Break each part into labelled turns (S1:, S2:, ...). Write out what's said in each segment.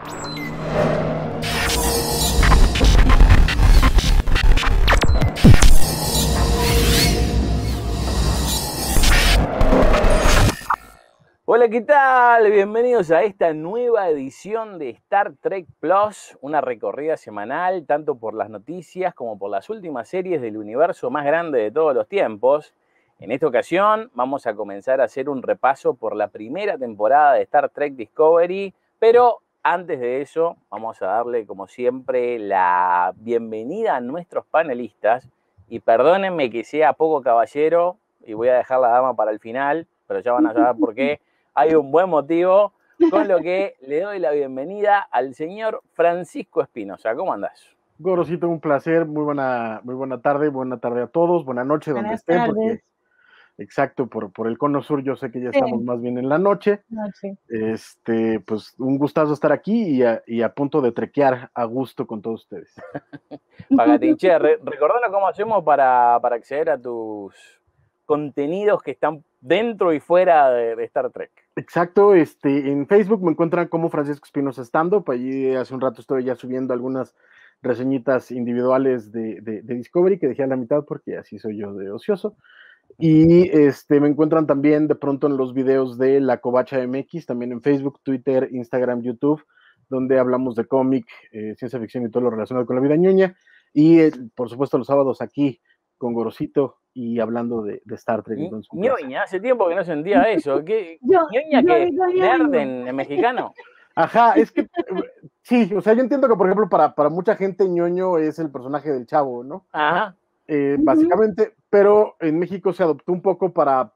S1: Hola, ¿qué tal? Bienvenidos a esta nueva edición de Star Trek Plus, una recorrida semanal tanto por las noticias como por las últimas series del universo más grande de todos los tiempos. En esta ocasión vamos a comenzar a hacer un repaso por la primera temporada de Star Trek Discovery, pero antes de eso vamos a darle, como siempre, la bienvenida a nuestros panelistas. Y perdónenme que sea poco caballero y voy a dejar la dama para el final, pero ya van a saber por qué. Hay un buen motivo, con lo que le doy la bienvenida al señor Francisco Espinosa. ¿Cómo andás?
S2: Gorosito, un placer, muy buena tarde a todos, buena noche donde
S3: Buenas
S2: estén,
S3: tardes.
S2: porque exacto, por el cono sur yo sé que ya estamos más bien en la noche. Pues un gustazo estar aquí y a punto de trequear a gusto con todos ustedes.
S1: Pagatinche, recordanos cómo hacemos para acceder a tus contenidos que están dentro y fuera de Star Trek.
S2: Exacto, en Facebook me encuentran como Francisco Espinosa Stand Up. Allí hace un rato estoy ya subiendo algunas reseñitas individuales de Discovery que dejé a la mitad porque así soy yo de ocioso. Y me encuentran también de pronto en los videos de La Covacha MX, también en Facebook, Twitter, Instagram, YouTube, donde hablamos de cómic, ciencia ficción y todo lo relacionado con la vida ñoña. Y por supuesto los sábados aquí con Gorosito y hablando de Star Trek. Entonces,
S1: ñoña, hace tiempo que no sentía eso. ¿Qué? ¿Ñoña qué? ¿Nerd en mexicano?
S2: Ajá, es que sí, o sea, yo entiendo que, por ejemplo, para mucha gente ñoño es el personaje del Chavo, ¿no?
S1: Ajá.
S2: Básicamente, pero en México se adoptó un poco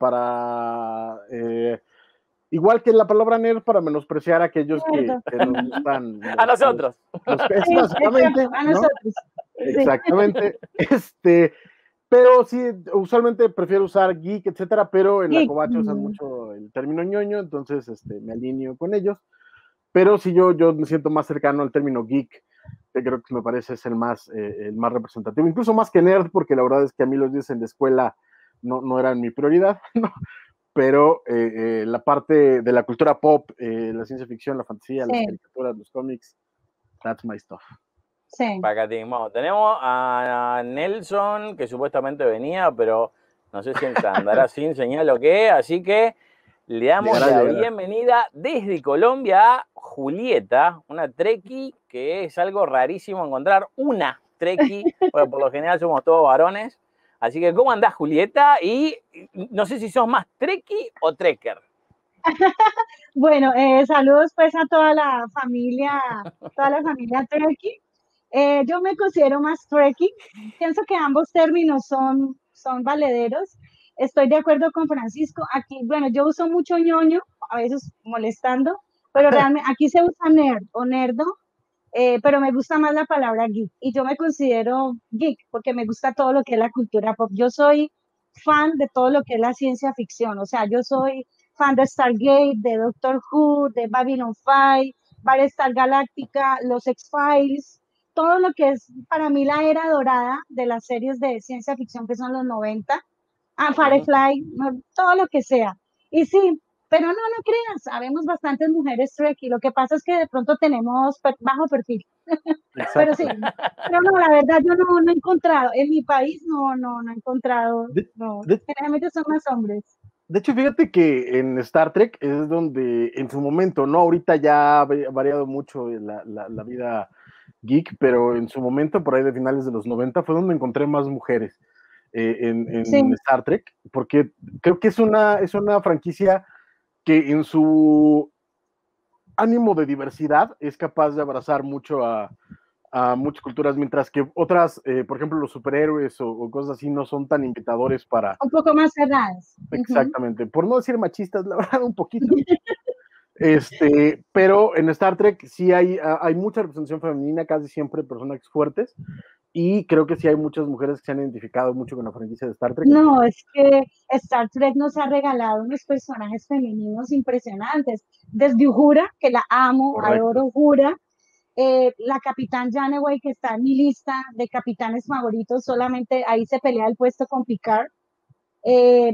S2: igual que la palabra nerd, para menospreciar a aquellos que nos gustan.
S1: A nosotros.
S2: Es básicamente,
S3: a
S2: ¿no?
S3: nosotros.
S2: Exactamente. Pero sí, usualmente prefiero usar geek, etcétera, pero en la Covacha usan mucho el término ñoño, entonces me alineo con ellos. Pero sí, yo me siento más cercano al término geek, que creo que me parece es el más representativo, incluso más que nerd, porque la verdad es que a mí los días en la escuela no eran mi prioridad, ¿no? Pero la parte de la cultura pop, la ciencia ficción, la fantasía, las caricaturas, los cómics, that's my stuff.
S3: Sí.
S1: Tenemos a Nelson, que supuestamente venía, pero no sé si andará sin señal o qué, así que le damos la bienvenida desde Colombia a Julieta, una treki, que es algo rarísimo encontrar una treki, bueno, por lo general somos todos varones. Así que, ¿cómo andás, Julieta? Y no sé si sos más treki o trekker.
S3: Bueno, saludos pues a toda la familia treki. Yo me considero más trekkie. Pienso que ambos términos son valederos. Estoy de acuerdo con Francisco. Aquí, bueno, yo uso mucho ñoño, a veces molestando, pero realmente aquí se usa nerd o nerdo, pero me gusta más la palabra geek. Y yo me considero geek porque me gusta todo lo que es la cultura pop. Yo soy fan de todo lo que es la ciencia ficción. O sea, yo soy fan de Stargate, de Doctor Who, de Babylon 5, Battlestar Galactica, los X-Files, todo lo que es para mí la era dorada de las series de ciencia ficción que son los 90, Firefly, todo lo que sea. Y sí, pero no creas, sabemos bastantes mujeres Trekkie, lo que pasa es que de pronto tenemos bajo perfil. Pero sí, pero no, la verdad yo no he encontrado, en mi país no he encontrado, generalmente son más hombres.
S2: De hecho, fíjate que en Star Trek es donde en su momento, ¿no? Ahorita ya ha variado mucho la vida geek, pero en su momento, por ahí de finales de los 90, fue donde encontré más mujeres en Star Trek, porque creo que es una franquicia que en su ánimo de diversidad es capaz de abrazar mucho a muchas culturas, mientras que otras, por ejemplo, los superhéroes o cosas así no son tan invitadores para...
S3: Un poco más cerradas.
S2: Exactamente, por no decir machistas, la verdad, un poquito. Pero en Star Trek sí hay mucha representación femenina, casi siempre personajes fuertes, y creo que sí hay muchas mujeres que se han identificado mucho con la franquicia de Star Trek.
S3: No, es que Star Trek nos ha regalado unos personajes femeninos impresionantes, desde Uhura, que la amo, adoro Uhura, la Capitán Janeway, que está en mi lista de capitanes favoritos, solamente ahí se pelea el puesto con Picard.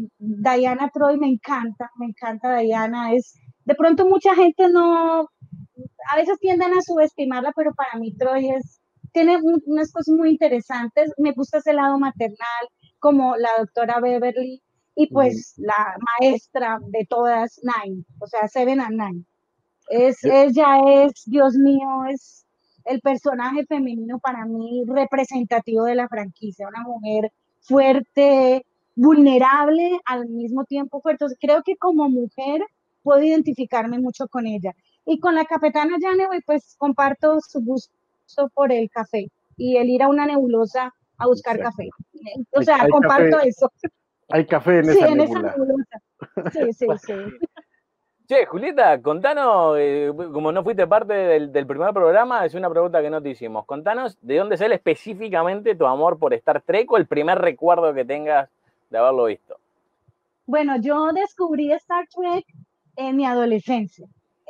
S3: Diana Troy me encanta Diana, de pronto mucha gente no a veces tienden a subestimarla, pero para mí Troy tiene unas cosas muy interesantes. Me gusta ese lado maternal, como la doctora Beverly, y pues la maestra de todas, Nine, o sea, Seven and Nine. Ella es, Dios mío, es el personaje femenino para mí representativo de la franquicia, una mujer fuerte, vulnerable, al mismo tiempo fuerte. Entonces, creo que como mujer puedo identificarme mucho con ella. Y con la capitana Janeway, pues comparto su gusto por el café y el ir a una nebulosa a buscar café. O sea, comparto
S2: café,
S3: eso.
S2: Hay café en esa nebula.
S3: Sí, sí, sí.
S1: Che, Julieta, contanos, como no fuiste parte del primer programa, es una pregunta que no te hicimos. Contanos de dónde sale específicamente tu amor por Star Trek o el primer recuerdo que tengas de haberlo visto.
S3: Bueno, yo descubrí Star Trek en mi adolescencia.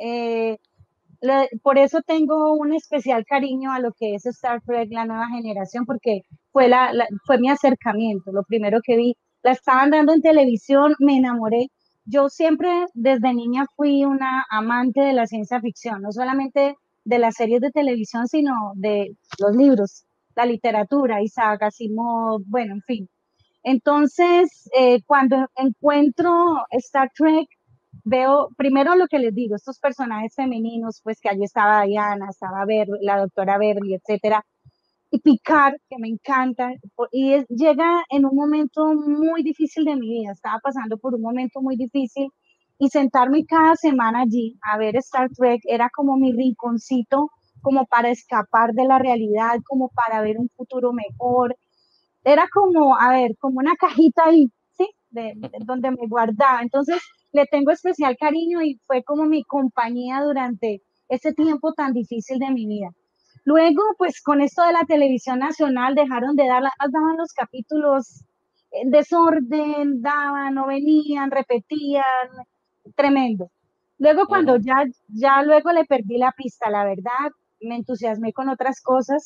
S3: Por eso tengo un especial cariño a lo que es Star Trek, la nueva generación, porque fue mi acercamiento, lo primero que vi. La estaban dando en televisión, me enamoré. Yo siempre desde niña fui una amante de la ciencia ficción, no solamente de las series de televisión, sino de los libros, la literatura, Isaac Asimov, bueno, en fin. Entonces, cuando encuentro Star Trek, veo primero lo que les digo, estos personajes femeninos, pues que allí estaba Diana, estaba la doctora Beverly, etcétera, y Picard, que me encanta, y llega en un momento muy difícil de mi vida, estaba pasando por un momento muy difícil, y sentarme cada semana allí a ver Star Trek era como mi rinconcito, como para escapar de la realidad, como para ver un futuro mejor, era como, a ver, como una cajita ahí, ¿sí? Donde me guardaba. Entonces, le tengo especial cariño y fue como mi compañía durante ese tiempo tan difícil de mi vida. Luego, pues con esto de la televisión nacional, dejaron de daban los capítulos en desorden, daban, no venían, repetían, tremendo. Luego, cuando ya luego le perdí la pista, la verdad, me entusiasmé con otras cosas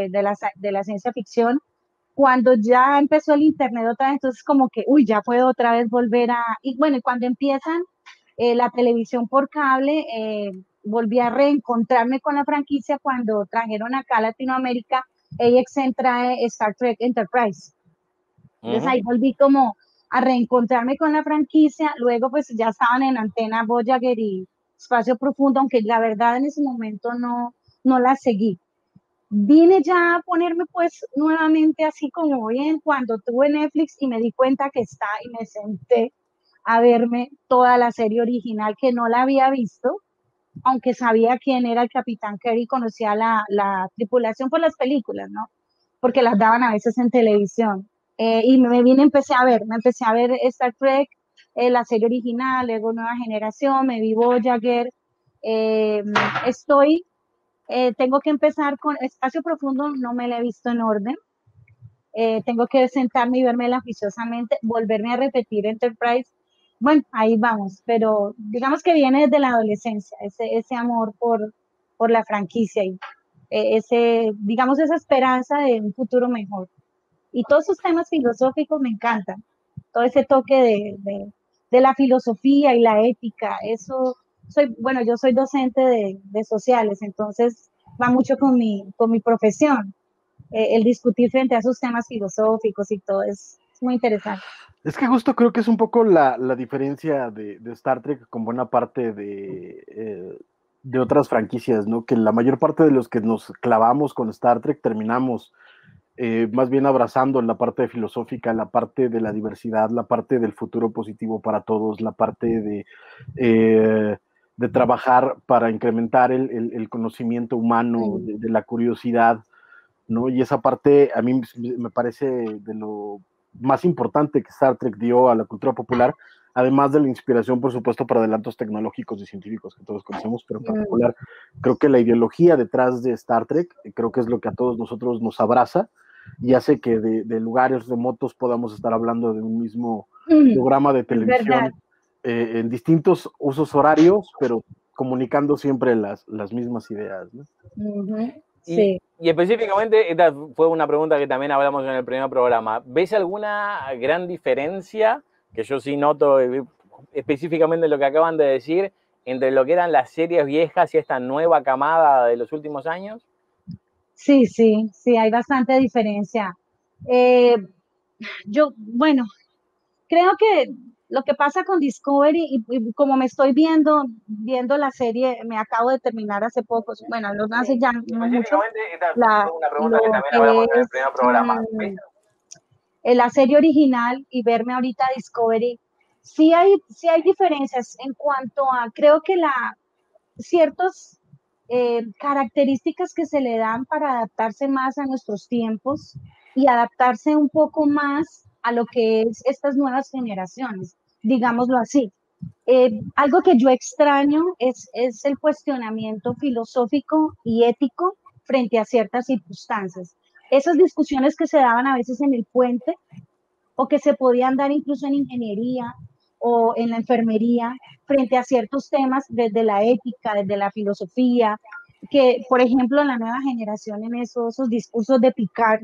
S3: de la ciencia ficción. Cuando ya empezó el internet otra vez, entonces como que, uy, ya puedo otra vez volver y bueno, y cuando empiezan la televisión por cable, volví a reencontrarme con la franquicia cuando trajeron acá a Latinoamérica, AXN trae Star Trek Enterprise. Entonces ahí volví como a reencontrarme con la franquicia, luego pues ya estaban en Antena Voyager y Espacio Profundo, aunque la verdad en ese momento no la seguí. Vine ya a ponerme pues nuevamente así como bien cuando tuve Netflix y me di cuenta que está y me senté a verme toda la serie original que no la había visto, aunque sabía quién era el Capitán Kirk y conocía la tripulación por las películas, ¿no? Porque las daban a veces en televisión. Y empecé a ver Star Trek, la serie original, luego Nueva Generación, me vi Voyager, tengo que empezar con Espacio Profundo, no me la he visto en orden. Tengo que sentarme y vermela juiciosamente, volverme a repetir Enterprise. Bueno, ahí vamos, pero digamos que viene desde la adolescencia, ese amor por la franquicia y digamos, esa esperanza de un futuro mejor. Y todos esos temas filosóficos me encantan, todo ese toque de la filosofía y la ética, eso yo soy docente de sociales, entonces va mucho con mi profesión, el discutir frente a esos temas filosóficos y todo es muy interesante.
S2: Es que justo creo que es un poco la diferencia de Star Trek con buena parte de otras franquicias, ¿no? Que la mayor parte de los que nos clavamos con Star Trek terminamos más bien abrazando la parte filosófica, la parte de la diversidad, la parte del futuro positivo para todos, la parte de trabajar para incrementar el conocimiento humano, de la curiosidad, ¿no? Y esa parte a mí me parece de lo más importante que Star Trek dio a la cultura popular, además de la inspiración, por supuesto, para adelantos tecnológicos y científicos que todos conocemos, pero en particular creo que la ideología detrás de Star Trek, creo que es lo que a todos nosotros nos abraza y hace que de lugares remotos podamos estar hablando de un mismo programa de televisión en distintos usos horarios, pero comunicando siempre las mismas ideas, ¿no?
S3: Sí.
S1: Y específicamente, esta fue una pregunta que también hablamos en el primer programa. ¿Ves alguna gran diferencia, que yo sí noto específicamente lo que acaban de decir, entre lo que eran las series viejas y esta nueva camada de los últimos años?
S3: Sí, sí, sí, hay bastante diferencia. Bueno, creo que lo que pasa con Discovery, y como me estoy viendo la serie, me acabo de terminar hace poco, bueno, no hace ya no mucho,
S1: Específicamente, esta
S3: la,
S1: fue una pregunta que
S3: lo
S1: también hablamos
S3: que
S1: en el
S3: es
S1: primer programa.
S3: la serie original y verme ahorita Discovery, sí hay diferencias en cuanto a, creo que ciertas características que se le dan para adaptarse más a nuestros tiempos y adaptarse un poco más a lo que es estas nuevas generaciones, digámoslo así. Algo que yo extraño es el cuestionamiento filosófico y ético frente a ciertas circunstancias. Esas discusiones que se daban a veces en el puente o que se podían dar incluso en ingeniería o en la enfermería frente a ciertos temas desde la ética, desde la filosofía, que por ejemplo en la nueva generación en esos discursos de Picard,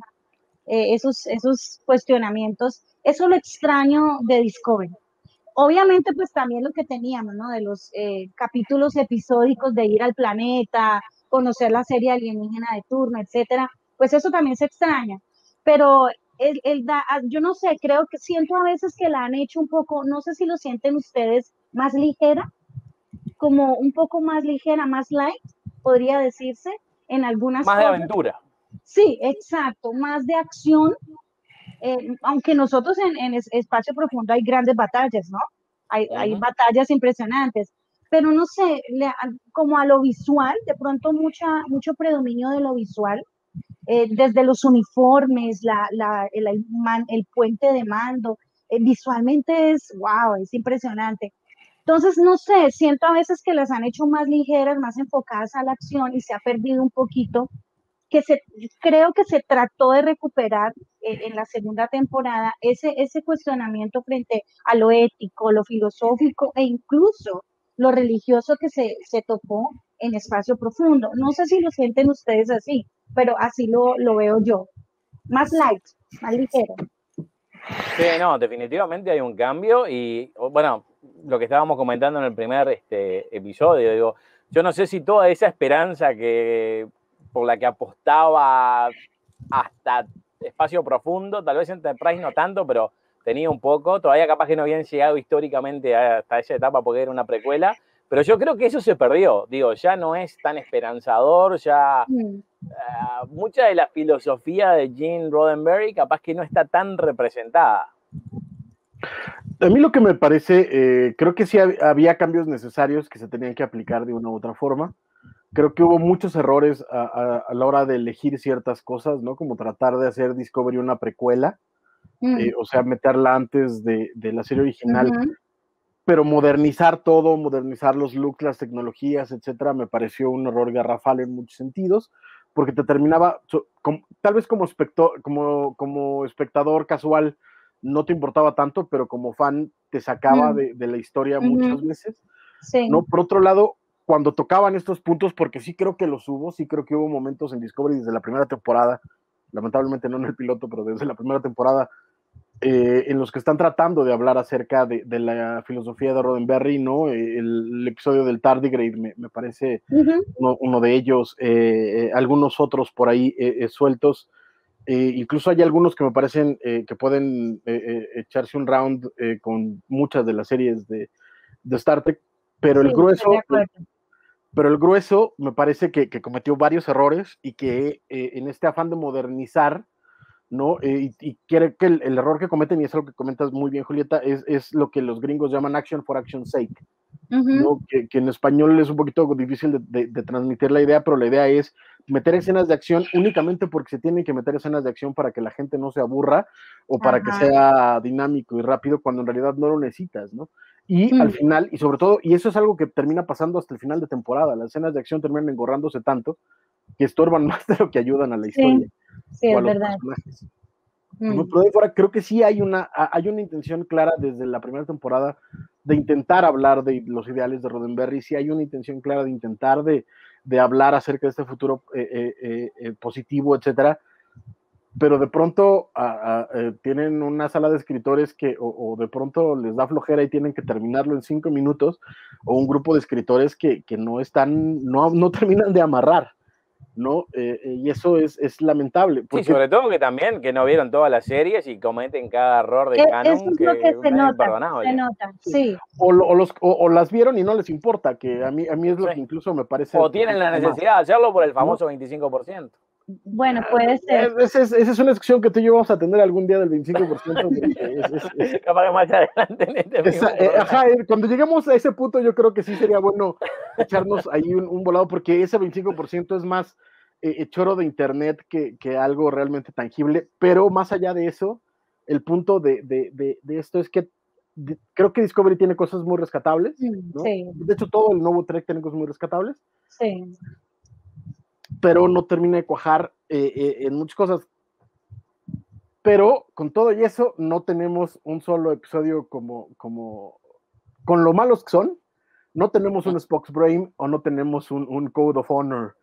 S3: esos cuestionamientos, eso lo extraño de Discovery. Obviamente, pues también lo que teníamos, ¿no? De los capítulos episódicos de ir al planeta, conocer la serie alienígena de turno, etcétera, pues eso también se extraña. Pero yo no sé, creo que siento a veces que la han hecho un poco, no sé si lo sienten ustedes, más ligera, como un poco más ligera, más light, podría decirse, en algunas
S1: Más de
S3: cosas.
S1: aventura.
S3: Sí, exacto, más de acción, aunque nosotros en Espacio Profundo hay grandes batallas, ¿no? Hay batallas impresionantes, pero no sé, como a lo visual, de pronto mucho predominio de lo visual, desde los uniformes, el puente de mando, visualmente wow, es impresionante. Entonces, no sé, siento a veces que las han hecho más ligeras, más enfocadas a la acción y se ha perdido un poquito creo que se trató de recuperar en la segunda temporada ese cuestionamiento frente a lo ético, lo filosófico e incluso lo religioso que se tocó en Espacio Profundo. No sé si lo sienten ustedes así, pero así lo veo yo. Más light, más ligero.
S1: Sí, no, definitivamente hay un cambio y, bueno, lo que estábamos comentando en el primer episodio, digo, yo no sé si toda esa esperanza por la que apostaba hasta Espacio Profundo, tal vez Enterprise no tanto, pero tenía un poco, todavía capaz que no habían llegado históricamente hasta esa etapa porque era una precuela, pero yo creo que eso se perdió, digo, ya no es tan esperanzador, ya mucha de la filosofía de Gene Roddenberry capaz que no está tan representada.
S2: A mí lo que me parece, creo que sí había cambios necesarios que se tenían que aplicar de una u otra forma. Creo que hubo muchos errores a la hora de elegir ciertas cosas, ¿no? Como tratar de hacer Discovery una precuela, o sea, meterla antes de la serie original, pero modernizar todo, modernizar los looks, las tecnologías, etcétera, me pareció un error garrafal en muchos sentidos, porque te terminaba, tal vez como espectador casual, no te importaba tanto, pero como fan te sacaba de la historia muchas veces.
S3: Sí.
S2: ¿No? Por otro lado, cuando tocaban estos puntos, porque sí creo que los hubo, sí creo que hubo momentos en Discovery desde la primera temporada, lamentablemente no en el piloto, pero desde la primera temporada, en los que están tratando de hablar acerca de la filosofía de Roddenberry, ¿no? El episodio del Tardigrade me parece uno de ellos, algunos otros por ahí sueltos. Incluso hay algunos que me parecen que pueden echarse un round con muchas de las series de Star Trek, pero
S3: sí,
S2: el grueso me parece que cometió varios errores y que en este afán de modernizar, ¿no? Y quiere que el error que cometen, y es algo que comentas muy bien, Julieta, es lo que los gringos llaman action for action's sake, ¿no? Que en español es un poquito difícil de transmitir la idea, pero la idea es meter escenas de acción únicamente porque se tienen que meter escenas de acción para que la gente no se aburra o para que sea dinámico y rápido cuando en realidad no lo necesitas, ¿no? Y al final, y sobre todo, y eso es algo que termina pasando hasta el final de temporada, las escenas de acción terminan engorrándose tanto que estorban más de lo que ayudan a la historia o a los personajes. No, pero de fuera creo que sí hay una intención clara desde la primera temporada de intentar hablar de los ideales de Roddenberry, sí hay una intención clara de intentar de hablar acerca de este futuro positivo, etcétera, pero de pronto tienen una sala de escritores que o de pronto les da flojera y tienen que terminarlo en 5 minutos, o un grupo de escritores que no terminan de amarrar, ¿no? Y eso es lamentable.
S1: Porque, sí, sobre todo que también que no vieron todas las series y cometen cada error de canon
S3: eso es lo que se nota, sí.
S2: O las vieron y no les importa, que a mí es lo que incluso me parece.
S1: O tienen la necesidad de hacerlo por el famoso 25%.
S3: Bueno, puede ser.
S2: Esa es una discusión que tú y yo vamos a tener algún día del 25%.
S1: Capaz que más adelante.
S2: Cuando lleguemos a ese punto, yo creo que sí sería bueno echarnos ahí un volado, porque ese 25% es más choro de internet que algo realmente tangible. Pero más allá de eso, el punto de esto es que creo que Discovery tiene cosas muy rescatables, ¿no? Sí. De hecho, todo el nuevo Trek tiene cosas muy rescatables.
S3: Sí.
S2: Pero no termina de cuajar en muchas cosas. Pero con todo y eso, no tenemos un solo episodio como con lo malos que son. No tenemos un Spock's Brain o no tenemos un Code of Honor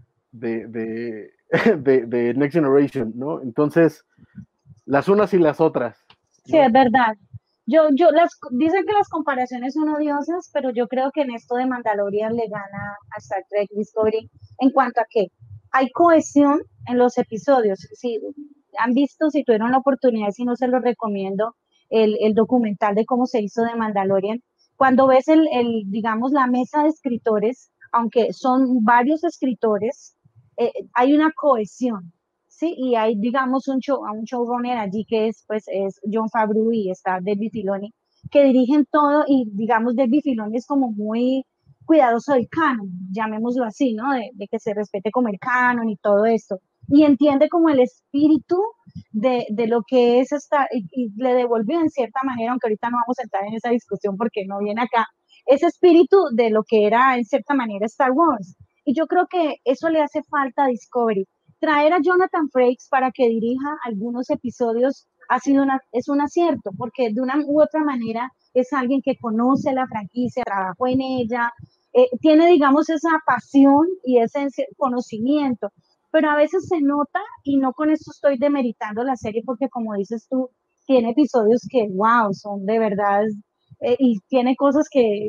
S2: de Next Generation, ¿no? Entonces, las unas y las otras, ¿no?
S3: Sí, es verdad. Dicen que las comparaciones son odiosas, pero yo creo que en esto de Mandalorian le gana a Star Trek Discovery en cuanto a que hay cohesión en los episodios. Si han visto, si tuvieron la oportunidad, si no se los recomiendo, el documental de cómo se hizo de Mandalorian. Cuando ves digamos, la mesa de escritores, aunque son varios escritores, hay una cohesión. Sí, y hay, digamos, un showrunner allí que es Jon Favreau y está David Filoni, que dirigen todo, y digamos, David Filoni es como muy cuidadoso del canon, llamémoslo así, ¿no? De que se respete como el canon y todo esto, y entiende como el espíritu de lo que es y le devolvió en cierta manera, aunque ahorita no vamos a entrar en esa discusión porque no viene acá, ese espíritu de lo que era en cierta manera Star Wars, y yo creo que eso le hace falta a Discovery. Traer a Jonathan Frakes para que dirija algunos episodios es un acierto, porque de una u otra manera es alguien que conoce la franquicia, trabajó en ella, tiene, digamos, esa pasión y ese conocimiento, pero a veces se nota, y no con esto estoy demeritando la serie, porque como dices tú, tiene episodios que, wow, son de verdad, y tiene cosas que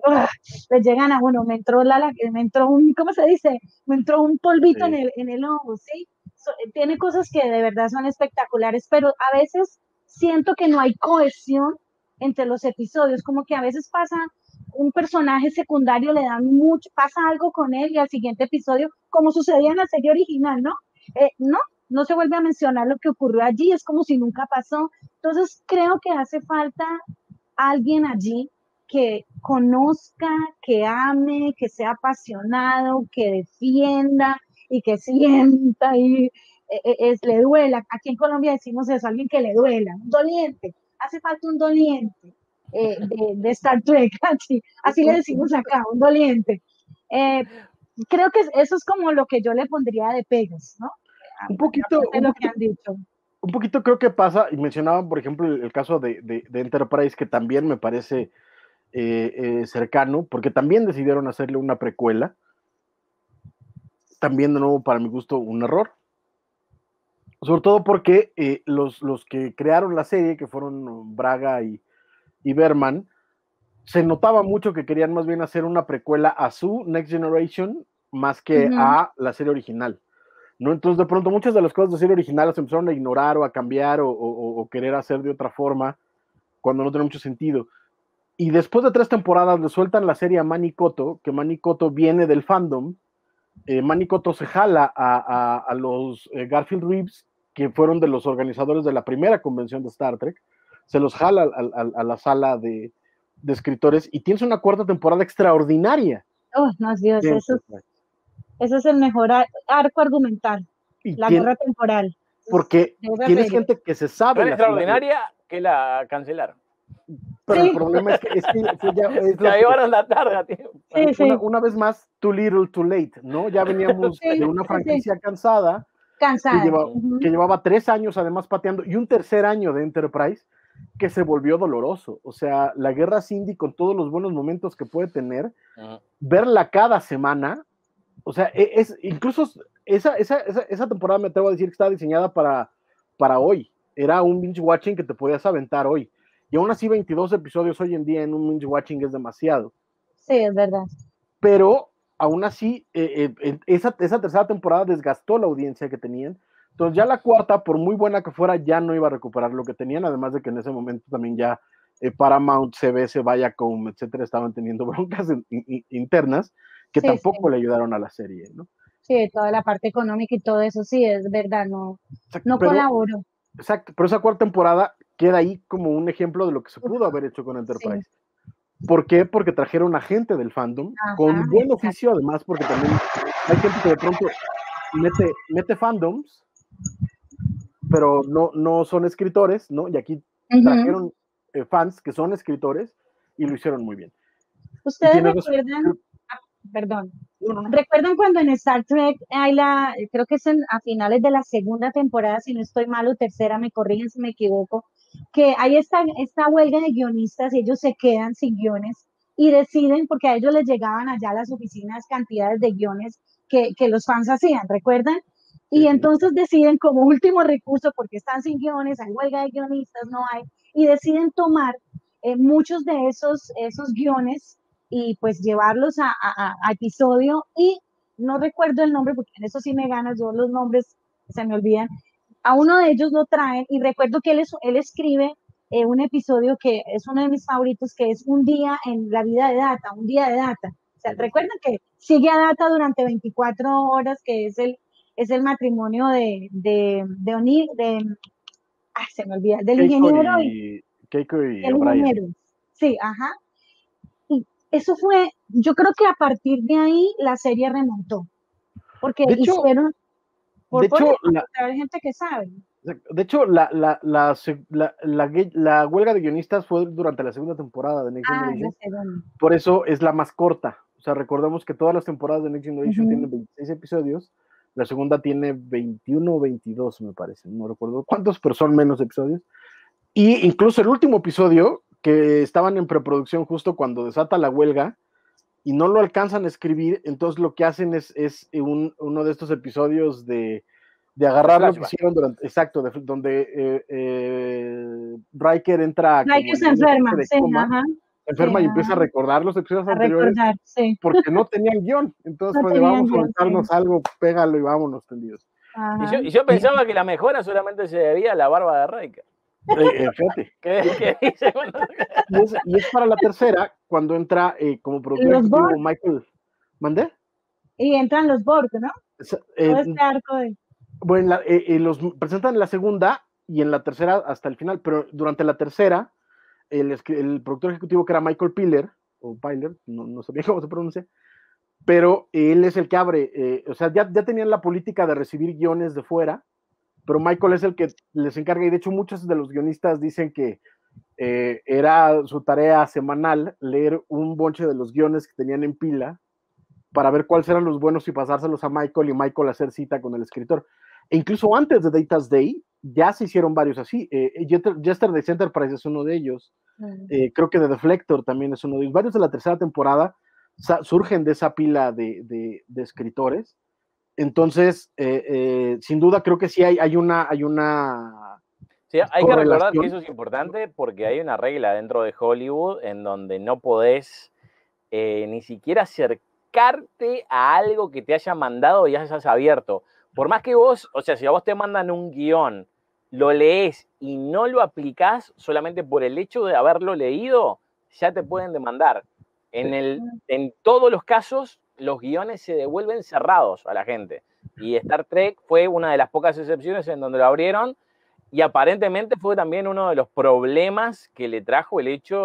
S3: les llegan a, bueno, me entró un, ¿cómo se dice? Me entró un polvito sí. en el ojo, ¿sí? Tiene cosas que de verdad son espectaculares, pero a veces siento que no hay cohesión entre los episodios, como que a veces pasa un personaje secundario, le dan mucho, pasa algo con él y al siguiente episodio, como sucedía en la serie original, ¿no? No se vuelve a mencionar lo que ocurrió allí, es como si nunca pasó. Entonces creo que hace falta alguien allí que conozca, que ame, que sea apasionado, que defienda y que sienta y le duela. Aquí en Colombia decimos eso, alguien que le duela, un doliente. Hace falta un doliente de Star Trek, así le decimos acá, un doliente. Creo que eso es como lo que yo le pondría de pegas, ¿no?
S2: Un poquito
S3: lo que han dicho.
S2: Un poquito creo que pasa, y mencionaban, por ejemplo, el caso de Enterprise, que también me parece cercano, porque también decidieron hacerle una precuela. También, de nuevo, para mi gusto, un error. Sobre todo porque los que crearon la serie, que fueron Braga y Berman, se notaba mucho que querían más bien hacer una precuela a su Next Generation más que a la serie original, ¿no? Entonces, de pronto, muchas de las cosas de serie original se empezaron a ignorar o a cambiar o querer hacer de otra forma, cuando no tiene mucho sentido. Y después de 3 temporadas le sueltan la serie a Manny Coto, que Manny Coto viene del fandom. Manny Coto se jala a los Garfield Reeves, que fueron de los organizadores de la primera convención de Star Trek, se los jala a la sala de escritores, y tienes una 4ª temporada extraordinaria.
S3: Oh, no, Dios, eso es el mejor arco argumental, la guerra temporal.
S2: Porque tienes gente que se sabe.
S1: Tan extraordinaria que la cancelaron.
S2: Pero sí. El problema es que ya
S1: la llevaron la tarde, tío.
S2: Una vez más, too little, too late, ¿no? Ya veníamos de una franquicia cansada. Que llevaba 3 años además pateando, y un tercer año de Enterprise que se volvió doloroso. O sea, la guerra Cindy, con todos los buenos momentos que puede tener, verla cada semana O sea, incluso esa temporada me atrevo a decir que estaba diseñada para hoy. Era un binge watching que te podías aventar hoy. Y aún así 22 episodios hoy en día en un binge watching es demasiado.
S3: Sí, es verdad.
S2: Pero aún así, esa tercera temporada desgastó la audiencia que tenían. Entonces ya la cuarta, por muy buena que fuera, ya no iba a recuperar lo que tenían, además de que en ese momento también ya Paramount, CBS, Viacom, etcétera, estaban teniendo broncas internas que
S3: Sí,
S2: tampoco
S3: sí.
S2: le ayudaron a la serie, ¿no?
S3: Sí, toda la parte económica y todo eso, sí, es verdad, no,
S2: Exacto,
S3: no colaboró.
S2: pero esa cuarta temporada queda ahí como un ejemplo de lo que se pudo haber hecho con
S3: Sí,
S2: Enterprise. ¿Por qué? Porque trajeron a gente del fandom
S3: ajá,
S2: con buen
S3: exacto.
S2: oficio, además, porque también hay gente que de pronto mete fandoms, pero no son escritores, ¿no? Y aquí
S3: Ujú.
S2: trajeron fans que son escritores y lo hicieron muy bien. Y
S3: Ustedes
S2: tienes razón.
S3: recuerdan, perdón,
S2: No.
S3: ¿recuerdan cuando en Star Trek hay creo que es a finales de la segunda temporada, si no estoy mal, o tercera, me corrigen si me equivoco, que hay esta huelga de guionistas y ellos se quedan sin guiones y deciden, porque a ellos les llegaban allá a las oficinas cantidades de guiones que los fans hacían, ¿recuerdan? Y
S2: Sí, sí.
S3: entonces deciden como último recurso, porque están sin guiones, hay huelga de guionistas, no hay, y deciden tomar muchos de esos guiones y pues llevarlos a episodio y no recuerdo el nombre porque en eso sí me ganas, yo los nombres se me olvidan. A uno de ellos lo traen y recuerdo que él escribe un episodio que es uno de mis favoritos, que es un día en la vida de Data, un día de Data. O sea, recuerdan que sigue a Data durante 24 horas, que es el matrimonio de O'Neill, se me olvida, del ingeniero y
S2: Keiko y
S3: el
S2: O'Brien.
S3: ingeniero. Sí, ajá. Y eso fue, yo creo que a partir de ahí la serie remontó, porque
S2: De hecho,
S3: hicieron,
S2: de
S3: por
S2: hecho,
S3: eso, porque hay gente que sabe.
S2: de hecho la huelga de guionistas fue durante la segunda temporada de Next
S3: Ah, la
S2: Generation.
S3: segunda.
S2: Por eso es la más corta. O sea, recordemos que todas las temporadas de Next Generation
S3: Ujú.
S2: tienen 26 episodios. La segunda tiene 21 o 22, me parece. No recuerdo cuántos, pero son menos episodios. Y incluso el último episodio, que estaban en preproducción justo cuando desata la huelga y no lo alcanzan a escribir, entonces lo que hacen es uno de estos episodios de agarrar lo que hicieron durante, exacto, donde Riker entra
S3: Hay
S2: como
S3: se
S2: en una
S3: enferma,
S2: especie de
S3: sí,
S2: coma,
S3: ajá,
S2: se
S3: sí,
S2: enferma y
S3: ajá,
S2: empieza a recordar los episodios
S3: a
S2: anteriores
S3: recordar, sí,
S2: porque no tenían guión. Entonces
S3: no
S2: fue de
S3: tenían
S2: vamos a
S3: guión, sí,
S2: aventarnos algo, pégalo y vámonos tendidos.
S3: ajá.
S1: Y yo pensaba que la mejora solamente se debía a la barba de Riker.
S2: Fíjate.
S1: ¿Qué dice?
S2: Y es para la tercera, cuando entra como productor
S3: Los
S2: ejecutivo
S3: Borg,
S2: Michael. ¿Mandé?
S3: y entran los Borg, ¿no? Todo este arco de...
S2: Bueno, los presentan en la segunda y en la tercera hasta el final, pero durante la tercera, el productor ejecutivo que era Michael Piller, o Piller, no sabía cómo se pronuncia, pero él es el que abre, o sea, ya tenían la política de recibir guiones de fuera, pero Michael es el que les encarga, y de hecho muchos de los guionistas dicen que era su tarea semanal leer un bonche de los guiones que tenían en pila para ver cuáles eran los buenos y pasárselos a Michael y Michael hacer cita con el escritor. E incluso antes de Data's Day ya se hicieron varios así. Yesterday's Enterprise es uno de ellos. Creo que The Deflector también es uno de ellos. Varios de la tercera temporada surgen de esa pila de escritores. Entonces, sin duda creo que sí hay una
S1: Sí, hay que recordar que
S2: correlación.
S1: eso es importante porque hay una regla dentro de Hollywood en donde no podés ni siquiera acercarte a algo que te haya mandado y hayas abierto. Por más que vos, o sea, si a vos te mandan un guión, lo lees y no lo aplicás solamente por el hecho de haberlo leído, ya te pueden demandar. En todos los casos, los guiones se devuelven cerrados a la gente. Y Star Trek fue una de las pocas excepciones en donde lo abrieron. Y aparentemente fue también uno de los problemas que le trajo el hecho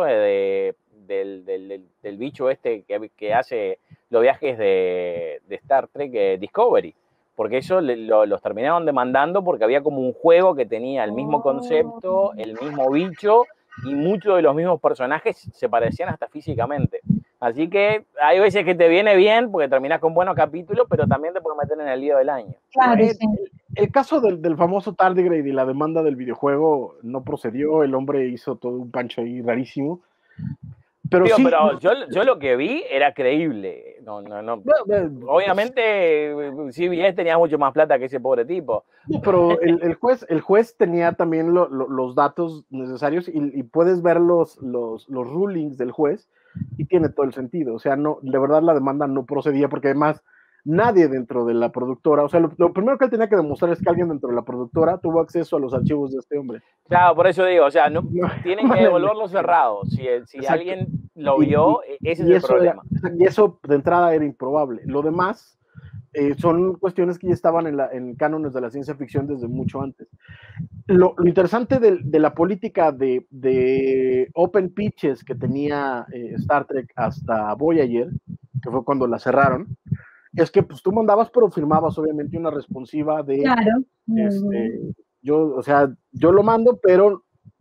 S1: del bicho este que hace los viajes de Star Trek Discovery. Porque ellos los terminaron demandando porque había como un juego que tenía el mismo concepto, el mismo bicho, y muchos de los mismos personajes se parecían hasta físicamente. Así que hay veces que te viene bien porque terminás con buenos capítulos, pero también te puede meter en el lío del año.
S3: Claro, sí.
S2: El caso del famoso Tardigrade y la demanda del videojuego no procedió, el hombre hizo todo un pancho ahí rarísimo. Pero
S1: Tío,
S2: sí,
S1: pero yo lo que vi era creíble. No. Obviamente, CBS tenía mucho más plata que ese pobre tipo.
S2: no, pero el juez tenía también los datos necesarios y puedes ver los rulings del juez y tiene todo el sentido. O sea, no, de verdad la demanda no procedía porque además nadie dentro de la productora, o sea, lo primero que él tenía que demostrar es que alguien dentro de la productora tuvo acceso a los archivos de este hombre.
S1: Claro, por eso digo, o sea, no,
S2: No,
S1: tienen que devolverlo cerrado. Si
S2: exacto.
S1: alguien lo
S2: Y,
S1: vio, ese es
S2: y
S1: el
S2: eso
S1: problema.
S2: y eso de entrada era improbable. Lo demás son cuestiones que ya estaban en cánones de la ciencia ficción desde mucho antes. Lo interesante de la política de open pitches que tenía Star Trek hasta Voyager, que fue cuando la cerraron, es que pues tú mandabas, pero firmabas obviamente una responsiva de,
S3: Claro.
S2: o sea, yo lo mando, pero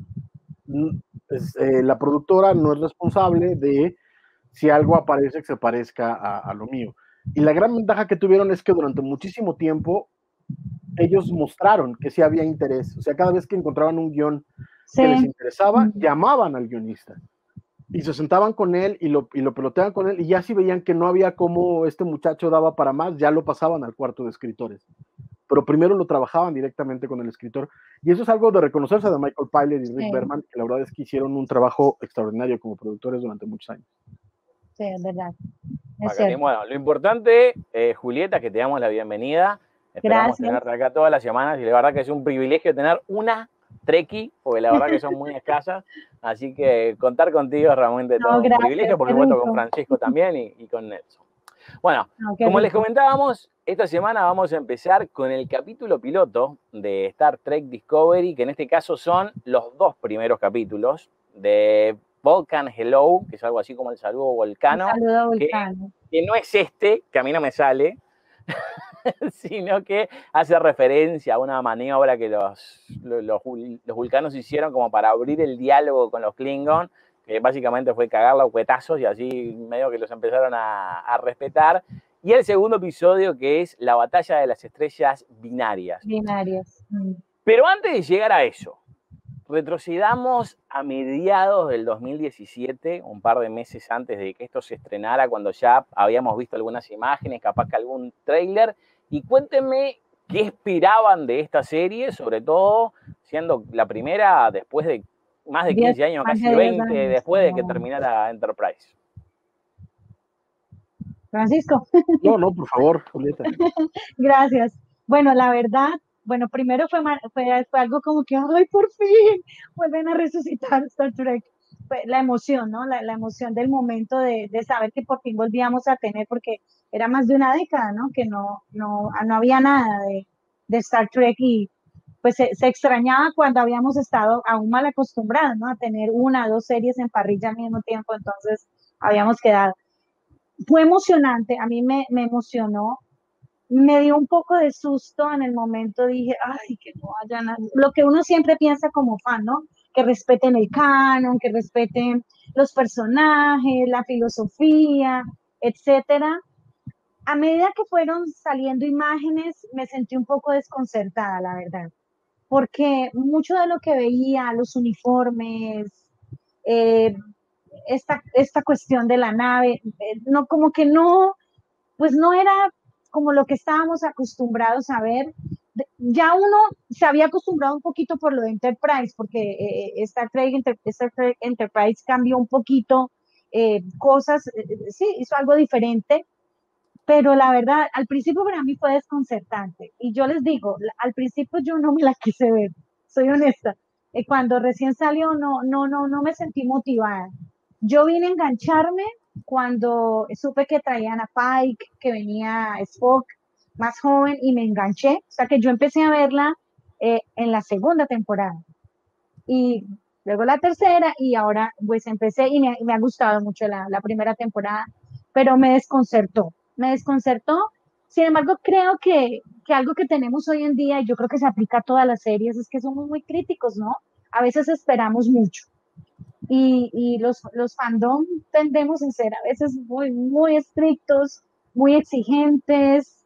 S2: la productora no es responsable de si algo aparece que se parezca a lo mío. Y la gran ventaja que tuvieron es que durante muchísimo tiempo ellos mostraron que sí había interés. O sea, cada vez que encontraban un guión que les
S3: Sí.
S2: interesaba, llamaban al guionista y se sentaban con él y lo peloteaban con él y ya si veían que no había cómo este muchacho daba para más, ya lo pasaban al cuarto de escritores. Pero primero lo trabajaban directamente con el escritor. Y eso es algo de reconocerse de Michael Pyler y Rick Berman, que la verdad es que hicieron un trabajo extraordinario como productores durante muchos años.
S3: Sí, es verdad.
S1: Bueno, lo importante, Julieta, es que te damos la bienvenida. Esperamos tenerte acá todas las semanas y la verdad que es un privilegio tener una Trekkie, porque la verdad que son muy escasas. Así que contar contigo es realmente todo un privilegio, por supuesto con Francisco también y con Nelson. Bueno, como les comentábamos, esta semana vamos a empezar con el capítulo piloto de Star Trek Discovery, que en este caso son los 2 primeros capítulos de Vulcan Hello, que es algo así como el saludo Volcano, que no es este, que a mí no me sale, sino que hace referencia a una maniobra que los vulcanos hicieron como para abrir el diálogo con los Klingon, que básicamente fue cagarla a cuetazos y así medio que los empezaron a respetar. Y el segundo episodio, que es la batalla de las estrellas binarias. Pero antes de llegar a eso, retrocedamos a mediados del 2017, un par de meses antes de que esto se estrenara, cuando ya habíamos visto algunas imágenes, capaz que algún tráiler, y cuéntenme qué esperaban de esta serie, sobre todo siendo la primera después de más de 15 años, casi 20, después de que terminara Enterprise.
S3: Francisco.
S2: No, por favor, Julieta.
S3: Gracias. Bueno, la verdad, primero fue algo como que, ¡ay, por fin! Vuelven a resucitar Star Trek. La emoción, ¿no? La emoción del momento de saber que por fin volvíamos a tener, porque era más de una década, ¿no? Que no había nada de Star Trek y pues se extrañaba cuando habíamos estado aún mal acostumbrados, ¿no? A tener 1 o 2 series en parrilla al mismo tiempo, entonces habíamos quedado. Fue emocionante, a mí me emocionó, me dio un poco de susto en el momento, dije, ay, que no haya nada, lo que uno siempre piensa como fan, ¿no? Que respeten el canon, que respeten los personajes, la filosofía, etcétera. A medida que fueron saliendo imágenes, me sentí un poco desconcertada, la verdad, porque mucho de lo que veía, los uniformes, eh, esta cuestión de la nave, no, como que no, pues no era como lo que estábamos acostumbrados a ver. Ya uno se había acostumbrado un poquito por lo de Enterprise, porque Star Trek Enterprise cambió un poquito cosas, sí, hizo algo diferente, pero la verdad, al principio para mí fue desconcertante. Y yo les digo, al principio yo no me la quise ver, soy honesta. Cuando recién salió no me sentí motivada. Yo vine a engancharme cuando supe que traían a Pike, que venía Spock más joven y me enganché. O sea que yo empecé a verla en la segunda temporada y luego la tercera y ahora pues empecé y me ha gustado mucho la primera temporada, pero me desconcertó. Sin embargo, creo que algo que tenemos hoy en día, y yo creo que se aplica a todas las series, es que somos muy críticos, ¿no? A veces esperamos mucho y los fandom tendemos a ser a veces muy estrictos, muy exigentes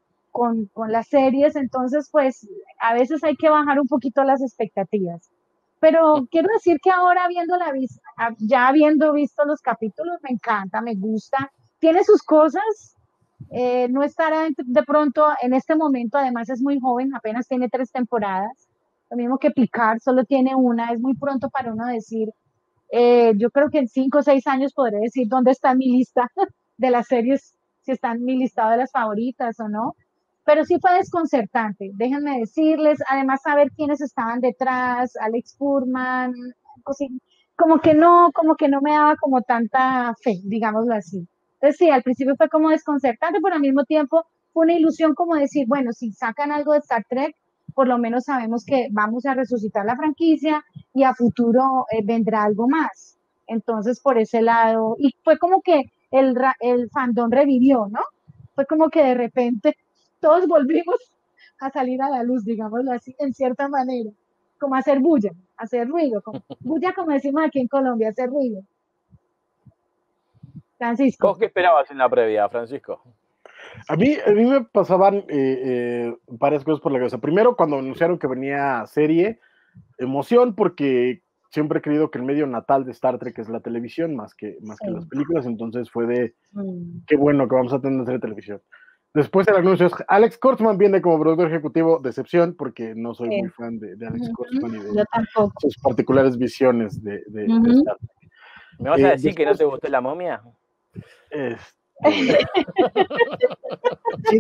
S3: con las series, entonces pues a veces hay que bajar un poquito las expectativas. Pero quiero decir que ahora ya habiendo visto los capítulos, me encanta, me gusta, tiene sus cosas, no estará de pronto en este momento, además es muy joven, apenas tiene 3 temporadas, lo mismo que Picard, solo tiene una, es muy pronto para uno decir, yo creo que en 5 o 6 años podré decir dónde está mi lista de las series, si está en mi listado de las favoritas o no, pero sí fue desconcertante, déjenme decirles, además saber quiénes estaban detrás, Alex Kurman, como que no me daba como tanta fe, digámoslo así. Entonces sí, al principio fue como desconcertante, pero al mismo tiempo fue una ilusión como decir, bueno, si sacan algo de Star Trek, por lo menos sabemos que vamos a resucitar la franquicia y a futuro vendrá algo más. Entonces, por ese lado, y fue como que el fandom revivió, ¿no? Fue como que de repente todos volvimos a salir a la luz, digámoslo así, en cierta manera, como a hacer bulla, a hacer ruido, bulla como decimos aquí en Colombia, hacer ruido. Francisco.
S1: ¿Vos qué esperabas en la previa, Francisco?
S2: A mí me pasaban varias cosas por la cabeza. Primero, cuando anunciaron que venía serie, emoción, porque siempre he creído que el medio natal de Star Trek es la televisión, más que las películas, entonces fue de qué bueno que vamos a tener una serie de televisión. Después el anuncio es Alex Kurtzman viene como productor ejecutivo, decepción, porque no soy muy fan de Alex Kurtzman y de sus particulares visiones de Star Trek.
S1: ¿Me vas a decir que no te gustó La Momia?
S2: Sí,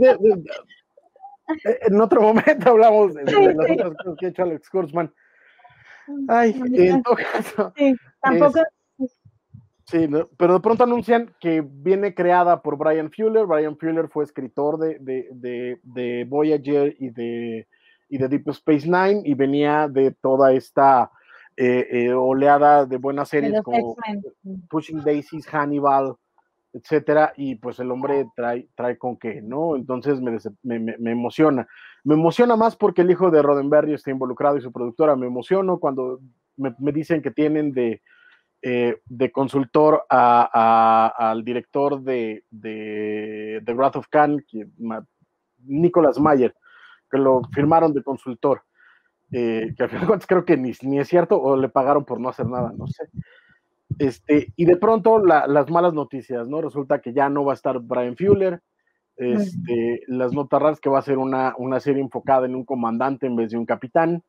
S2: en otro momento hablamos de las otras cosas que ha hecho Alex Kurtzman. Ay, en todo caso.
S3: Sí, tampoco.
S2: Sí, ¿no? Pero de pronto anuncian que viene creada por Brian Fuller. Brian Fuller fue escritor de Voyager y de Deep Space Nine y venía de toda esta oleada de buenas series como Pushing Daisies, Hannibal, etcétera, y pues el hombre trae con qué, ¿no? Entonces me emociona. Me emociona más porque el hijo de Roddenberry está involucrado y su productora. Me emociono cuando me dicen que tienen de consultor al director de The Wrath of Khan, Nicholas Meyer, que lo firmaron de consultor, que al final de cuentas creo que ni es cierto, o le pagaron por no hacer nada, no sé. Y de pronto las malas noticias, ¿no? Resulta que ya no va a estar Brian Fuller, las notas raras que va a ser una serie enfocada en un comandante en vez de un capitán,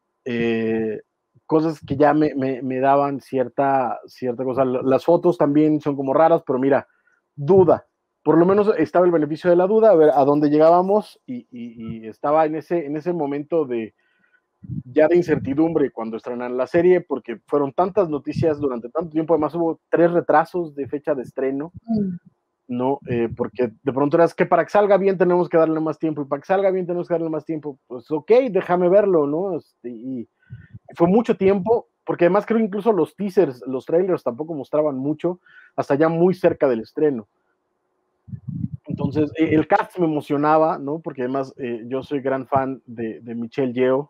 S2: cosas que ya me daban cierta cosa. Las fotos también son como raras, pero mira, duda. Por lo menos estaba el beneficio de la duda, a ver a dónde llegábamos, y estaba en ese momento de incertidumbre cuando estrenan la serie, porque fueron tantas noticias durante tanto tiempo. Además hubo 3 retrasos de fecha de estreno, ¿no? Porque de pronto era que para que salga bien tenemos que darle más tiempo, y para que salga bien tenemos que darle más tiempo. Pues ok, déjame verlo, ¿no? Y fue mucho tiempo, porque además creo incluso los teasers, los trailers tampoco mostraban mucho, hasta ya muy cerca del estreno. Entonces, el cast me emocionaba, ¿no? Porque además yo soy gran fan de Michelle Yeoh.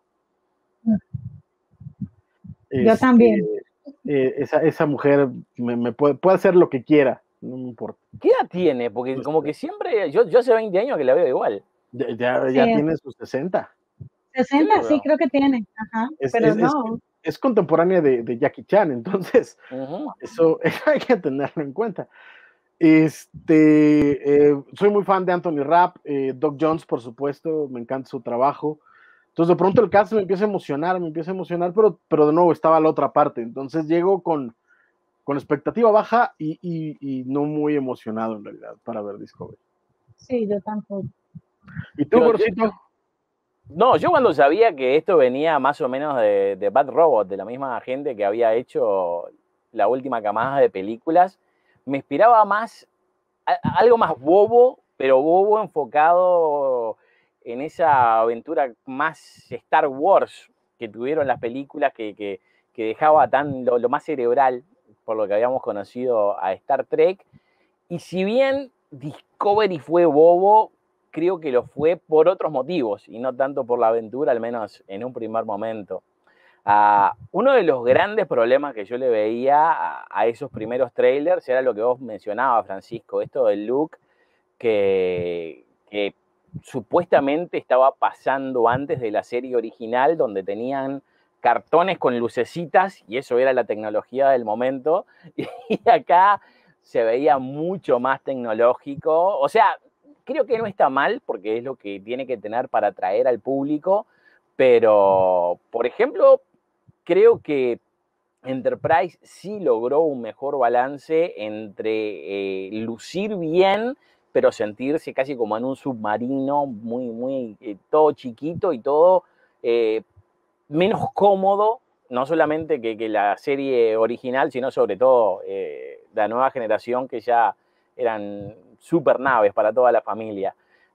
S3: Yo también.
S2: Esa mujer me puede hacer lo que quiera, no me importa.
S1: ¿Qué edad tiene? Porque como que siempre, yo hace 20 años que la veo igual.
S2: Ya tiene sus 60.
S3: 60, sí, creo que tiene. Ajá, pero no.
S2: Es contemporánea de Jackie Chan, entonces eso hay que tenerlo en cuenta. Soy muy fan de Anthony Rapp, Doc Jones, por supuesto, me encanta su trabajo. Entonces, de pronto el cast me empieza a emocionar, pero de nuevo estaba la otra parte. Entonces, llego con expectativa baja y no muy emocionado en realidad para ver Discovery.
S3: Sí, yo tampoco.
S2: ¿Y tú, Gorcito?
S1: No, yo cuando sabía que esto venía más o menos de Bad Robot, de la misma gente que había hecho la última camada de películas, me inspiraba más algo más bobo, pero bobo enfocado en esa aventura más Star Wars que tuvieron las películas, que dejaba lo más cerebral, por lo que habíamos conocido a Star Trek. Y si bien Discovery fue bobo, creo que lo fue por otros motivos y no tanto por la aventura, al menos en un primer momento. Uno de los grandes problemas que yo le veía a esos primeros trailers era lo que vos mencionabas, Francisco, esto del look que supuestamente estaba pasando antes de la serie original, donde tenían cartones con lucecitas, y eso era la tecnología del momento, y acá se veía mucho más tecnológico. O sea, creo que no está mal, porque es lo que tiene que tener para atraer al público, pero, por ejemplo, creo que Enterprise sí logró un mejor balance entre lucir bien, pero sentirse casi como en un submarino, muy todo chiquito y todo menos cómodo, no solamente que la serie original, sino sobre todo la nueva generación, que ya eran super naves para toda la familia.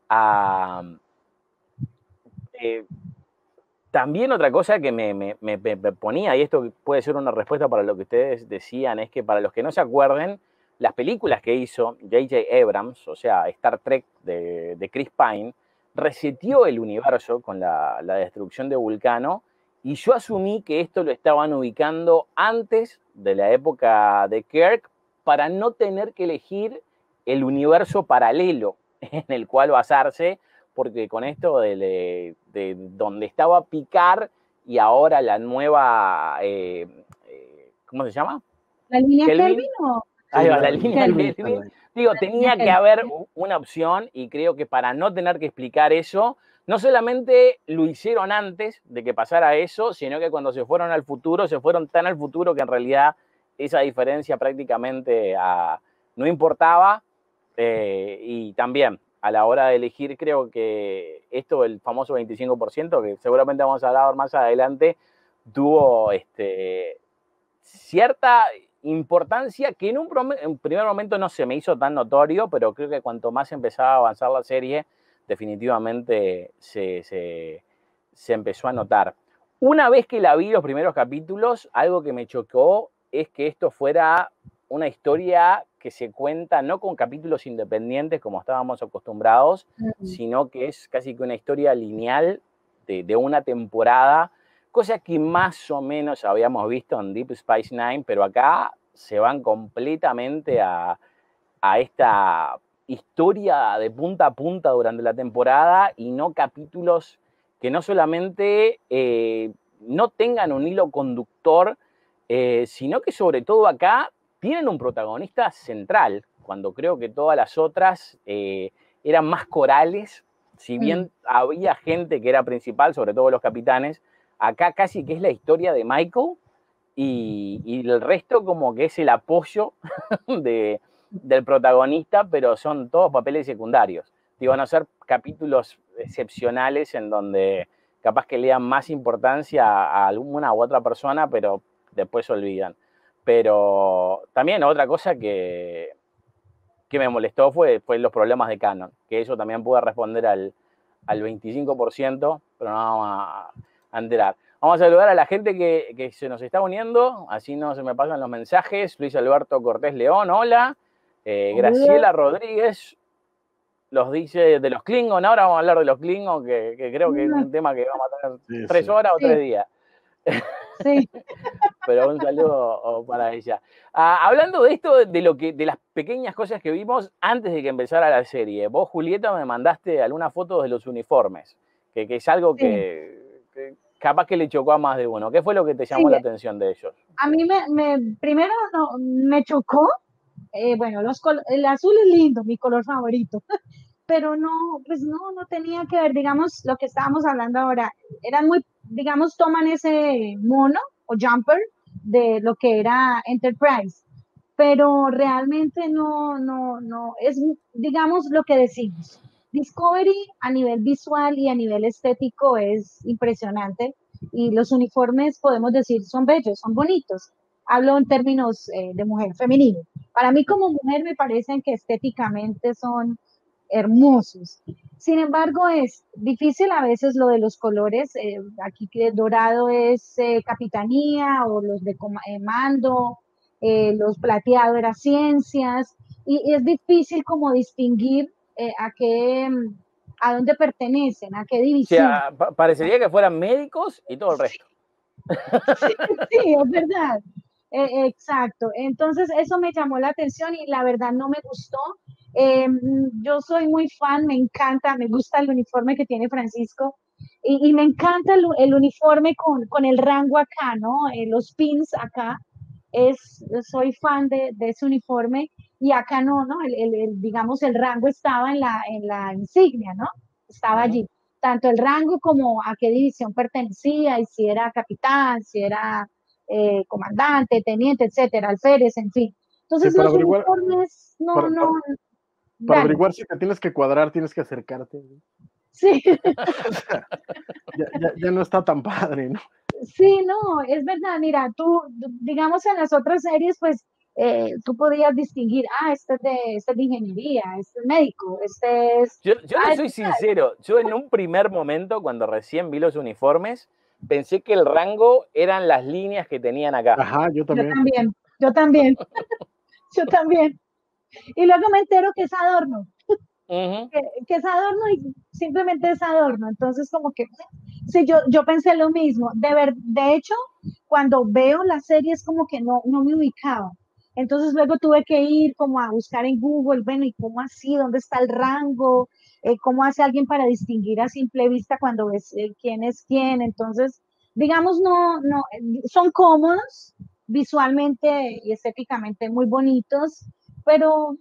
S1: También otra cosa que me ponía, y esto puede ser una respuesta para lo que ustedes decían, es que para los que no se acuerden, las películas que hizo J.J. Abrams, o sea, Star Trek de Chris Pine, reseteó el universo con la destrucción de Vulcano, y yo asumí que esto lo estaban ubicando antes de la época de Kirk para no tener que elegir el universo paralelo en el cual basarse, porque con esto de donde estaba Picard y ahora la nueva, ¿cómo se llama?
S3: ¿La línea
S1: Kelvin.
S3: Kelvin o?
S1: Ahí va, la línea
S3: Kelvin.
S1: Kelvin. Digo, tenía que haber una opción, y creo que para no tener que explicar eso, no solamente lo hicieron antes de que pasara eso, sino que cuando se fueron al futuro, se fueron tan al futuro que en realidad esa diferencia prácticamente no importaba. Y también, a la hora de elegir, creo que esto, el famoso 25%, que seguramente vamos a hablar más adelante, tuvo cierta importancia que en un primer momento no se me hizo tan notorio, pero creo que cuanto más empezaba a avanzar la serie, definitivamente se empezó a notar. Una vez que la vi los primeros capítulos, algo que me chocó es que esto fuera una historia que se cuenta no con capítulos independientes como estábamos acostumbrados, sino que es casi que una historia lineal de una temporada, cosa que más o menos habíamos visto en Deep Space Nine, pero acá se van completamente a esta historia de punta a punta durante la temporada, y no capítulos que no solamente no tengan un hilo conductor, sino que sobre todo acá tienen un protagonista central, cuando creo que todas las otras eran más corales. Si bien había gente que era principal, sobre todo los capitanes, acá casi que es la historia de Michael, y el resto como que es el apoyo del protagonista, pero son todos papeles secundarios. Van a ser capítulos excepcionales en donde capaz que le dan más importancia a alguna u otra persona, pero después se olvidan. Pero también otra cosa que me molestó fue los problemas de Canon, que eso también pude responder al 25%, pero no vamos a enterar. Vamos a saludar a la gente que se nos está uniendo, así no se me pasan los mensajes. Luis Alberto Cortés León, hola. Graciela Rodríguez los dice de los Klingon. Ahora vamos a hablar de los Klingon, que creo que es un tema que vamos a tener 3 horas o 3 días.
S3: Sí.
S1: Pero un saludo para ella. Hablando de esto, de las pequeñas cosas que vimos antes de que empezara la serie, vos, Julieta, me mandaste algunas fotos de los uniformes, que es algo que capaz que le chocó a más de uno. ¿Qué fue lo que te llamó la atención de ellos?
S3: A mí primero me chocó, bueno, el azul es lindo, mi color favorito, pero no, pues no tenía que ver, digamos, lo que estábamos hablando ahora, eran muy, digamos, toman ese mono o jumper de lo que era Enterprise, pero realmente no, es, digamos, lo que decimos. Discovery a nivel visual y a nivel estético es impresionante, y los uniformes, podemos decir, son bellos, son bonitos. Hablo en términos de mujer, femenino. Para mí como mujer me parecen que estéticamente son hermosos. Sin embargo, es difícil a veces lo de los colores. Aquí que dorado es capitanía, o los de mando, los plateados era ciencias, y es difícil como distinguir a dónde pertenecen, a qué división.
S1: O sea, parecería que fueran médicos y todo el resto.
S3: Sí, es verdad. Exacto. Entonces, eso me llamó la atención y la verdad no me gustó. Yo soy muy fan, me encanta, me gusta el uniforme que tiene Francisco y me encanta el uniforme con el rango acá, ¿no? Los pins acá. Soy fan de ese uniforme y acá no, ¿no? Digamos, el rango estaba en la insignia, ¿no? Estaba
S1: Ujú.
S3: allí. Tanto el rango como a qué división pertenecía y si era capitán, si era comandante, teniente, etcétera, alférez, en fin.
S2: Sí,
S3: Entonces los uniformes,
S2: para,
S3: no,
S2: para, para
S3: dale.
S2: averiguar si te tienes que cuadrar, tienes que acercarte.
S3: Sí,
S2: O sea, ya no está tan padre, ¿no?
S3: sí, no, es verdad. Mira, digamos en las otras series, pues tú podías distinguir, este es de ingeniería, este es médico, este es,
S1: Yo le soy
S3: este tal.
S1: sincero, yo en un primer momento, cuando recién vi los uniformes, pensé que el rango eran las líneas que tenían acá.
S2: Ajá, yo
S3: Yo
S2: también.
S3: también, yo también, yo también. Y luego me entero que es adorno,
S1: Ujú.
S3: que es adorno y simplemente es adorno. Entonces, como que, sí, yo pensé lo mismo. De hecho, cuando veo la serie es como que no me ubicaba. Entonces luego tuve que ir como a buscar en Google, bueno, ¿y cómo así? ¿Dónde está el rango? ¿Cómo hace alguien para distinguir a simple vista cuando ves quién es quién? Entonces, digamos, son cómodos visualmente y estéticamente muy bonitos, pero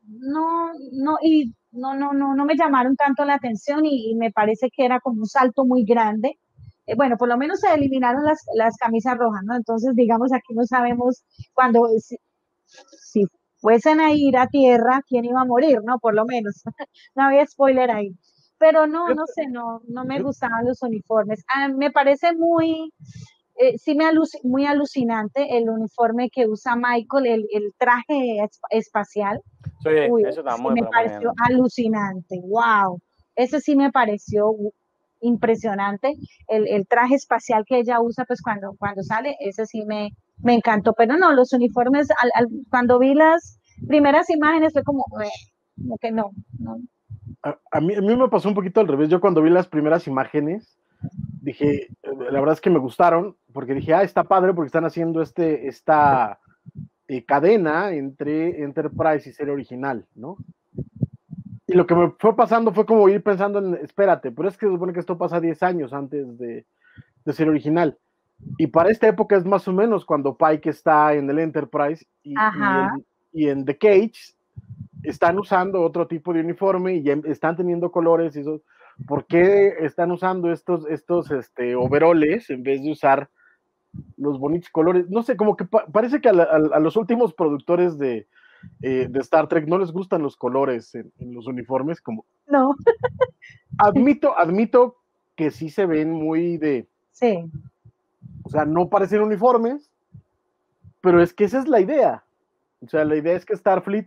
S3: no me llamaron tanto la atención y me parece que era como un salto muy grande. Bueno, por lo menos se eliminaron las camisas rojas, ¿no? Entonces, digamos, aquí no sabemos cuando, si fuesen a ir a tierra, quién iba a morir, ¿no? Por lo menos. No había spoiler ahí. Pero no sé, no me
S2: Yo,
S3: gustaban los uniformes. Me parece sí muy alucinante el uniforme que usa Michael, el traje espacial.
S1: Sí,
S3: Uy,
S1: eso está
S3: sí
S1: muy,
S3: me
S1: pero muy
S3: pareció
S1: bien.
S3: alucinante, wow. Ese sí me pareció impresionante. El traje espacial que ella usa, pues cuando sale, ese sí me encantó. Pero no, los uniformes, cuando vi las primeras imágenes, fue como que no.
S2: a mí me pasó un poquito al revés. Yo cuando vi las primeras imágenes, dije, la verdad es que me gustaron, porque dije, está padre porque están haciendo esta cadena entre Enterprise y serie original, ¿no? Y lo que me fue pasando fue como ir pensando en, espérate, pero es que se supone que esto pasa 10 años antes de serie original. Y para esta época es más o menos cuando Pike está en el Enterprise
S3: Ajá,
S2: y en The Cage están usando otro tipo de uniforme y ya están teniendo colores y eso. ¿Por qué están usando estos overoles en vez de usar los bonitos colores? No sé, como que parece que a los últimos productores de Star Trek no les gustan los colores en los uniformes. Como
S3: no,
S2: admito que sí se ven muy
S3: sí,
S2: o sea, no parecen uniformes, pero es que esa es la idea. O sea, la idea es que Starfleet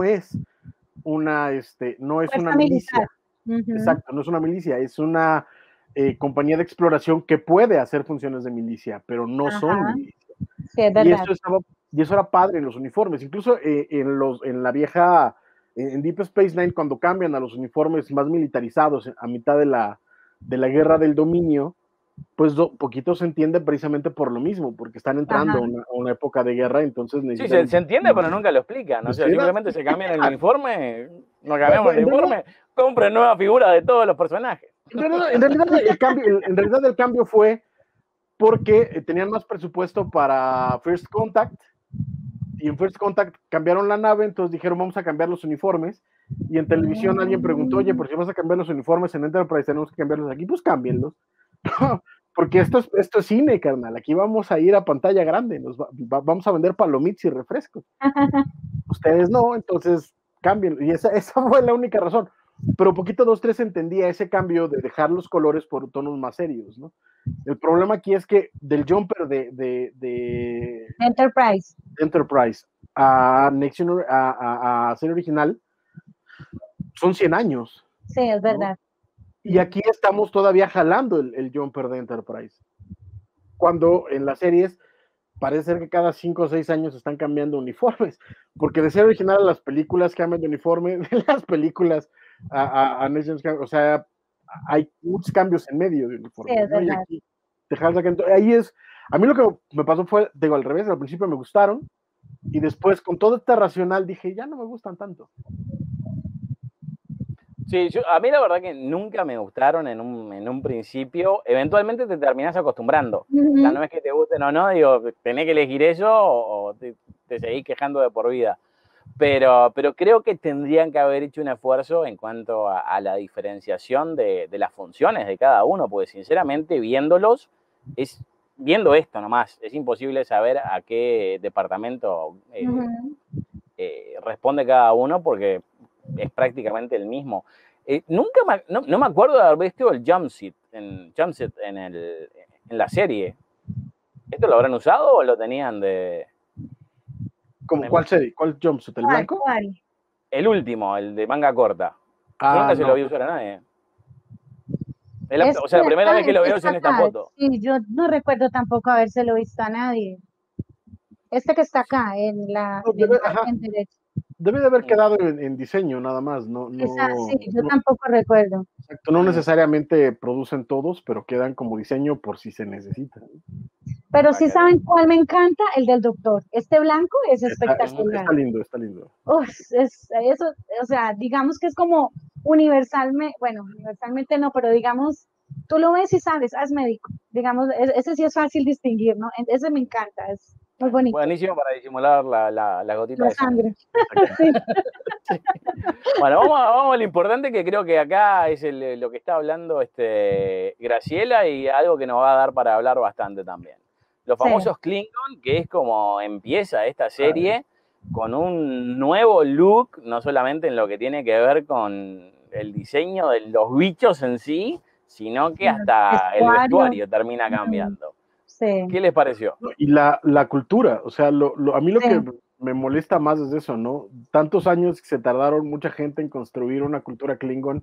S2: no es una
S3: fuerza militar.
S2: milicia.
S3: Ujú,
S2: Exacto, no es una milicia, es una compañía de exploración que puede hacer funciones de milicia, pero no son
S3: ajá,
S2: milicia.
S3: sí, es
S2: Y
S3: verdad.
S2: eso era padre en los uniformes. Incluso en la vieja, en Deep Space Nine, cuando cambian a los uniformes más militarizados a mitad de la guerra del dominio, pues poquito se entiende precisamente por lo mismo, porque están
S3: Ajá.
S2: entrando a una época de guerra, entonces
S1: Sí,
S2: necesitan
S1: se
S2: un
S1: entiende, pero nunca lo explican. O sea,
S2: necesitan-
S1: simplemente se cambian el uniforme, nos
S2: Bueno,
S1: cambiamos
S2: pues,
S1: el uniforme, compren nuevas figuras de todos los personajes.
S2: en realidad el cambio fue porque tenían más presupuesto para First Contact, y en First Contact cambiaron la nave, entonces dijeron vamos a cambiar los uniformes, y en televisión alguien preguntó, oye, por si vas a cambiar los uniformes en Enterprise, tenemos que cambiarlos aquí, pues cámbienlos. Porque esto es cine, carnal, aquí vamos a ir a pantalla grande, vamos a vender palomitas y refrescos. Ustedes no, entonces cambien, y esa fue la única razón. Pero poquito 2-3 entendía ese cambio de dejar los colores por tonos más serios, ¿no? El problema aquí es que del jumper de
S3: Enterprise.
S2: Enterprise a Nexion, a serie original, son 100 años,
S3: Sí, es
S2: ¿no?
S3: verdad.
S2: Y aquí estamos todavía jalando el jumper de Enterprise. Cuando en las series parece ser que cada 5 o 6 años están cambiando uniformes, porque de ser original a las películas cambian de uniforme, de las películas a Nations, o sea, hay muchos cambios en medio de
S3: Sí,
S2: uniformes,
S3: es
S2: ¿no? Y
S3: verdad.
S2: aquí, ahí es, a mí lo que me pasó fue, digo, al revés, al principio me gustaron, y después con todo este racional dije, ya no me gustan tanto.
S1: Sí, a mí la verdad que nunca me gustaron en un principio. Eventualmente te terminás acostumbrando. O sea, no es que te gusten o no, digo, tenés que elegir eso o te seguís quejando de por vida. Pero creo que tendrían que haber hecho un esfuerzo en cuanto a la diferenciación de las funciones de cada uno, porque sinceramente viéndolos, viendo esto nomás, es imposible saber a qué departamento responde cada uno porque es prácticamente el mismo. No me acuerdo de haber visto el Jumpsuit en la serie. ¿Esto lo habrán usado o lo tenían de...?
S2: ¿Cómo, cuál serie? ¿Cuál jumpsuit? ¿El blanco?
S3: ¿Cuál?
S1: El último, el de manga corta. Yo nunca se lo vi usar a nadie. O sea, la primera vez que lo veo es en esta foto.
S3: Sí, yo no recuerdo tampoco habérselo visto a nadie. Este que está acá, en la imagen derecha.
S2: Debe de haber quedado en diseño nada más, no.
S3: Sí, yo tampoco recuerdo.
S2: Exacto, no necesariamente producen todos, pero quedan como diseño por si se necesita.
S3: Pero sí saben cuál me encanta, el del doctor. Este blanco es espectacular.
S2: Está lindo, está lindo.
S3: Eso, o sea, digamos que es como universalmente, bueno, universalmente no, pero digamos, tú lo ves y sabes, es médico. Digamos, ese sí es fácil distinguir, ¿no? Ese me encanta, es muy bonito.
S1: Buenísimo para disimular la gotita
S3: la
S1: de sangre.
S3: Sí.
S1: Sí. Bueno, vamos a lo importante, que creo que acá es lo que está hablando Graciela, y algo que nos va a dar para hablar bastante también. Los famosos Klingon, que es como empieza esta serie con un nuevo look, no solamente en lo que tiene que ver con el diseño de los bichos en sí, sino que hasta el vestuario termina cambiando.
S3: Sí.
S1: ¿Qué les pareció?
S2: Y la cultura, o sea, a mí lo que me molesta más es eso, ¿no? Tantos años que se tardaron mucha gente en construir una cultura Klingon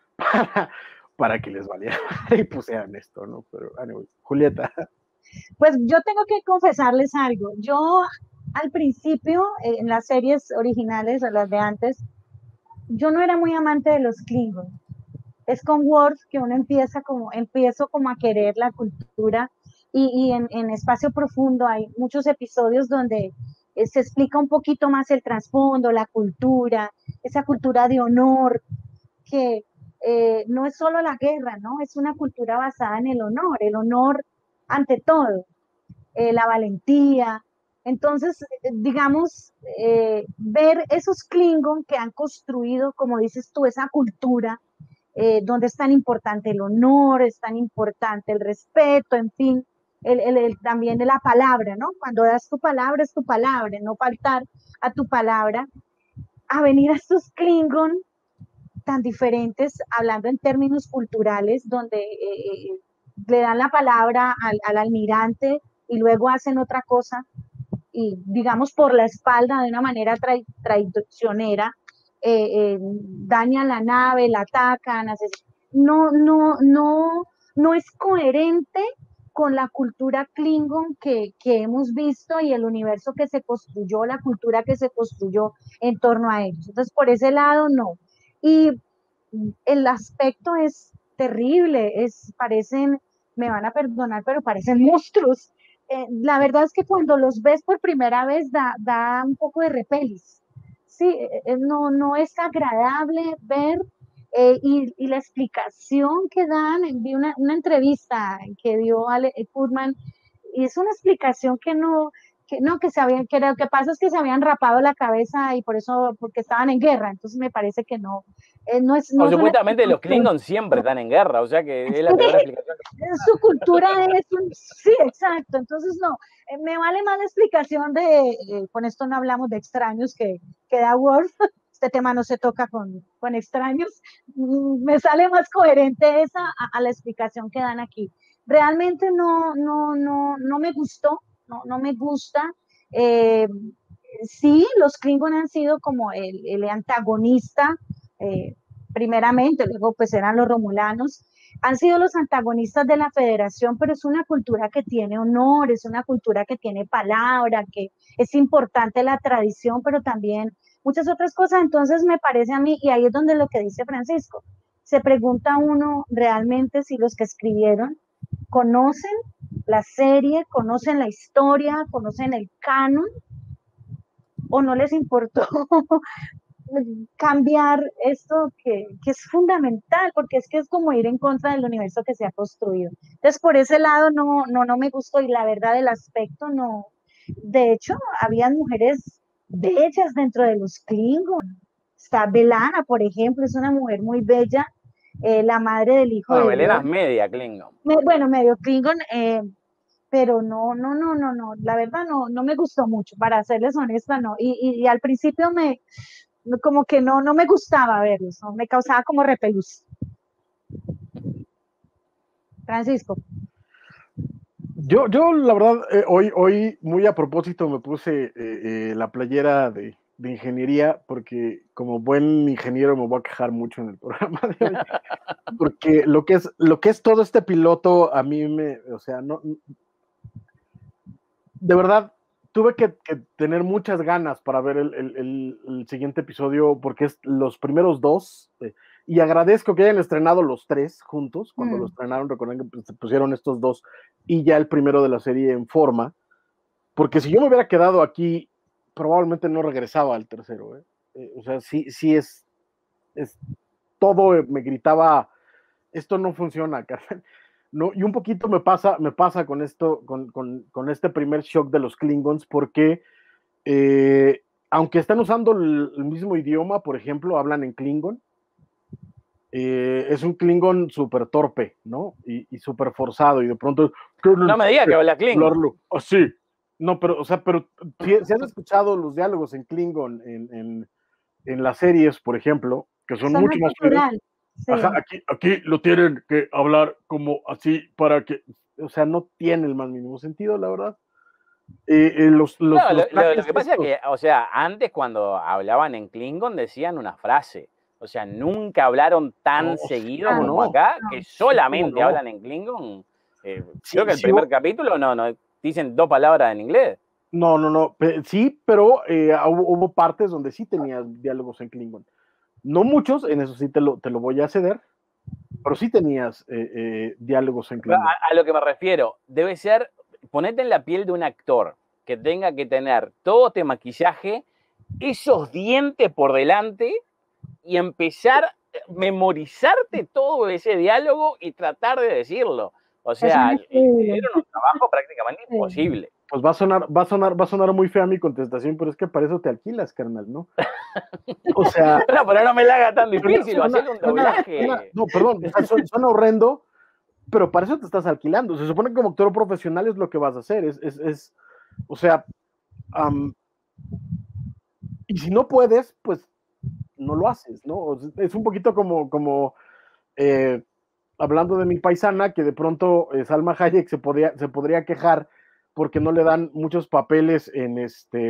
S2: para que les valiera y pusieran esto, ¿no? Pero, anyway, Julieta.
S3: Pues yo tengo que confesarles algo. Yo al principio, en las series originales o las de antes, yo no era muy amante de los Klingon. Es con Worf que uno empiezo como a querer la cultura, y en Espacio Profundo hay muchos episodios donde se explica un poquito más el trasfondo, la cultura, esa cultura de honor, que no es solo la guerra, ¿no? Es una cultura basada en el honor ante todo, la valentía. Entonces, digamos, ver esos Klingon que han construido, como dices tú, esa cultura, donde es tan importante el honor, es tan importante el respeto, en fin, también de la palabra, ¿no? Cuando das tu palabra, es tu palabra, no faltar a tu palabra. A venir a estos Klingon tan diferentes, hablando en términos culturales, donde le dan la palabra al almirante y luego hacen otra cosa, y digamos por la espalda, de una manera traicionera, dañan la nave, la atacan, no es coherente con la cultura Klingon que hemos visto y el universo que se construyó, la cultura que se construyó en torno a ellos. Entonces, por ese lado, no. Y el aspecto es terrible, parecen, me van a perdonar, pero parecen monstruos. La verdad es que cuando los ves por primera vez da un poco de repelis. Sí, no es agradable ver, y la explicación que dan, vi una entrevista que dio Ale Putman, y es una explicación que lo que pasa es que se habían rapado la cabeza y porque estaban en guerra, entonces me parece que no es.
S1: Supuestamente los Klingons siempre están en guerra, o sea que es la peor explicación.
S3: Su cultura sí, exacto, entonces no, me vale más la explicación con esto no hablamos de extraños que da Worf. Este tema no se toca con extraños, me sale más coherente esa a la explicación que dan aquí. Realmente no me gustó, no me gusta. Sí, los Klingon han sido como el antagonista, primeramente, luego pues eran los romulanos, han sido los antagonistas de la Federación, pero es una cultura que tiene honor, es una cultura que tiene palabra, que es importante la tradición, pero también muchas otras cosas. Entonces me parece a mí, y ahí es donde lo que dice Francisco, se pregunta uno realmente si los que escribieron conocen la serie, conocen la historia, conocen el canon, o no les importó cambiar esto que es fundamental, porque es que es como ir en contra del universo que se ha construido. Entonces, por ese lado no me gustó y la verdad del aspecto no. De hecho, habían mujeres bellas dentro de los Klingon. Está Belana, por ejemplo, es una mujer muy bella, la madre del hijo
S1: Bueno,
S3: de
S1: Belena es
S3: Worf.
S1: media Klingon.
S3: Bueno, medio Klingon, pero no, la verdad no me gustó mucho, para serles honesta, no. Y al principio como que no me gustaba verlos, ¿no? Me causaba como repelús. Francisco.
S2: Yo la verdad, hoy muy a propósito me puse la playera de ingeniería, porque como buen ingeniero me voy a quejar mucho en el programa de hoy, porque lo que es todo este piloto, a mí o sea, no, de verdad, tuve que tener muchas ganas para ver el siguiente episodio, porque es los primeros dos, y agradezco que hayan estrenado los tres juntos. Cuando los estrenaron, recuerden que se pusieron estos dos y ya el primero de la serie en forma, porque si yo me hubiera quedado aquí, probablemente no regresaba al tercero. O sea, sí es todo, me gritaba, esto no funciona, carnal. No, y un poquito me pasa con esto, con este primer shock de los Klingons, porque aunque están usando el mismo idioma, por ejemplo, hablan en Klingon, es un Klingon súper torpe, ¿no? Y súper forzado, y de pronto...
S1: No me digas que habla Klingon.
S2: Así. No, pero, o sea, pero si has escuchado los diálogos en Klingon, en las series, por ejemplo, que son mucho más fluidos. Sí. Ajá, aquí lo tienen que hablar como así para que, o sea, no tiene el más mínimo sentido, la verdad.
S1: Lo que pasa es que, o sea, antes cuando hablaban en Klingon decían una frase, o sea, nunca hablaron tan seguido como acá, que solamente hablan en Klingon. Creo que el primer capítulo no dicen 2 palabras en inglés.
S2: No, sí, pero hubo partes donde sí tenías diálogos en Klingon. No muchos, en eso sí te lo voy a ceder, pero sí tenías diálogos en Klingon.
S1: A lo que me refiero, debe ser, ponete en la piel de un actor que tenga que tener todo este maquillaje, esos dientes por delante y empezar a memorizarte todo ese diálogo y tratar de decirlo. O sea, era un trabajo prácticamente imposible.
S2: Pues va a sonar muy fea mi contestación, pero es que para eso te alquilas, carnal, ¿no? O sea...
S1: No, pero no me la haga tan difícil, hacer un doblaje.
S2: No, perdón, suena horrendo, pero para eso te estás alquilando. Se supone que como actor profesional es lo que vas a hacer, o sea, y si no puedes, pues no lo haces, ¿no? Es un poquito como hablando de mi paisana, que de pronto Salma Hayek se podría quejar porque no le dan muchos papeles en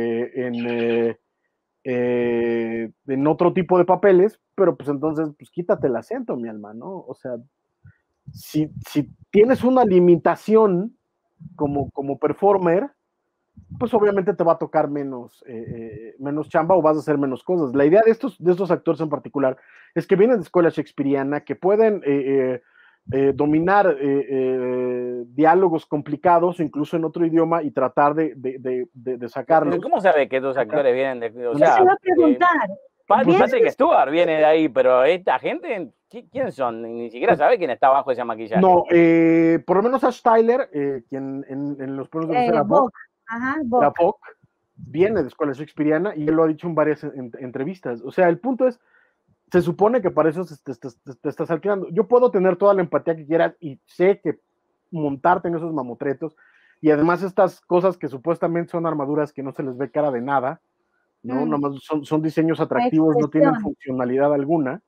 S2: otro tipo de papeles, pero pues entonces, pues quítate el acento, mi alma, ¿no? O sea, si tienes una limitación como performer, pues obviamente te va a tocar menos chamba o vas a hacer menos cosas. La idea de estos actores en particular es que vienen de escuela shakespeariana, que pueden dominar diálogos complicados, incluso en otro idioma, y tratar de sacarlos.
S1: ¿Cómo sabe que estos actores vienen de...?
S3: O sea, se va a preguntar.
S1: Patrick Stewart viene de ahí, pero esta gente, ¿quién son? Ni siquiera sabe quién está bajo ese maquillaje.
S2: No, por lo menos Ash Tyler, quien en los premios de era Bock, viene de escuela shakespeariana y él lo ha dicho en varias entrevistas. O sea, el punto es, se supone que para eso te estás alquilando. Yo puedo tener toda la empatía que quieras y sé que montarte en esos mamotretos y además estas cosas que supuestamente son armaduras que no se les ve cara de nada, ¿no? Nomás son diseños atractivos, no tienen funcionalidad alguna.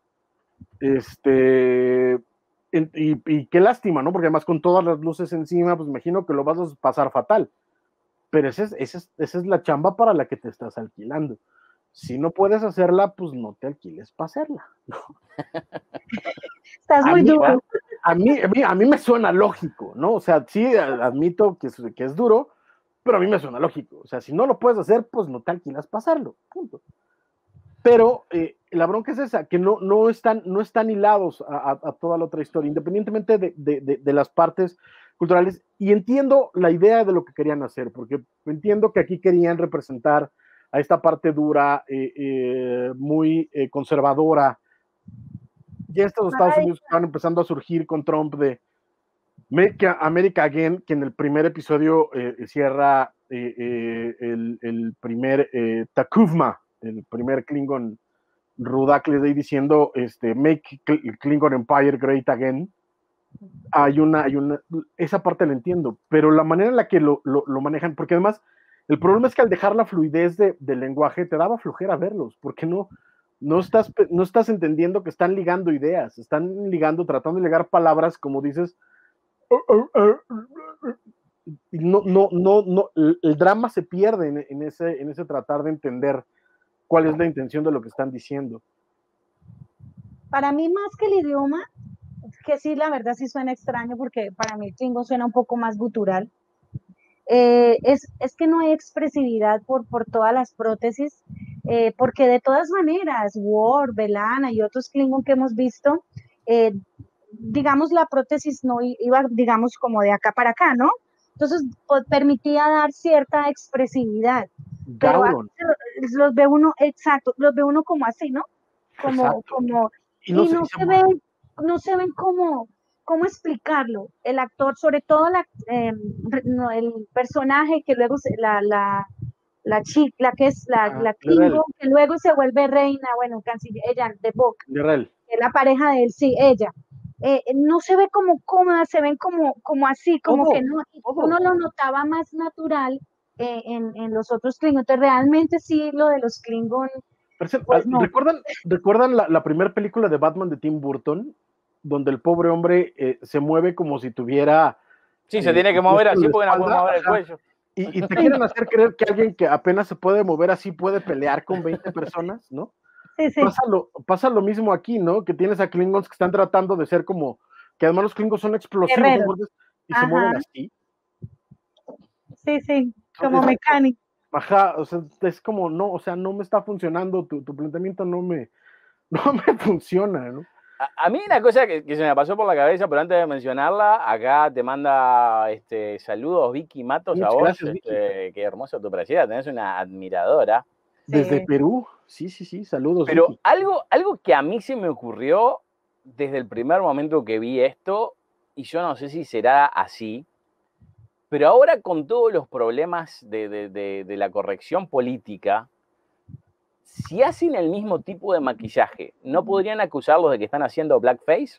S2: Y qué lástima, ¿no? Porque además con todas las luces encima, pues imagino que lo vas a pasar fatal. Pero esa es la chamba para la que te estás alquilando. Si no puedes hacerla, pues no te alquiles para hacerla. ¿No?
S3: Estás muy duro.
S2: A mí me suena lógico, ¿no? O sea, sí, admito que es duro, pero a mí me suena lógico. O sea, si no lo puedes hacer, pues no te alquilas para hacerlo. Punto. Pero la bronca es esa, que no están hilados a toda la otra historia, independientemente de las partes culturales. Y entiendo la idea de lo que querían hacer, porque entiendo que aquí querían representar a esta parte dura, muy conservadora. Ya estos Estados Unidos estaban empezando a surgir con Trump de Make America Again, que en el primer episodio cierra el primer Takuvma, el primer Klingon Rudak le doy diciendo Make Klingon Empire Great Again. Hay una, esa parte la entiendo, pero la manera en la que lo manejan, porque además el problema es que al dejar la fluidez del lenguaje te daba flojera verlos, porque no estás entendiendo que están ligando ideas, están ligando, tratando de ligar palabras, como dices, no, el drama se pierde en ese tratar de entender cuál es la intención de lo que están diciendo.
S3: Para mí, más que el idioma, que sí, la verdad sí suena extraño, porque para mí el Klingon suena un poco más gutural, es que no hay expresividad por todas las prótesis, porque de todas maneras, Worf, B'Elanna y otros Klingon que hemos visto, digamos, la prótesis no iba, digamos, como de acá para acá, ¿no? Entonces, permitía dar cierta expresividad.
S2: Gauron.
S3: Pero los ve uno, exacto, los ve uno como así, ¿no? Y no se ven cómo explicarlo. El actor, sobre todo el personaje que luego la chica, que es la Klingon, que luego se vuelve reina, bueno, canciller, ella, de Bok, la pareja de él, sí, ella. No se ve como cómoda, se ven como así, como que no, uno lo notaba más natural en los otros Klingon. Entonces, realmente sí, lo de los Klingon.
S2: Pues no. ¿Recuerdan la primera película de Batman de Tim Burton? Donde el pobre hombre se mueve como si tuviera...
S1: Sí, se tiene que mover así porque no puede mover el cuello.
S2: Y te quieren hacer creer que alguien que apenas se puede mover así puede pelear con 20 personas, ¿no?
S3: Sí.
S2: Pasa lo mismo aquí, ¿no? Que tienes a Klingons que están tratando de ser como... Que además los Klingons son explosivos y se mueven así.
S3: Sí, como mecánico.
S2: Ajá, o sea, es como, no, o sea, no me está funcionando, tu planteamiento no me funciona, ¿no?
S1: A mí una cosa que se me pasó por la cabeza, pero antes de mencionarla, acá te manda saludos Vicky Matos. Muchas a vos. Gracias, Vicky. Qué hermosa tu presencia, tenés una admiradora.
S2: Desde Perú, sí, saludos.
S1: Pero
S2: Vicky.
S1: algo que a mí se me ocurrió desde el primer momento que vi esto, y yo no sé si será así, pero ahora con todos los problemas de la corrección política, si hacen el mismo tipo de maquillaje, ¿no podrían acusarlos de que están haciendo blackface?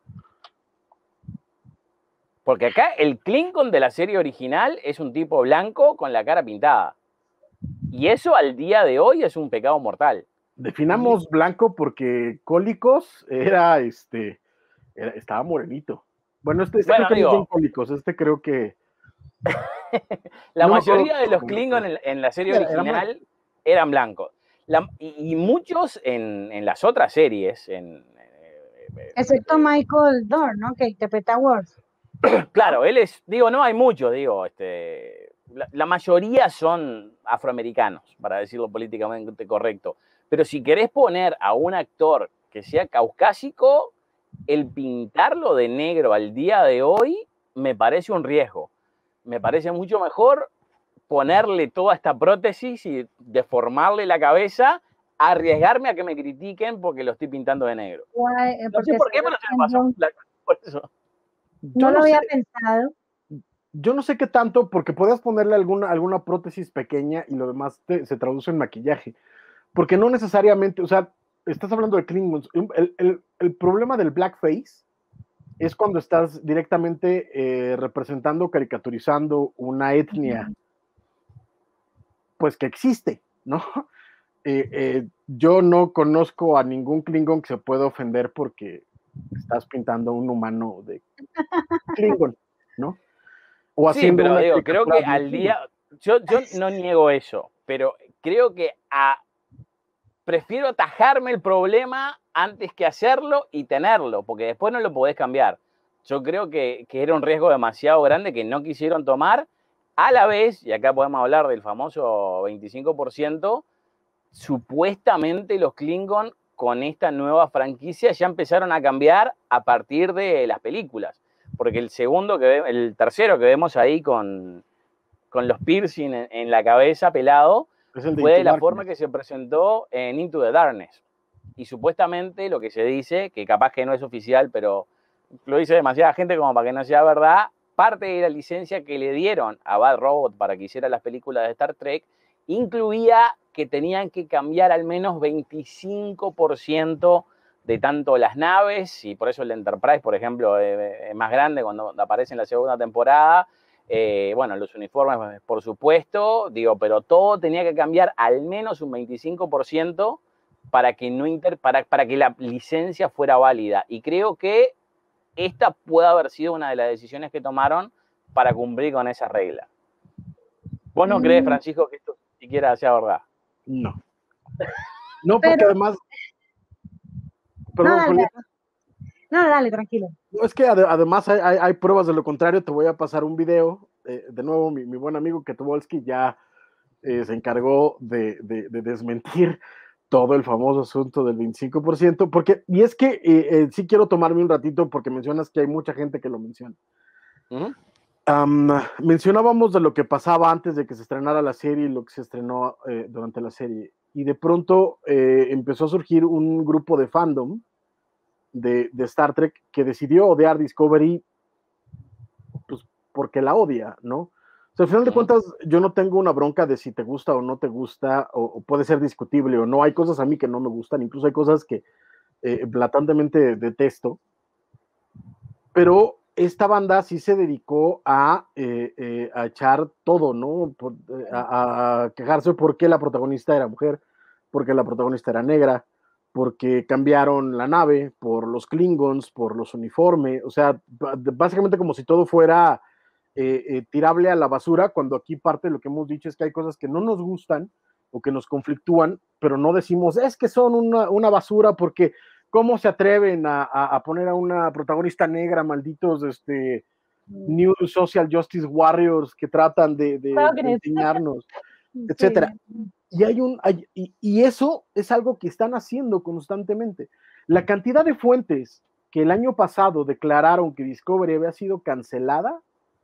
S1: Porque acá el Klingon de la serie original es un tipo blanco con la cara pintada. Y eso al día de hoy es un pecado mortal.
S2: Definamos blanco porque Cólicos estaba morenito. Bueno, creo que no son Cólicos, creo que...
S1: La mayoría de los Klingon en la serie original eran blancos. Y muchos en las otras series.
S3: Excepto Michael Dorn, ¿no? Que interpreta a Worf.
S1: Claro, él es, no hay muchos, la mayoría son afroamericanos, para decirlo políticamente correcto. Pero si querés poner a un actor que sea caucásico, el pintarlo de negro al día de hoy me parece un riesgo. Me parece mucho mejor ponerle toda esta prótesis y deformarle la cabeza, arriesgarme a que me critiquen porque lo estoy pintando de negro. No sé por qué, pero se me pasó. Por eso.
S3: No lo había pensado.
S2: Yo no sé qué tanto, porque podías ponerle alguna prótesis pequeña y lo demás se traduce en maquillaje. Porque no necesariamente, o sea, estás hablando de Klingons. El problema del blackface es cuando estás directamente representando, caricaturizando una etnia, pues que existe, ¿no? Yo no conozco a ningún Klingon que se pueda ofender porque estás pintando un humano de Klingon, ¿no?
S1: O sí, pero creo que al día, yo no niego eso, pero creo que prefiero atajarme el problema antes que hacerlo y tenerlo, porque después no lo podés cambiar. Yo creo que era un riesgo demasiado grande que no quisieron tomar. A la vez, y acá podemos hablar del famoso 25%, supuestamente los Klingon con esta nueva franquicia ya empezaron a cambiar a partir de las películas. Porque el tercero que vemos ahí con los piercing en la cabeza pelado,
S2: Es el de
S1: fue de
S2: Into
S1: la
S2: Darkness.
S1: forma que se presentó en Into the Darkness. Y supuestamente lo que se dice, que capaz que no es oficial, pero lo dice demasiada gente como para que no sea verdad, parte de la licencia que le dieron a Bad Robot para que hiciera las películas de Star Trek incluía que tenían que cambiar al menos 25% de tanto las naves, y por eso el Enterprise, por ejemplo, es más grande cuando aparece en la segunda temporada. Bueno, los uniformes, por supuesto, digo, pero todo tenía que cambiar al menos un 25% para que, para que la licencia fuera válida. Y creo que esta puede haber sido una de las decisiones que tomaron para cumplir con esa regla. ¿Vos no crees, Francisco, que esto siquiera sea verdad?
S2: No. No, porque además... Perdón,
S3: no,
S2: Julieta.
S3: No, dale, tranquilo.
S2: No, es que además hay pruebas de lo contrario. Te voy a pasar un video. De nuevo, mi buen amigo Ketowolski ya se encargó de desmentir todo el famoso asunto del 25%, porque, y es que sí quiero tomarme un ratito porque mencionas que hay mucha gente que lo menciona. Mencionábamos de lo que pasaba antes de que se estrenara la serie y lo que se estrenó durante la serie, y de pronto empezó a surgir un grupo de fandom de Star Trek que decidió odiar Discovery pues porque la odia, ¿no? O sea, al final de cuentas, yo no tengo una bronca de si te gusta o no te gusta, o puede ser discutible o no. Hay cosas a mí que no me gustan, incluso hay cosas que blatantemente detesto, pero esta banda sí se dedicó a echar todo, ¿no? A quejarse porque la protagonista era mujer, porque la protagonista era negra, porque cambiaron la nave por los Klingons, por los uniformes, o sea, básicamente como si todo fuera tirable a la basura, cuando aquí parte de lo que hemos dicho es que hay cosas que no nos gustan o que nos conflictúan, pero no decimos, es que son una basura porque ¿cómo se atreven a poner a una protagonista negra, malditos New Social Justice Warriors que tratan de enseñarnos, etcétera? Sí. Y eso es algo que están haciendo constantemente. La cantidad de fuentes que el año pasado declararon que Discovery había sido cancelada,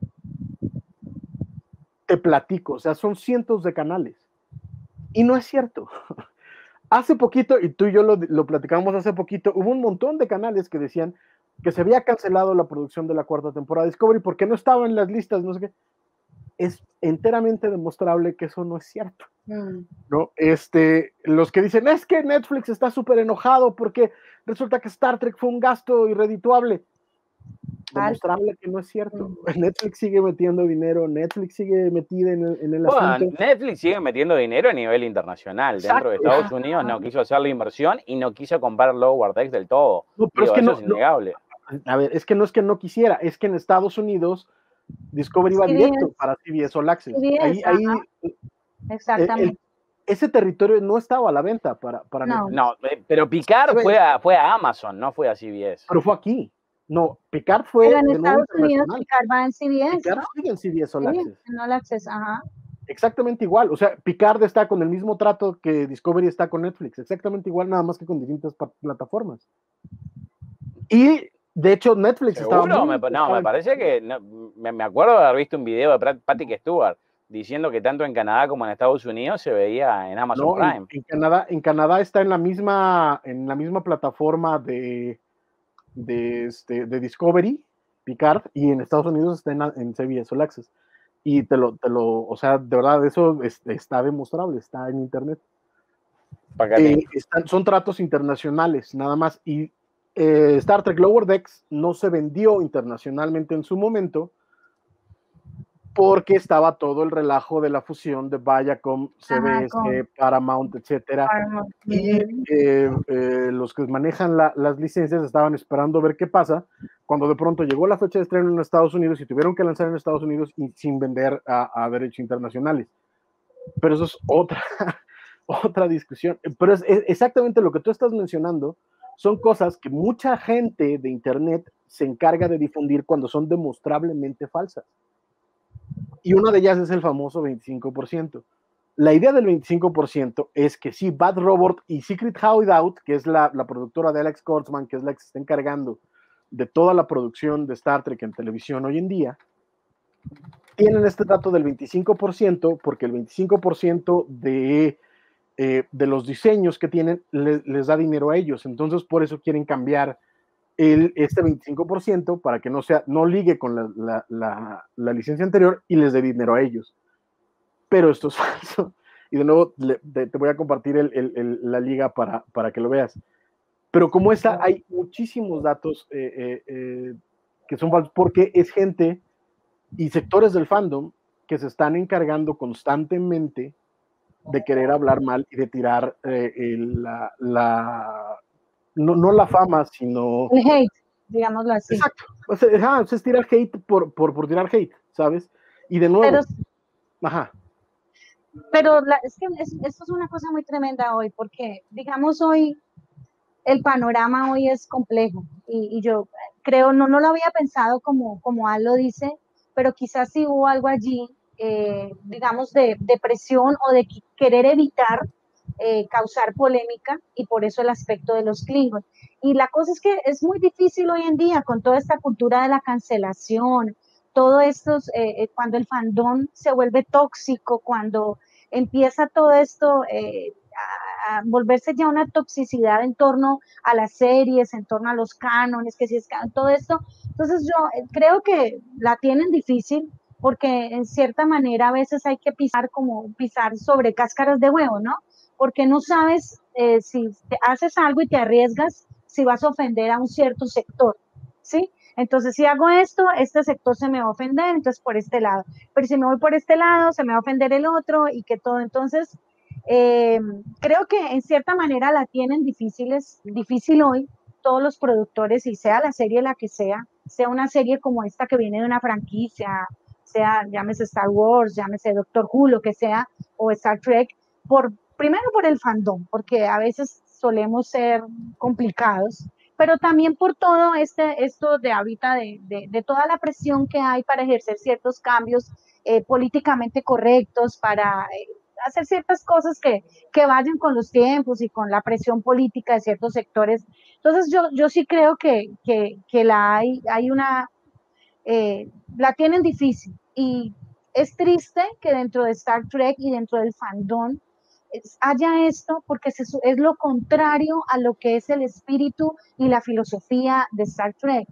S2: te platico, o sea, son cientos de canales. Y no es cierto. Hace poquito, y tú y yo lo platicamos hace poquito, hubo un montón de canales que decían que se había cancelado la producción de la cuarta temporada de Discovery porque no estaba en las listas, no sé qué. Es enteramente demostrable que eso no es cierto. ¿No? Los que dicen, es que Netflix está súper enojado porque resulta que Star Trek fue un gasto irredituable. Demostrable que no es cierto. Netflix sigue metiendo dinero, Netflix sigue metida en el asunto.
S1: Netflix sigue metiendo dinero a nivel internacional. Exacto. Dentro de Estados Unidos no quiso hacer la inversión y no quiso comprar Lower Decks del todo.
S2: No, pero es que
S1: eso es innegable.
S2: A ver, es que no quisiera, es que en Estados Unidos Discovery va directo para CBS All Access. Ahí
S3: exactamente.
S2: Ese territorio no estaba a la venta para
S1: Netflix. No, pero Picard fue a Amazon, no fue a CBS.
S2: Pero fue aquí. No, Picard fue
S3: pero en Estados Unidos, Picard va en CBS,
S2: Picard sigue en CBS All Access.
S3: En All Access, ajá.
S2: Exactamente igual, o sea, Picard está con el mismo trato que Discovery está con Netflix, exactamente igual, nada más que con distintas plataformas. Y, de hecho, Netflix
S1: ¿seguro? Me parece que, me acuerdo de haber visto un video de Patrick Stewart diciendo que tanto en Canadá como en Estados Unidos se veía en Amazon Prime.
S2: En Canadá está en la misma plataforma de Discovery, Picard, y en Estados Unidos está en CBS All Access. Y o sea, de verdad, eso está demostrable, está en internet. Son tratos internacionales, nada más. Y Star Trek Lower Decks no se vendió internacionalmente en su momento porque estaba todo el relajo de la fusión de Viacom, CBS, Paramount, etcétera. Y los que manejan las licencias estaban esperando ver qué pasa, cuando de pronto llegó la fecha de estreno en Estados Unidos y tuvieron que lanzar en Estados Unidos y sin vender a derechos internacionales. Pero eso es otra discusión. Pero es exactamente lo que tú estás mencionando, son cosas que mucha gente de internet se encarga de difundir cuando son demostrablemente falsas. Y una de ellas es el famoso 25%. La idea del 25% es que sí, Bad Robot y Secret Hideout, que es la productora de Alex Kurtzman, que es la que se está encargando de toda la producción de Star Trek en televisión hoy en día, tienen este dato del 25% porque el 25% de los diseños que tienen les da dinero a ellos. Entonces, por eso quieren cambiar este 25% para que no ligue con la licencia anterior y les dé dinero a ellos. Pero esto es falso. Y de nuevo te voy a compartir la liga para que lo veas. Pero como esta, hay muchísimos datos que son falsos porque es gente y sectores del fandom que se están encargando constantemente de querer hablar mal y de tirar no la fama, sino...
S3: El hate, digámoslo así.
S2: Exacto. O sea, es tirar hate por tirar hate, ¿sabes? Y de nuevo...
S3: Pero es que esto es una cosa muy tremenda hoy, porque, digamos, hoy el panorama hoy es complejo y yo creo, no lo había pensado como Al lo dice, pero quizás sí hubo algo allí, digamos, de presión o de querer evitar causar polémica, y por eso el aspecto de los Klingons. Y la cosa es que es muy difícil hoy en día con toda esta cultura de la cancelación, todo esto, cuando el fandom se vuelve tóxico, cuando empieza todo esto a volverse ya una toxicidad en torno a las series, en torno a los cánones, que si es todo esto. Entonces yo creo que la tienen difícil, porque en cierta manera a veces hay que pisar sobre cáscaras de huevo, ¿no? Porque no sabes si te haces algo y te arriesgas, si vas a ofender a un cierto sector, ¿sí? Entonces, si hago esto, este sector se me va a ofender, entonces por este lado. Pero si me voy por este lado, se me va a ofender el otro y que todo. Entonces, creo que en cierta manera la tienen difícil hoy todos los productores, y sea la serie la que sea una serie como esta que viene de una franquicia, sea, llámese Star Wars, llámese Doctor Who, lo que sea, o Star Trek, primero por el fandom, porque a veces solemos ser complicados, pero también por todo esto de ahorita, de toda la presión que hay para ejercer ciertos cambios políticamente correctos, para hacer ciertas cosas que vayan con los tiempos y con la presión política de ciertos sectores. Entonces yo sí creo que hay una, la tienen difícil, y es triste que dentro de Star Trek y dentro del fandom haya esto, porque es lo contrario a lo que es el espíritu y la filosofía de Star Trek.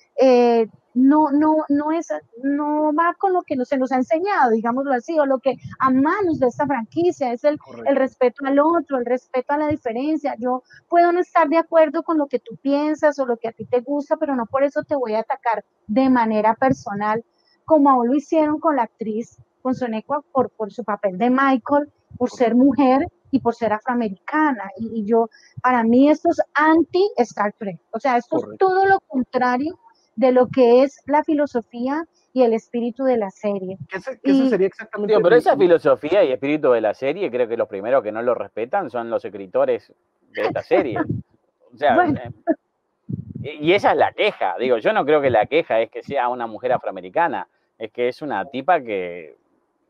S3: No va con lo que se nos ha enseñado, digámoslo así, o lo que amamos de esta franquicia, es el respeto al otro, el respeto a la diferencia. Yo puedo no estar de acuerdo con lo que tú piensas o lo que a ti te gusta, pero no por eso te voy a atacar de manera personal, como aún lo hicieron con la actriz, con Sonequa, por su papel de Michael, por ser mujer y por ser afroamericana. Y yo, para mí esto es anti-Star Trek, o sea, esto es todo lo contrario de lo que es la filosofía y el espíritu de la serie.
S2: Ese sería exactamente...
S1: Pero esa filosofía y espíritu de la serie, creo que los primeros que no lo respetan son los escritores de esta serie. O sea, bueno. Y esa es la queja. Digo, yo no creo que la queja es que sea una mujer afroamericana, es que es una tipa que...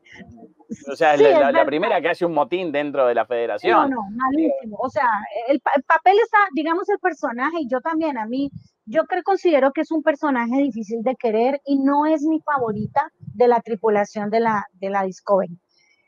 S1: O sea, sí, la primera que hace un motín dentro de la federación.
S3: No, malísimo. O sea, el papel está, digamos, el personaje, y yo también, yo considero que es un personaje difícil de querer y no es mi favorita de la tripulación de la Discovery.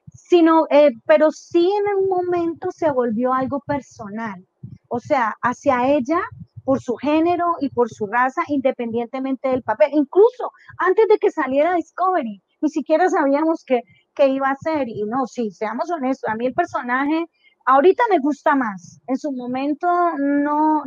S3: Pero sí en un momento se volvió algo personal. O sea, hacia ella, por su género y por su raza, independientemente del papel. Incluso antes de que saliera Discovery, ni siquiera sabíamos que iba a ser. Y no, sí, seamos honestos, a mí el personaje ahorita me gusta más. En su momento no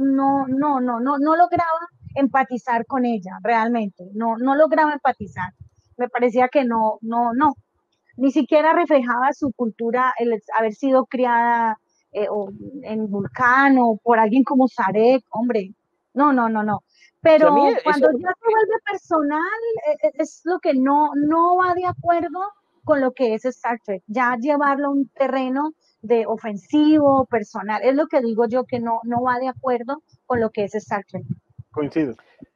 S3: lograba empatizar con ella, realmente. No lograba empatizar. Me parecía que no. Ni siquiera reflejaba su cultura, el haber sido criada en Vulcán o por alguien como Sarek, hombre. No. Pero o sea, cuando ya se vuelve personal, es lo que no va de acuerdo con lo que es Star Trek. Ya llevarlo a un terreno de ofensivo, personal, es lo que digo yo, que no va de acuerdo con lo que es Star Trek.
S2: Coincido.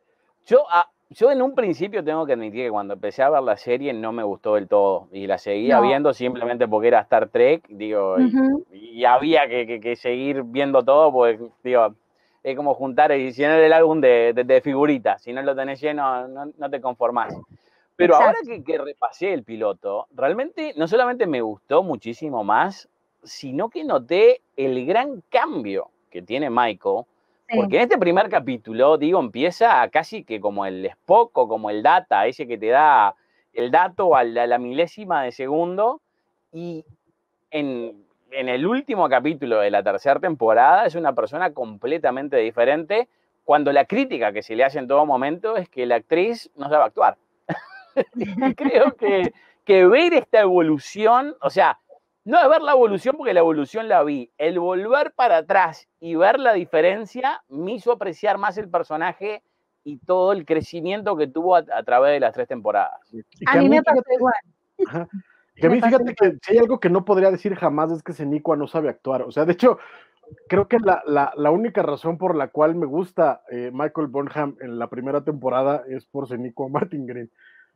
S1: Yo en un principio tengo que admitir que cuando empecé a ver la serie no me gustó del todo y la seguía viendo simplemente porque era Star Trek, digo, y había que seguir viendo todo, pues, digo, es como juntar y llenar el álbum de figuritas, si no lo tenés lleno no te conformás. Pero ahora
S3: Exacto.
S1: que repasé el piloto, realmente no solamente me gustó muchísimo más, sino que noté el gran cambio que tiene Michael, porque
S3: Sí.
S1: en este primer capítulo, digo, empieza a casi que como el Spock o como el Data, ese que te da el dato a la milésima de segundo, y en el último capítulo de la tercera temporada es una persona completamente diferente, cuando la crítica que se le hace en todo momento es que la actriz no sabe actuar. Y creo que ver esta evolución, o sea, no es ver la evolución porque la evolución la vi, el volver para atrás y ver la diferencia me hizo apreciar más el personaje y todo el crecimiento que tuvo a través de las 3 temporadas.
S2: Y
S3: A
S2: que a
S3: mí
S2: mí,
S3: me pasó
S2: fíjate,
S3: igual,
S2: ajá, y que a
S3: me
S2: mí,
S3: pasó
S2: fíjate
S3: igual.
S2: que si hay algo que no podría decir jamás es que Sonequa no sabe actuar. O sea, de hecho, creo que la única razón por la cual me gusta Michael Burnham en la primera temporada es por Sonequa Martin Green.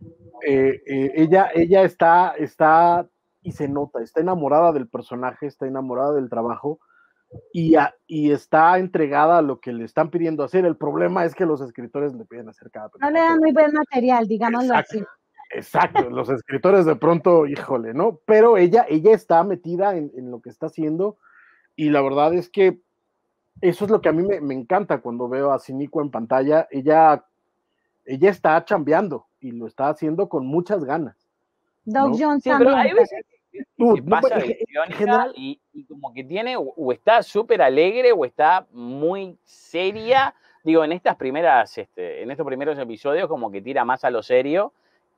S2: Ella está y se nota, está enamorada del personaje, está enamorada del trabajo y está entregada a lo que le están pidiendo hacer. El problema es que los escritores le piden hacer cada
S3: No le dan
S2: pendejada.
S3: muy buen material, digámoslo
S2: Exacto,
S3: así.
S2: exacto. Los escritores de pronto, híjole, ¿no? Pero ella está metida en lo que está haciendo y la verdad es que eso es lo que a mí me encanta cuando veo a Sinico en pantalla. Ella está chambeando y lo está haciendo con muchas ganas,
S3: Doug
S2: ¿no?
S3: Jones
S1: Sí, pero
S3: también.
S1: hay veces que se
S2: No,
S1: pasa de
S2: en
S1: histriónica
S2: general,
S1: y como que tiene, o está súper alegre o está muy seria. Digo, en estas primeras, en estos primeros episodios, como que tira más a lo serio.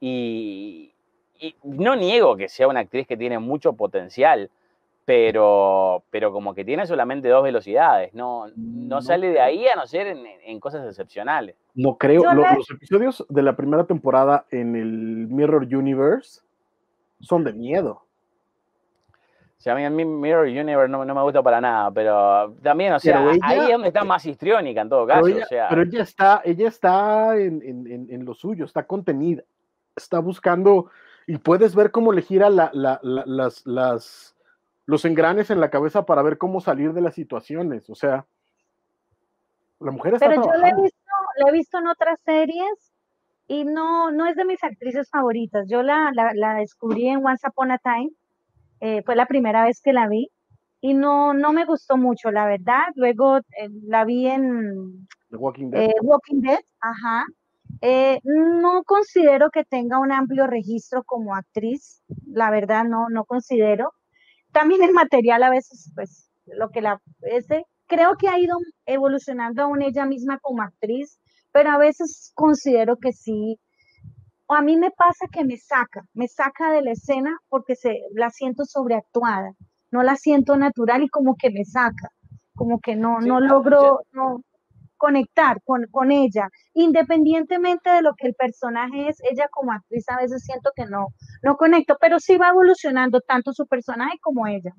S1: Y no niego que sea una actriz que tiene mucho potencial, pero como que tiene solamente 2 velocidades. No
S2: no
S1: sale de
S2: creo.
S1: ahí a no ser en cosas excepcionales.
S2: No creo.
S3: Yo le,
S2: Los episodios de la primera temporada en el Mirror Universe son de miedo.
S1: O sea, a mí Mirror Universe no me gusta para nada, pero también, o
S2: Pero
S1: sea, ahí es donde está más histriónica en todo caso, o sea.
S2: pero ella está en lo suyo, está contenida, está buscando y puedes ver cómo le gira los engranes en la cabeza para ver cómo salir de las situaciones. O sea, la mujer está
S3: pero yo
S2: trabajando.
S3: la he visto en otras series y no es de mis actrices favoritas. Yo la descubrí en Once Upon a Time, fue la primera vez que la vi y no me gustó mucho, la verdad. Luego la vi en
S2: The Walking Dead.
S3: Walking Dead, ajá. No considero que tenga un amplio registro como actriz, la verdad no considero. También el material a veces, pues, lo que creo que ha ido evolucionando aún ella misma como actriz, pero a veces considero que sí, o a mí me pasa que me saca de la escena porque la siento sobreactuada, no la siento natural y como que me saca, como que
S1: Sí,
S3: no logro conectar con ella, independientemente de lo que el personaje es, ella como actriz a veces siento que no conecto, pero sí va evolucionando tanto su personaje como ella.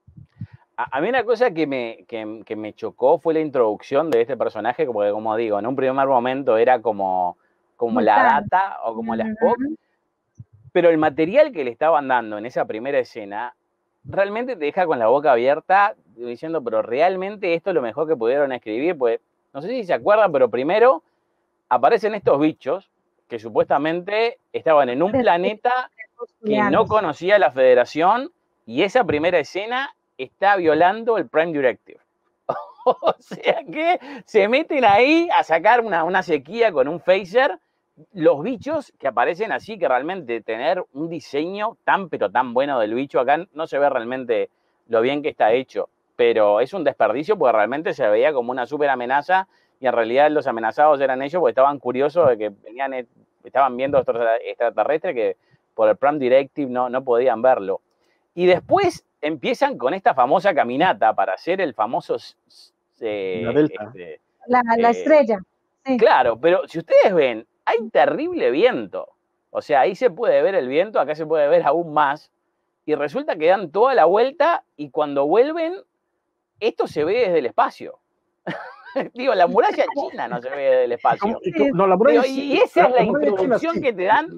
S1: a mí una cosa que me chocó fue la introducción de este personaje, porque como digo, en un primer momento era como
S3: Muy
S1: la
S3: tarde.
S1: Data o como la Spock,
S3: Ujú.
S1: pero el material que le estaban dando en esa primera escena realmente te deja con la boca abierta diciendo, pero realmente esto es lo mejor que pudieron escribir, pues no sé si se acuerdan, pero primero aparecen estos bichos que supuestamente estaban en un planeta que no conocía la Federación y esa primera escena está violando el Prime Directive. O sea que se meten ahí a sacar una sequía con un phaser. Los bichos que aparecen así, que realmente tener un diseño tan pero tan bueno del bicho acá, no se ve realmente lo bien que está hecho, pero es un desperdicio porque realmente se veía como una súper amenaza y en realidad los amenazados eran ellos porque estaban curiosos de que estaban viendo estos extraterrestres que por el Prime Directive no podían verlo. Y después empiezan con esta famosa caminata para hacer el famoso
S2: La Delta.
S3: La estrella, sí.
S1: claro, pero si ustedes ven, hay terrible viento. O sea, ahí se puede ver el viento, acá se puede ver aún más. Y resulta que dan toda la vuelta y cuando vuelven, esto se ve desde el espacio. Digo, la muralla china no se ve desde el espacio.
S2: No, la muralla
S1: Y esa es la
S2: china
S1: introducción
S2: sí.
S1: que te dan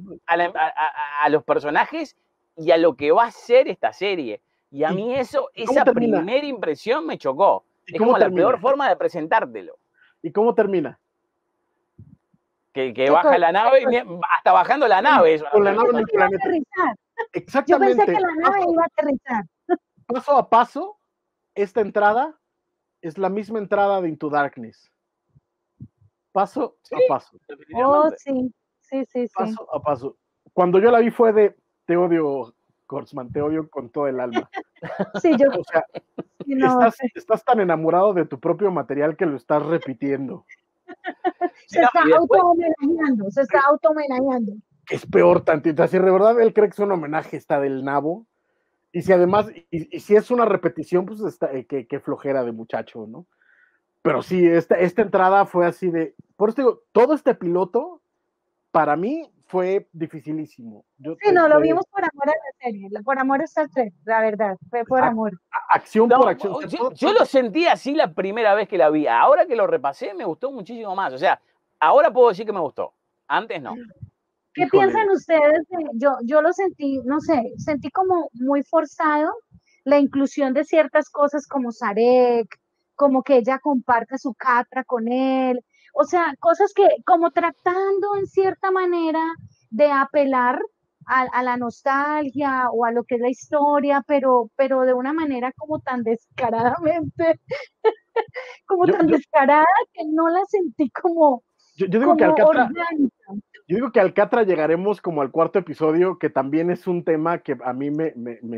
S1: a los personajes y a lo que va a ser esta serie. Y a mí
S2: ¿Cómo
S1: esa
S2: termina?
S1: primera impresión me chocó.
S2: ¿Y
S1: Es
S2: cómo
S1: como la
S2: termina?
S1: peor forma de presentártelo.
S2: ¿Y cómo termina?
S1: Que baja la nave, hasta bajando la nave. Eso,
S2: con la nave en el planeta. Exactamente.
S3: Yo pensé que la nave iba a aterrizar.
S2: Paso a paso, esta entrada es la misma entrada de Into Darkness. Paso a paso.
S3: Oh, sí.
S2: Paso a paso. Cuando yo la vi fue de, te odio, Kurtzman, te odio con todo el alma.
S3: Sí, yo.
S2: O sea,
S3: sí, no,
S2: estás tan enamorado de tu propio material que lo estás repitiendo.
S3: Se está auto-homenajeando.
S2: Es peor tantito. Si de verdad él cree que es un homenaje, está del nabo. Y si además, y si es una repetición, pues está, que flojera de muchacho, ¿no? Pero sí, esta entrada fue así de. Por eso digo, todo este piloto, para mí, fue dificilísimo.
S3: Lo vimos por amor a la serie, por amor a Star Trek, la verdad, fue por amor.
S2: Acción por acción.
S1: Yo lo sentí así la primera vez que la vi. Ahora que lo repasé, me gustó muchísimo más. O sea, ahora puedo decir que me gustó. Antes no.
S3: ¿Qué piensan ustedes? Yo lo sentí, no sé, sentí como muy forzado la inclusión de ciertas cosas como Sarek, como que ella comparta su catra con él, o sea, cosas que como tratando en cierta manera de apelar a la nostalgia o a lo que es la historia, pero de una manera como tan descaradamente, descarada que no la sentí como,
S2: yo digo que yo digo que al Catra llegaremos como al cuarto episodio, que también es un tema que a mí me...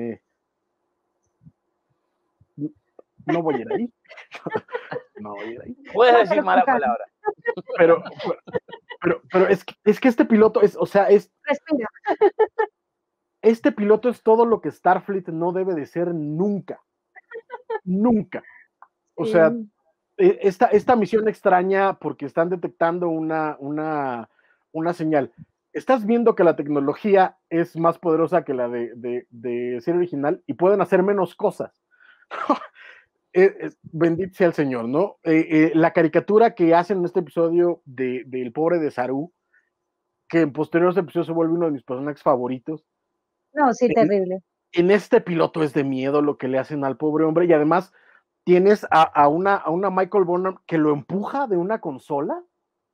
S2: No voy a ir ahí. No voy a ir ahí.
S1: Puedes decir mala palabra.
S2: Pero es que este piloto es, o sea,
S3: Respira.
S2: Este piloto es todo lo que Starfleet no debe de ser nunca. Nunca. O sea, esta misión extraña porque están detectando una señal. Estás viendo que la tecnología es más poderosa que la de serie original y pueden hacer menos cosas. Bendito sea el Señor, ¿no? La caricatura que hacen en este episodio del pobre de Saru, que en posteriores episodios se vuelve uno de mis personajes favoritos.
S3: No, sí, terrible.
S2: En este piloto es de miedo lo que le hacen al pobre hombre, y además tienes a una Michael Burnham que lo empuja de una consola.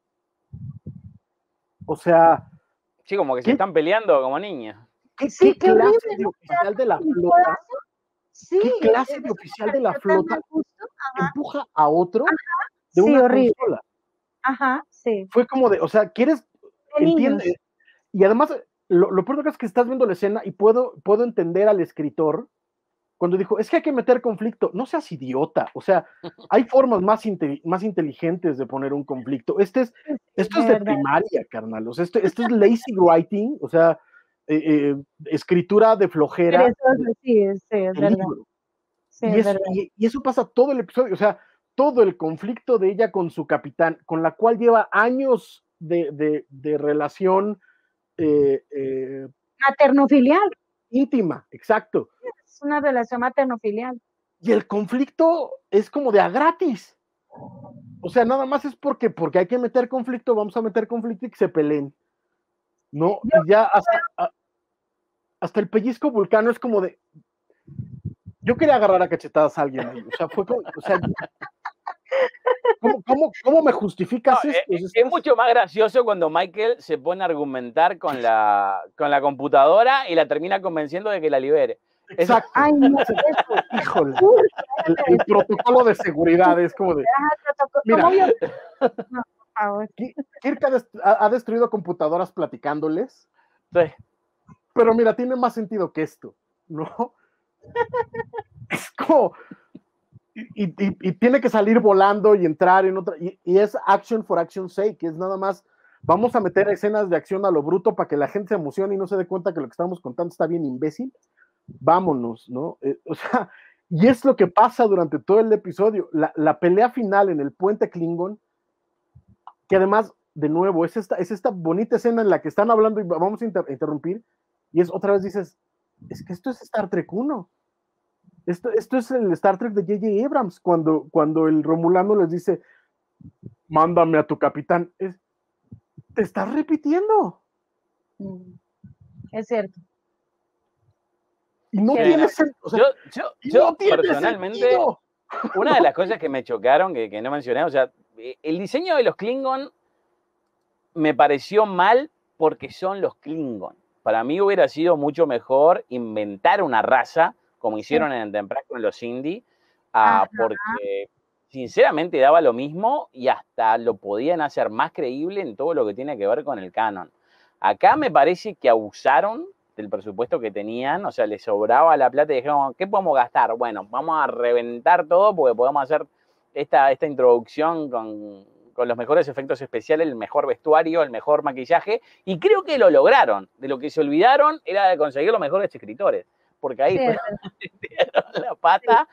S2: O sea...
S1: Sí, como que se están peleando como niñas.
S2: ¿Qué clase de oficial de la flota? ¿Qué clase de oficial de la flota empuja a otro de una consola?
S3: Ajá, sí.
S2: Fue como de, o sea, ¿quieres? Entiende. Y además, lo peor es que estás viendo la escena y puedo entender al escritor cuando dijo, es que hay que meter conflicto. No seas idiota. O sea, hay formas más inteligentes de poner un conflicto. Esto es de primaria, carnal. O sea, esto es lazy writing, o sea, escritura de flojera.
S3: Sí, es verdad. Sí,
S2: y eso pasa todo el episodio, o sea, todo el conflicto de ella con su capitán, con la cual lleva años de relación
S3: maternofilial.
S2: Íntima, exacto.
S3: Es una relación maternofilial.
S2: Y el conflicto es como de a gratis. O sea, nada más es porque hay que meter conflicto, vamos a meter conflicto y que se peleen. ¿No? Y ya hasta el pellizco vulcano es como de... Yo quería agarrar a cachetadas a alguien ahí. O sea, fue como... O sea, ¿Cómo me justificas esto?
S1: Es mucho más gracioso cuando Michael se pone a argumentar con la computadora y la termina convenciendo de que la libere.
S2: Exacto. Ay, no, híjole. El protocolo de seguridad es como de... Mira, no, por favor. Kirk ha destruido computadoras platicándoles.
S1: Sí.
S2: Pero mira, tiene más sentido que esto, ¿no? Es como... Y tiene que salir volando y entrar en otra, y es action for action's sake, es nada más, vamos a meter escenas de acción a lo bruto para que la gente se emocione y no se dé cuenta que lo que estamos contando está bien imbécil, vámonos, ¿no? O sea, y es lo que pasa durante todo el episodio, la pelea final en el puente Klingon, que además, de nuevo, es esta bonita escena en la que están hablando y vamos a interrumpir, y es otra vez dices, es que esto es Star Trek 1. Esto es el Star Trek de J.J. Abrams, cuando el Romulano les dice, mándame a tu capitán. Te estás repitiendo.
S3: Es cierto.
S2: Y no tiene sentido. O sea,
S1: yo personalmente, una de las cosas que me chocaron, que no mencioné, o sea, el diseño de los Klingon me pareció mal porque son los Klingon. Para mí hubiera sido mucho mejor inventar una raza, como hicieron en Enterprise con los Indie, porque sinceramente daba lo mismo y hasta lo podían hacer más creíble en todo lo que tiene que ver con el canon. Acá me parece que abusaron del presupuesto que tenían, o sea, les sobraba la plata y dijeron, ¿qué podemos gastar? Bueno, vamos a reventar todo porque podemos hacer esta introducción con los mejores efectos especiales, el mejor vestuario, el mejor maquillaje, y creo que lo lograron. De lo que se olvidaron era de conseguir los mejores escritores, porque ahí fue la pata.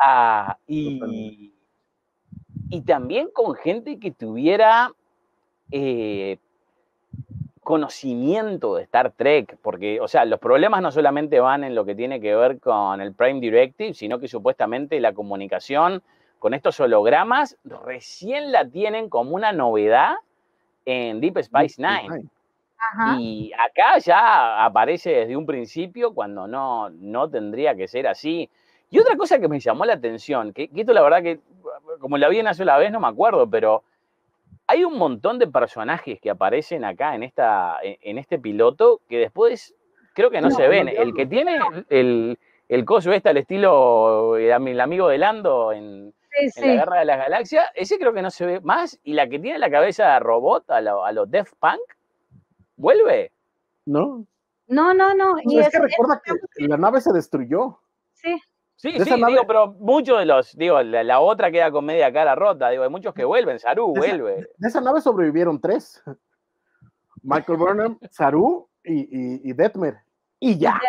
S1: Y también con gente que tuviera conocimiento de Star Trek, porque, o sea, los problemas no solamente van en lo que tiene que ver con el Prime Directive, sino que supuestamente la comunicación con estos hologramas recién la tienen como una novedad en Deep Space Nine. Y acá ya aparece desde un principio cuando no tendría que ser así. Y otra cosa que me llamó la atención, que esto la verdad que, como la vi una sola vez, no me acuerdo, pero hay un montón de personajes que aparecen acá en este piloto que después creo que no se ven. El que tiene el coso al estilo el amigo de Lando en la Guerra de las Galaxias, ese creo que no se ve más. Y la que tiene la cabeza de robot a los Daft Punk, ¿vuelve?
S2: No.
S3: No.
S2: Y es que recuerda que la nave se destruyó.
S1: Sí, digo, pero muchos de los, digo, la otra queda con media cara rota, digo, hay muchos que vuelven, Saru vuelve.
S2: De esa nave sobrevivieron 3. Michael Burnham, Saru y Detmer. Y ya.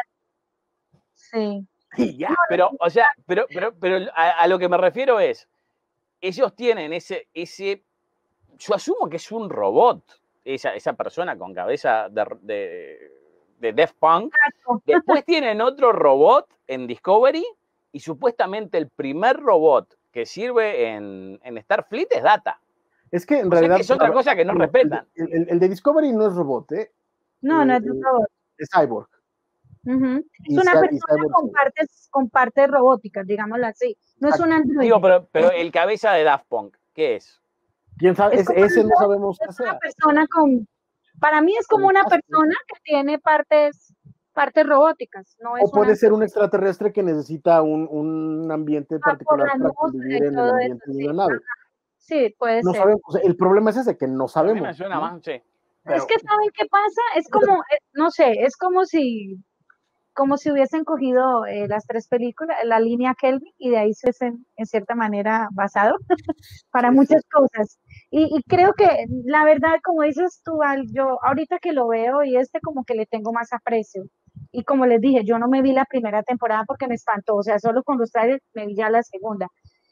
S3: Sí.
S2: Y ya.
S1: Pero, o sea, pero a lo que me refiero es, ellos tienen ese, yo asumo que es un robot, esa persona con cabeza de Daft Punk. Después tienen otro robot en Discovery y supuestamente el primer robot que sirve en Starfleet es Data.
S2: Es que en realidad
S1: es otra cosa que no respetan.
S2: El de Discovery no es robot, ¿eh?
S3: No es un robot.
S2: Es cyborg.
S3: Es una persona con partes robóticas, digámoslo así. No es un androide.
S1: Digo, pero el cabeza de Daft Punk, ¿qué es?
S2: ¿Quién sabe? Ese no sabemos qué sea.
S3: Una persona para mí es como una persona que tiene partes robóticas. No es
S2: o puede ser un extraterrestre que necesita un ambiente particular para convivir en el ambiente de una nave.
S3: Sí, puede ser.
S2: Sabemos, o sea, el problema es ese, que no sabemos.
S1: A mí me suena más, sí.
S3: Es que ¿saben qué pasa? Es como, no sé, es como si hubiesen cogido las 3 películas, la línea Kelvin, y de ahí se hubiesen, en cierta manera, basado para muchas cosas. Y creo que, la verdad, como dices tú, yo ahorita que lo veo y como que le tengo más aprecio. Y como les dije, yo no me vi la primera temporada porque me espantó, o sea, solo con los trailers me vi ya la segunda.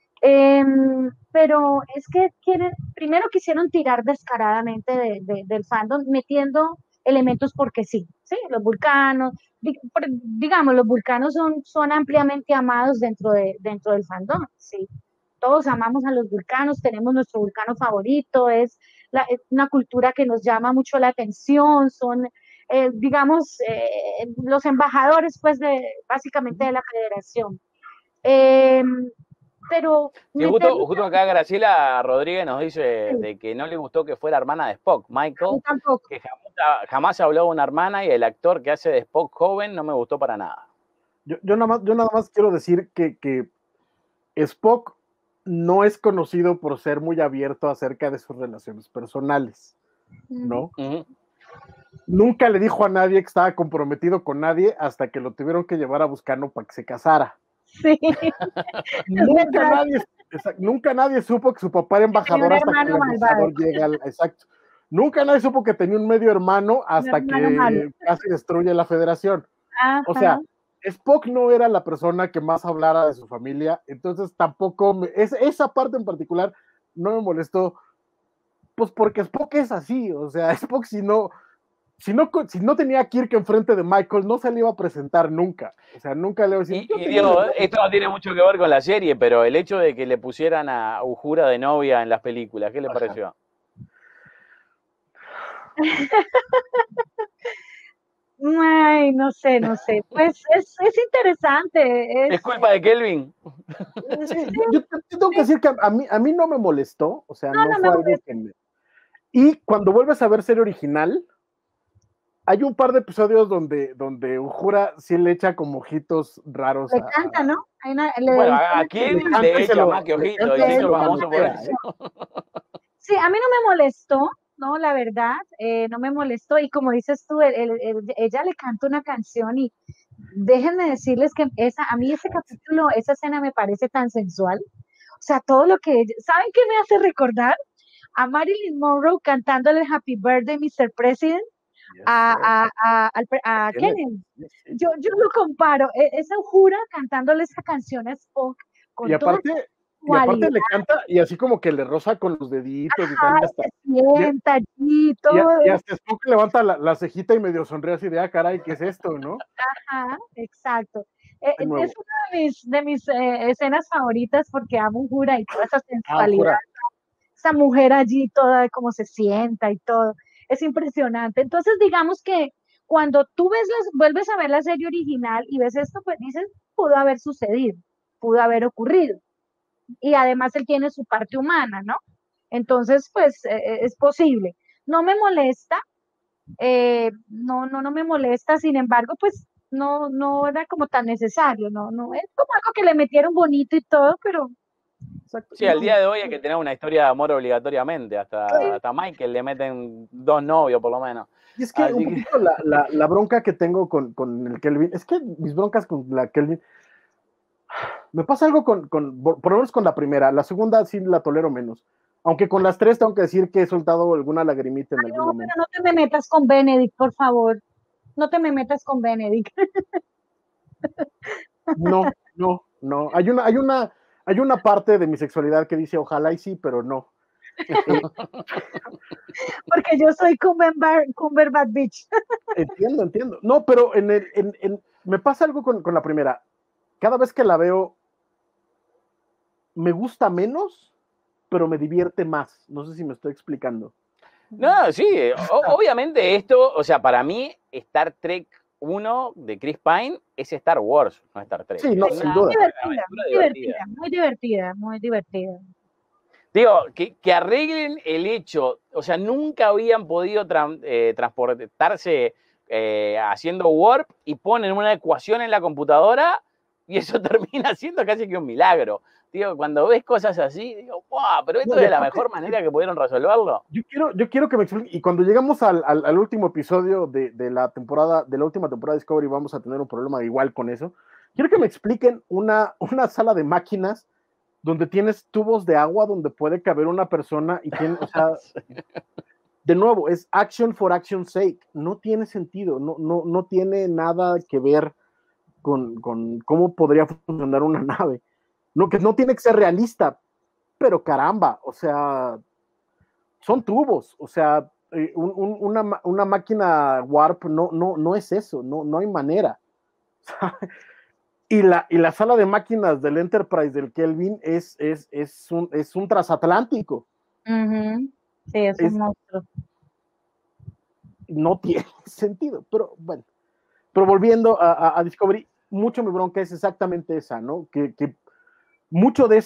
S3: Pero es que primero quisieron tirar descaradamente del fandom, metiendo elementos porque sí, los vulcanos, digamos, los vulcanos son ampliamente amados dentro del fandom, sí. Todos amamos a los vulcanos, tenemos nuestro vulcano favorito, es una cultura que nos llama mucho la atención, son, digamos, los embajadores, pues, básicamente de la federación. Pero
S1: sí, justo acá Graciela Rodríguez nos dice de que no le gustó que fuera hermana de Spock. Michael, que jamás habló de una hermana, y el actor que hace de Spock joven no me gustó para nada.
S2: Yo nada más quiero decir que Spock no es conocido por ser muy abierto acerca de sus relaciones personales, ¿no? Nunca le dijo a nadie que estaba comprometido con nadie hasta que lo tuvieron que llevar a Vulcano para que se casara.
S3: Sí.
S2: Nunca nadie supo que su papá era embajador hasta que el embajador llega exacto. Nunca nadie supo que tenía un medio hermano hasta que casi destruye la federación.
S3: Ajá.
S2: O sea, Spock no era la persona que más hablara de su familia, entonces tampoco esa parte en particular no me molestó, pues porque Spock es así, o sea, Spock si no tenía a Kirk enfrente de Michael, no se le iba a presentar nunca. O sea, nunca le iba a decir.
S1: Y digo, esto no tiene mucho que ver con la serie, pero el hecho de que le pusieran a Uhura de novia en las películas, ¿qué le pareció?
S3: Ay, no sé. Pues es interesante.
S1: ¿Es culpa de Kelvin?
S2: Sí, yo tengo que decir que a mí no me molestó, o sea, no fue algo que Y cuando vuelves a ver serie original, hay un par de episodios donde Uhura sí le echa como ojitos raros
S3: Le canta, ¿no?
S1: Bueno, a quién le echa más que
S2: le
S1: ojito,
S2: canta
S1: se
S2: y se
S1: hizo
S2: lo
S1: famoso por
S2: balotea,
S1: eso.
S3: Sí, a mí no me molestó, no, la verdad, no me molestó. Y como dices tú, ella le canta una canción y déjenme decirles que a mí ese capítulo, esa escena me parece tan sensual. O sea, todo lo que ¿saben qué me hace recordar? A Marilyn Monroe cantándole Happy Birthday, Mr. President, a Kennedy. Yo lo comparo, esa jura cantándole esa canción es folk
S2: Y
S3: con toda
S2: aparte,
S3: cualidad,
S2: le canta y así como que le roza con los deditos y tal,
S3: se sienta allí, todo.
S2: y hasta Spock levanta la cejita y medio sonríe así de, caray, ¿qué es esto, no?
S3: Ajá, exacto.
S2: De
S3: Es
S2: nuevo.
S3: una de mis escenas favoritas porque amo Jura y toda esa sensualidad,
S2: Jura.
S3: esa mujer allí toda como se sienta y todo, es impresionante. Entonces digamos que cuando tú vuelves a ver la serie original y ves esto, pues dices, pudo haber sucedido, pudo haber ocurrido. Y además él tiene su parte humana, ¿no? Entonces, pues es posible. No me molesta, no me molesta, sin embargo, pues no era como tan necesario, no, es como algo que le metieron bonito y todo, pero
S2: Exacto.
S1: Sí, al día de hoy hay que tener una historia de amor obligatoriamente, hasta Michael le meten 2 novios por lo menos.
S2: Y es que un poquito la bronca que tengo con el Kelvin, es que mis broncas con la Kelvin, me pasa algo por lo menos con la primera, la segunda sí la tolero menos. Aunque con las tres tengo que decir que he soltado alguna lagrimita en algún momento.
S3: Pero no te me metas con Benedict, por favor. No te me metas con Benedict.
S2: No. Hay una parte de mi sexualidad que dice ojalá y sí, pero no.
S3: Porque yo soy Cumberbatch Bitch.
S2: Entiendo. No, pero me pasa algo con la primera. Cada vez que la veo, me gusta menos, pero me divierte más. No sé si me estoy explicando.
S1: No, sí, obviamente esto, o sea, para mí Star Trek 1 de Chris Pine es Star Wars, no Star Trek.
S2: Sí, no, sin duda.
S3: Muy divertida.
S1: Digo, que arreglen el hecho, o sea, nunca habían podido transportarse haciendo warp y ponen una ecuación en la computadora y eso termina siendo casi que un milagro. Digo, cuando ves cosas así, digo, wow, pero esto es la mejor manera que pudieron resolverlo.
S2: Yo quiero que me expliquen, y cuando llegamos al último episodio de la última temporada de Discovery, vamos a tener un problema igual con eso. Quiero que me expliquen una sala de máquinas donde tienes tubos de agua donde puede caber una persona y tiene, o sea, de nuevo, es action for action's sake, no tiene sentido, no tiene nada que ver con cómo podría funcionar una nave. Que no tiene que ser realista, pero caramba, o sea, son tubos, o sea, una máquina warp no es eso, no hay manera. Y la sala de máquinas del Enterprise del Kelvin es un transatlántico.
S3: Sí, es un monstruo.
S2: No tiene sentido, pero bueno. Pero volviendo a Discovery, mucho mi bronca es exactamente esa, ¿no? Que mucho de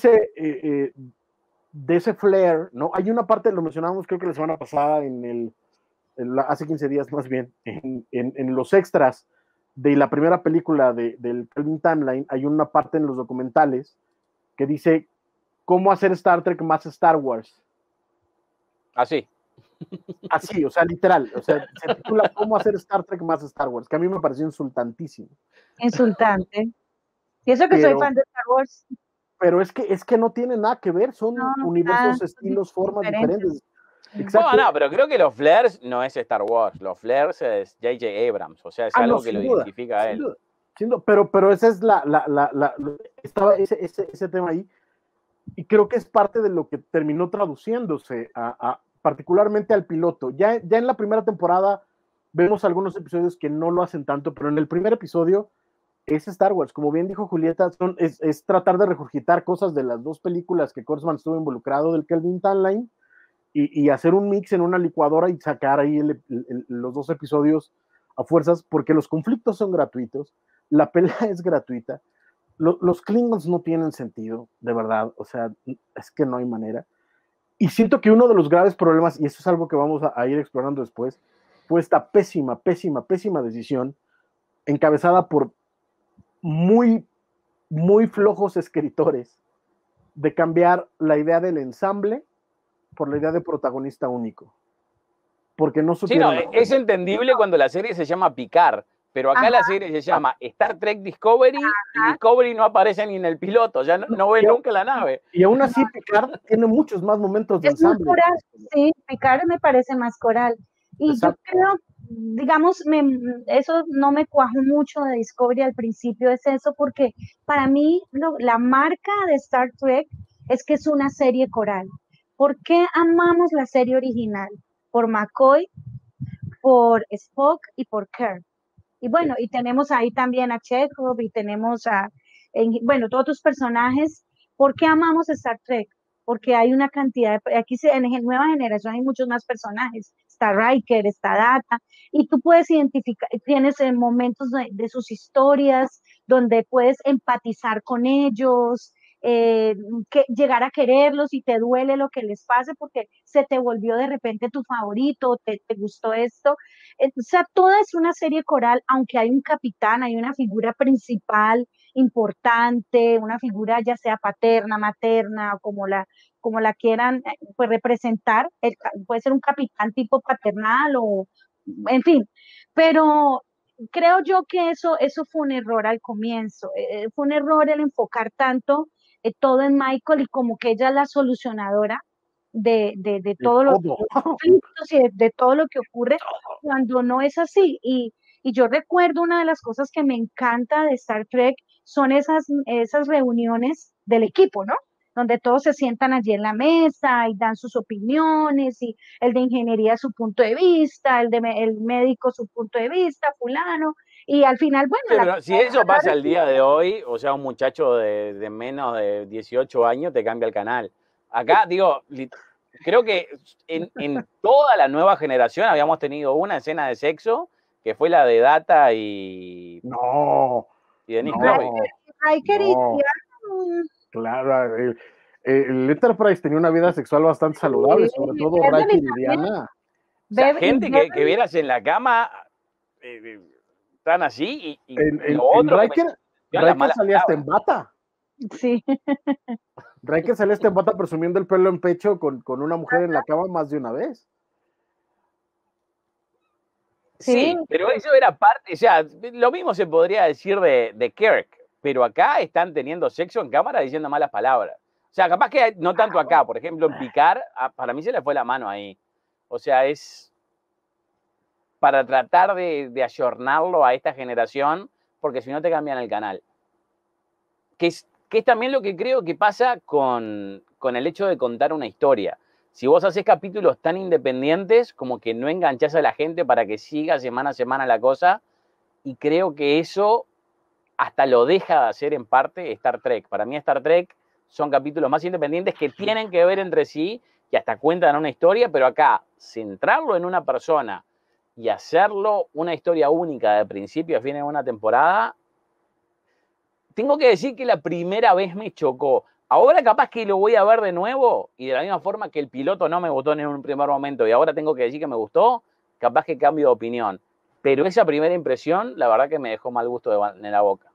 S2: ese flair, ¿no? Hay una parte, lo mencionamos creo que la semana pasada, hace 15 días más bien, en los extras de la primera película del Kelvin Timeline, hay una parte en los documentales que dice cómo hacer Star Trek más Star Wars.
S1: Así.
S2: Así, o sea, literal, o sea, se titula cómo hacer Star Trek más Star Wars, que a mí me pareció insultantísimo.
S3: Insultante. Y eso que soy fan de Star Wars.
S2: Pero es que no tiene nada que ver, son universos, estilos, formas diferentes.
S1: Exacto. No, pero creo que los flares no es Star Wars, los flares es J.J. Abrams, o sea, es algo que lo identifica a él.
S2: Sin duda, pero esa es estaba ese tema ahí, y creo que es parte de lo que terminó traduciéndose particularmente al piloto. Ya en la primera temporada vemos algunos episodios que no lo hacen tanto, pero en el primer episodio es Star Wars, como bien dijo Julieta, es tratar de regurgitar cosas de las dos películas que Kurtzman estuvo involucrado del Kelvin Timeline y hacer un mix en una licuadora y sacar ahí los dos episodios a fuerzas, porque los conflictos son gratuitos, la pelea es gratuita, los Klingons no tienen sentido, de verdad, o sea, es que no hay manera. Y siento que uno de los graves problemas, y eso es algo que vamos a ir explorando después, fue esta pésima decisión encabezada por muy, muy flojos escritores de cambiar la idea del ensamble por la idea de protagonista único. Porque no supieron...
S1: Sí, no, es entendible cuando la serie se llama Picard, pero acá la serie se llama Star Trek Discovery y Discovery no aparece ni en el piloto, ya no ve nunca la nave.
S2: Y aún así Picard tiene muchos más momentos de ensamble.
S3: Más coral, sí, Picard me parece más coral. Y exacto. Yo creo, digamos, eso no me cuajó mucho de Discovery al principio, es eso, porque para mí la marca de Star Trek es que es una serie coral. ¿Por qué amamos la serie original? Por McCoy, por Spock y por Kirk. Y bueno, y tenemos ahí también a Chekhov y tenemos bueno, todos tus personajes. ¿Por qué amamos Star Trek? Porque hay una cantidad, aquí en nueva generación hay muchos más personajes, está Riker, está Data, y tú puedes identificar, tienes momentos de sus historias donde puedes empatizar con ellos, llegar a quererlos y te duele lo que les pase porque se te volvió de repente tu favorito, te gustó esto. O sea, toda es una serie coral, aunque hay un capitán, hay una figura principal importante, una figura ya sea paterna, materna, como la quieran pues representar, puede ser un capitán tipo paternal o en fin, pero creo yo que eso fue un error al comienzo, fue un error el enfocar tanto todo en Michael y como que ella es la solucionadora de todos los conflictos y de todo lo que ocurre cuando no es así. Y yo recuerdo una de las cosas que me encanta de Star Trek son esas reuniones del equipo, ¿no? Donde todos se sientan allí en la mesa y dan sus opiniones, y el de ingeniería su punto de vista, el médico su punto de vista, fulano, y al final, bueno...
S1: Sí, pero si eso pasa el día de hoy, o sea, un muchacho de menos de 18 años te cambia el canal. Acá, digo, creo que en toda la nueva generación habíamos tenido una escena de sexo, que fue la de Data y...
S2: No.
S1: Y Denise
S2: Claro, el Enterprise tenía una vida sexual bastante saludable, sobre todo Riker y Diana.
S1: O sea, gente que vieras en la cama están así y lo otro
S2: Riker salía hasta en bata.
S3: Sí.
S2: Riker salía hasta en bata presumiendo el pelo en pecho con una mujer en la cama más de una vez.
S1: Sí, pero eso era parte, o sea, lo mismo se podría decir de Kirk, pero acá están teniendo sexo en cámara diciendo malas palabras. O sea, capaz que no tanto acá, por ejemplo, en Picard, para mí se le fue la mano ahí. O sea, es para tratar de ayornarlo a esta generación, porque si no te cambian el canal. Que es también lo que creo que pasa con el hecho de contar una historia. Si vos haces capítulos tan independientes, como que no enganchás a la gente para que siga semana a semana la cosa, y creo que eso hasta lo deja de hacer en parte Star Trek. Para mí Star Trek son capítulos más independientes que tienen que ver entre sí y hasta cuentan una historia, pero acá centrarlo en una persona y hacerlo una historia única de principio a fin de una temporada, tengo que decir que la primera vez me chocó. Ahora capaz que lo voy a ver de nuevo y de la misma forma que el piloto no me gustó en un primer momento y ahora tengo que decir que me gustó, capaz que cambio de opinión. Pero esa primera impresión, la verdad que me dejó mal gusto en la boca.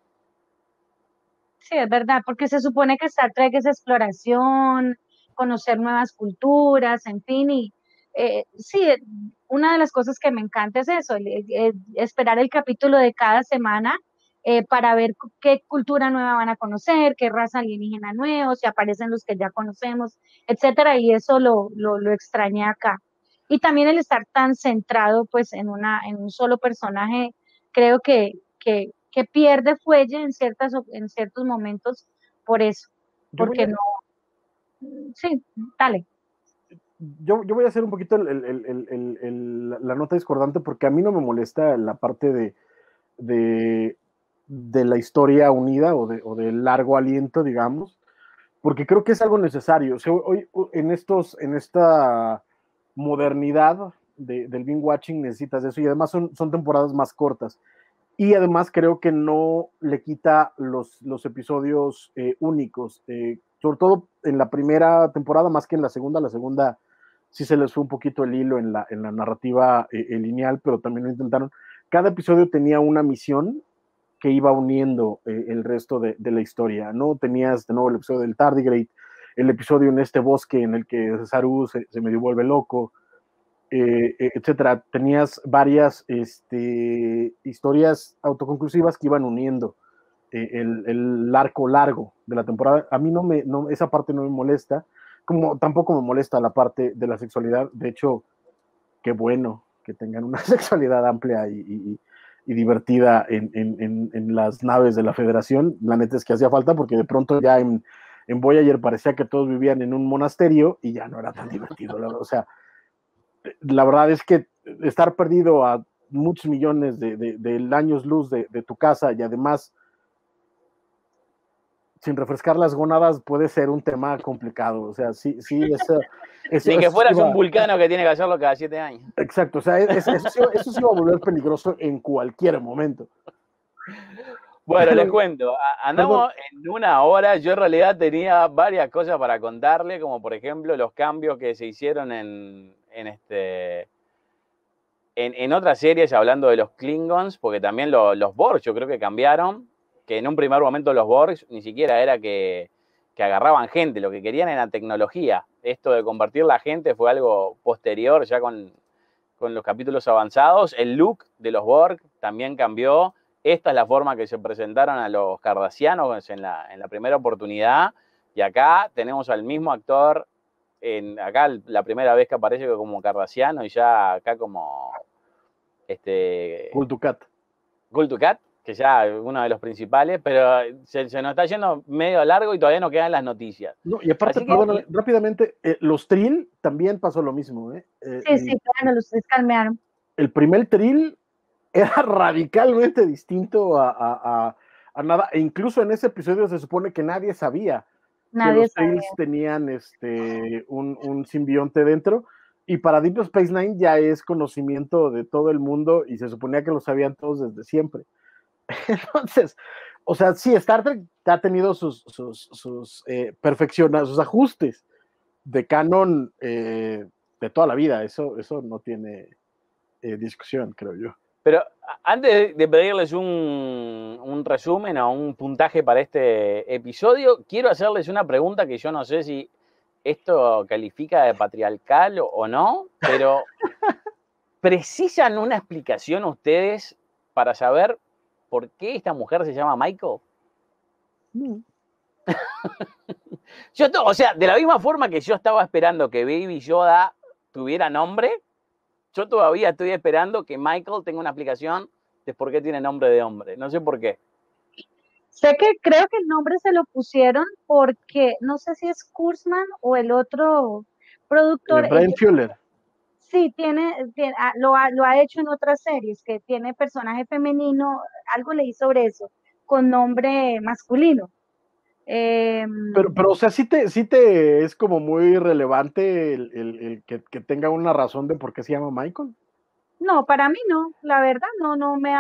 S3: Sí, es verdad, porque se supone que Star Trek es exploración, conocer nuevas culturas, en fin, y sí, una de las cosas que me encanta es eso, esperar el capítulo de cada semana para ver qué cultura nueva van a conocer, qué raza alienígena nueva, si aparecen los que ya conocemos, etcétera, y eso lo extrañé acá. Y también el estar tan centrado pues en un solo personaje, creo que pierde fuelle en ciertos momentos por eso, porque no, sí, dale.
S2: Yo voy a hacer un poquito la nota discordante porque a mí no me molesta la parte de la historia unida o de largo aliento, digamos, porque creo que es algo necesario. O sea, hoy en esta modernidad del binge watching necesitas eso y además son temporadas más cortas. Y además creo que no le quita los episodios únicos. sobre todo en la primera temporada, más que en la segunda sí se les fue un poquito el hilo en la narrativa lineal, pero también lo intentaron. Cada episodio tenía una misión que iba uniendo el resto de la historia, ¿no? Tenías de nuevo el episodio del Tardigrade, el episodio en este bosque en el que Saru se medio vuelve loco, etcétera. Tenías varias historias autoconclusivas que iban uniendo el arco largo de la temporada. A mí esa parte no me molesta, como tampoco me molesta la parte de la sexualidad. De hecho, qué bueno que tengan una sexualidad amplia y divertida en las naves de la Federación. La neta es que hacía falta, porque de pronto ya en Voyager parecía que todos vivían en un monasterio y ya no era tan divertido, la verdad. O sea, la verdad es que estar perdido a muchos millones de años luz de tu casa, y además sin refrescar las gónadas, puede ser un tema complicado. O sea, sí, eso
S1: Ni que fueras
S2: iba,
S1: un vulcano que tiene que hacerlo cada 7 años.
S2: Exacto, o sea, eso sí iba a volver peligroso en cualquier momento.
S1: Bueno, les cuento, andamos en 1 hora. Yo en realidad tenía varias cosas para contarle, como por ejemplo los cambios que se hicieron en otras series, hablando de los Klingons, porque también los Borg yo creo que cambiaron, que en un primer momento los Borg ni siquiera era que agarraban gente, lo que querían era tecnología. Esto de convertir la gente fue algo posterior, ya con los capítulos avanzados. El look de los Borg también cambió. Esta es la forma que se presentaron a los cardassianos en la primera oportunidad, y acá tenemos al mismo actor, acá la primera vez que aparece como cardassiano, y ya acá como
S2: Gul Dukat.
S1: Gul Dukat, que ya es uno de los principales, pero se nos está yendo medio largo y todavía no quedan las noticias.
S2: No, y aparte, rápidamente, los Trill también pasó lo mismo.
S3: Sí, claro, los tres calmearon.
S2: El primer Trill era radicalmente distinto a nada, e incluso en ese episodio se supone que nadie sabía que los Trills tenían un simbionte dentro, y para Deep Space Nine ya es conocimiento de todo el mundo y se suponía que lo sabían todos desde siempre. Entonces, o sea, sí, Star Trek ha tenido sus perfeccionados, sus ajustes de canon de toda la vida. Eso no tiene discusión, creo yo.
S1: Pero antes de pedirles un resumen o un puntaje para este episodio, quiero hacerles una pregunta que yo no sé si esto califica de patriarcal o no, pero ¿precisan una explicación ustedes para saber por qué esta mujer se llama Michael?
S2: No.
S1: O sea, de la misma forma que yo estaba esperando que Baby Yoda tuviera nombre, yo todavía estoy esperando que Michael tenga una explicación de por qué tiene nombre de hombre. No sé por qué.
S3: Sé que creo que el nombre se lo pusieron porque no sé si es Kurtzman o el otro productor.
S2: Brian Fuller.
S3: Sí, lo ha hecho en otras series, que tiene personaje femenino, algo leí sobre eso, con nombre masculino.
S2: Pero o sea, sí te es como muy relevante el que tenga una razón de por qué se llama Michael.
S3: No, para mí no, la verdad, no me.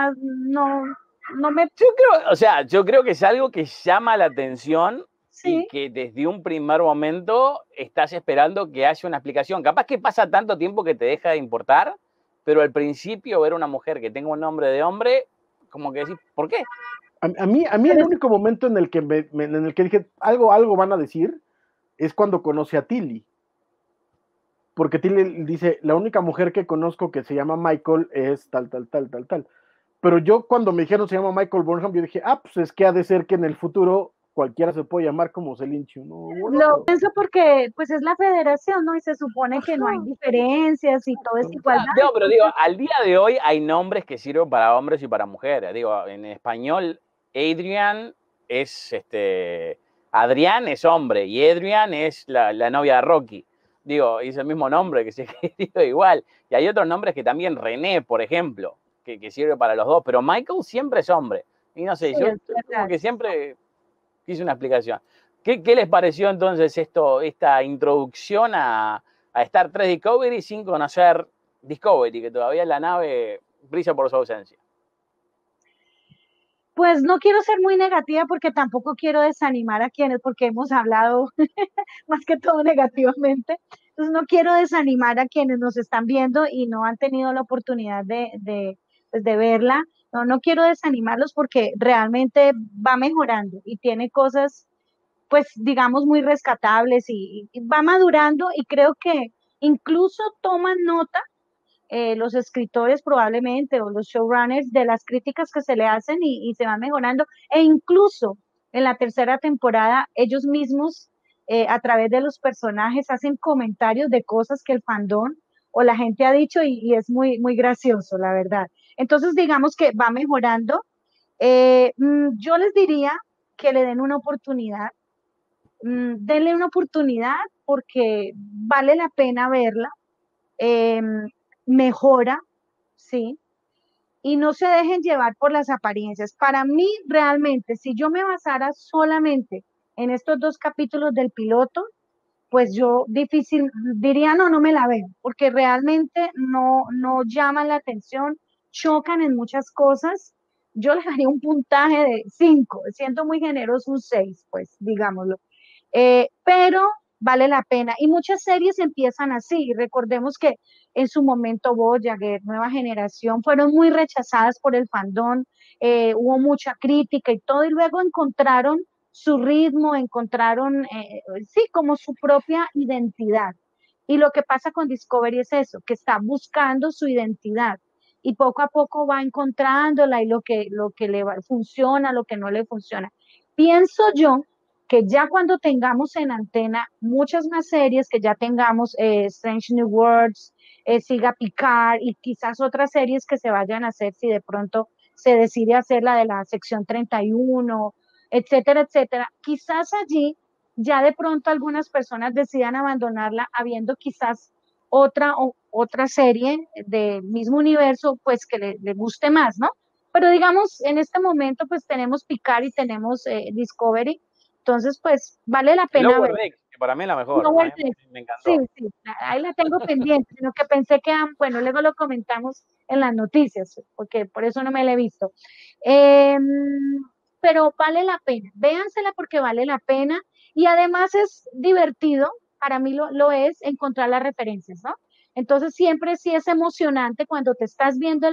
S1: Yo creo que es algo que llama la atención, sí, y que desde un primer momento estás esperando que haya una explicación. Capaz que pasa tanto tiempo que te deja de importar, pero al principio ver una mujer que tenga un nombre de hombre, como que decís, ¿por qué?
S2: A mí el único momento en el que en el que dije algo van a decir es cuando conoce a Tilly, porque Tilly dice, la única mujer que conozco que se llama Michael es tal. Pero yo cuando me dijeron se llama Michael Burnham, yo dije, pues es que ha de ser que en el futuro cualquiera se puede llamar como Celine Chun.
S3: Lo pienso porque pues es la Federación, ¿no? Y se supone que no hay diferencias y todo es igualdad.
S1: No, pero digo, al día de hoy hay nombres que sirven para hombres y para mujeres. Digo, en español, Adrian es Adrián es hombre y Adrian es la novia de Rocky. Digo, es el mismo nombre que se escribe igual. Y hay otros nombres que también, René, por ejemplo, que sirve para los dos, pero Michael siempre es hombre. Y no sé, sí, yo como que siempre quise una explicación. ¿Qué les pareció entonces esta introducción a Star Trek Discovery sin conocer Discovery, que todavía la nave brilla por su ausencia?
S3: Pues no quiero ser muy negativa porque tampoco quiero desanimar a quienes, porque hemos hablado más que todo negativamente. Entonces no quiero desanimar a quienes nos están viendo y no han tenido la oportunidad pues, de verla. No, no quiero desanimarlos porque realmente va mejorando y tiene cosas, pues digamos, muy rescatables y va madurando y creo que incluso toman nota los escritores probablemente o los showrunners de las críticas que se le hacen y se van mejorando e incluso en la tercera temporada ellos mismos a través de los personajes hacen comentarios de cosas que el fandom o la gente ha dicho y es muy, muy gracioso, la verdad. Entonces digamos que va mejorando. Yo les diría que le den una oportunidad, denle una oportunidad porque vale la pena verla, eh, mejora, ¿sí? Y no se dejen llevar por las apariencias. Para mí, realmente, si yo me basara solamente en estos 2 capítulos del piloto, pues yo difícil, diría no, no me la veo, porque realmente no, no llaman la atención, chocan en muchas cosas. Yo le daría un puntaje de 5, siendo muy generoso un 6, pues digámoslo. Pero vale la pena. Y muchas series empiezan así. Recordemos que en su momento Voyager, Nueva Generación, fueron muy rechazadas por el fandom, hubo mucha crítica y todo, y luego encontraron su ritmo, encontraron, sí, como su propia identidad. Y lo que pasa con Discovery es eso, que está buscando su identidad y poco a poco va encontrándola y lo que funciona, lo que no le funciona. Pienso yo que ya cuando tengamos en antena muchas más series, que ya tengamos Strange New Worlds, siga Picard y quizás otras series que se vayan a hacer si de pronto se decide hacer la de la sección 31, etcétera, etcétera. Quizás allí ya de pronto algunas personas decidan abandonarla habiendo quizás otra serie del mismo universo pues que le guste más, ¿no? Pero digamos, en este momento pues tenemos Picard y tenemos Discovery, entonces, pues vale la pena
S1: Lower
S3: ver.
S1: Decks, que para mí es la mejor,
S3: Lower Decks,
S1: me
S3: sí,
S1: encantó.
S3: sí, ahí la tengo pendiente, sino que pensé que, bueno, luego lo comentamos en las noticias, porque por eso no me la he visto. Eh, pero vale la pena, véansela porque vale la pena y además es divertido, para mí lo es encontrar las referencias, ¿no? Entonces siempre sí es emocionante cuando te estás viendo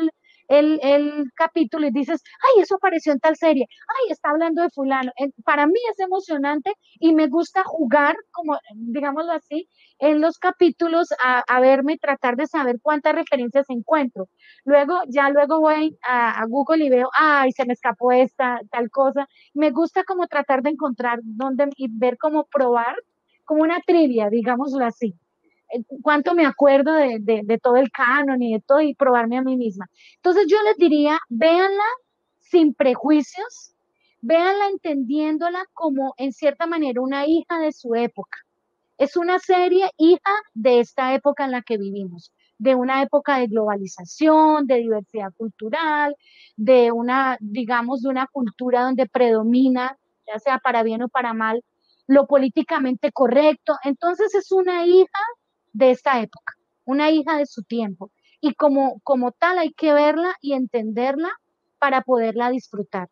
S3: el capítulo y dices, ay, eso apareció en tal serie, ay, está hablando de fulano. Para mí es emocionante y me gusta jugar, como digámoslo así, en los capítulos a verme y tratar de saber cuántas referencias encuentro. Luego voy a Google y veo, ay, se me escapó esta, tal cosa. Me gusta como tratar de encontrar dónde y ver cómo probar, como una trivia, digámoslo así. Cuánto me acuerdo de todo el canon y de todo y probarme a mí misma. Entonces yo les diría, véanla sin prejuicios, véanla entendiéndola como en cierta manera una hija de su época. Es una serie hija de esta época en la que vivimos, de una época de globalización, de diversidad cultural, de una, digamos, de una cultura donde predomina, ya sea para bien o para mal, lo políticamente correcto. Entonces es una hija de esta época, una hija de su tiempo. Y como tal hay que verla y entenderla para poderla disfrutar.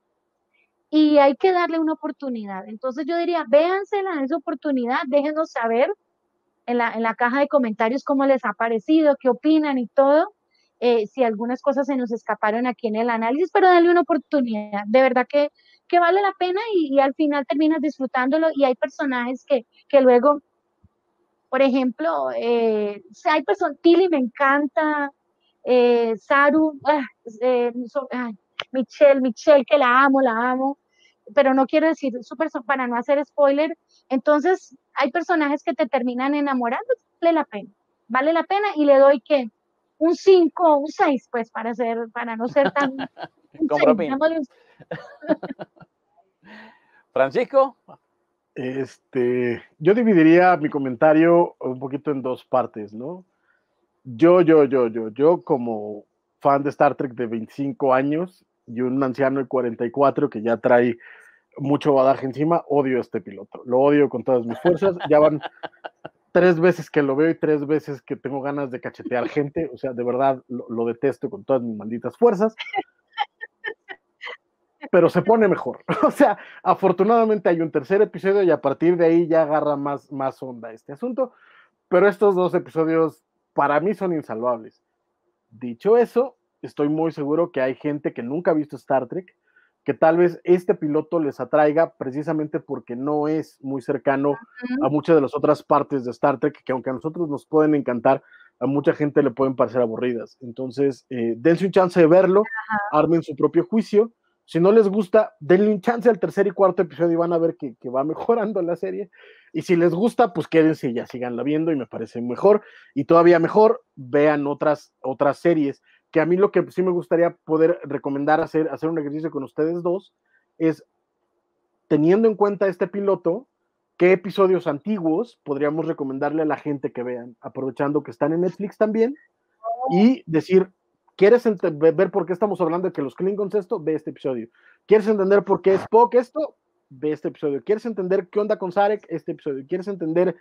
S3: Y hay que darle una oportunidad. Entonces yo diría, véansela en esa oportunidad, déjenos saber en la caja de comentarios cómo les ha parecido, qué opinan y todo. Si algunas cosas se nos escaparon aquí en el análisis, pero dale una oportunidad. De verdad que vale la pena y al final terminas disfrutándolo y hay personajes que luego, por ejemplo, hay personas, Tilly me encanta, Saru, Michelle, que la amo, pero no quiero decir para no hacer spoiler. Entonces, hay personajes que te terminan enamorando, vale la pena y le doy que un 5 un 6 pues, para no ser tan, un
S1: Con
S3: 6,
S1: propina.
S3: dámosle un.
S1: Francisco.
S2: Yo dividiría mi comentario un poquito en 2 partes, ¿no? Yo como fan de Star Trek de 25 años y un anciano de 44 que ya trae mucho badaje encima, odio a este piloto. Lo odio con todas mis fuerzas. Ya van 3 veces que lo veo y 3 veces que tengo ganas de cachetear gente. O sea, de verdad lo detesto con todas mis malditas fuerzas. pero se pone mejor. O sea, afortunadamente hay un tercer episodio y a partir de ahí ya agarra más onda este asunto, pero estos 2 episodios para mí son insalvables. Dicho eso, estoy muy seguro que hay gente que nunca ha visto Star Trek, que tal vez este piloto les atraiga precisamente porque no es muy cercano a muchas de las otras partes de Star Trek, que aunque a nosotros nos pueden encantar, a mucha gente le pueden parecer aburridas. Entonces, dense un chance de verlo, armen su propio juicio. Si no les gusta, denle un chance al tercer y cuarto episodio y van a ver que va mejorando la serie. Y si les gusta, pues quédense y ya síganla viendo y me parece mejor. Y todavía mejor, vean otras series, que a mí lo que sí me gustaría poder recomendar hacer un ejercicio con ustedes dos es, teniendo en cuenta este piloto, qué episodios antiguos podríamos recomendarle a la gente que vean, aprovechando que están en Netflix también, y decir, ¿quieres ver por qué estamos hablando de que los Klingons esto? Ve este episodio. ¿Quieres entender por qué es Spock esto? Ve este episodio. ¿Quieres entender qué onda con Sarek? Este episodio. ¿Quieres entender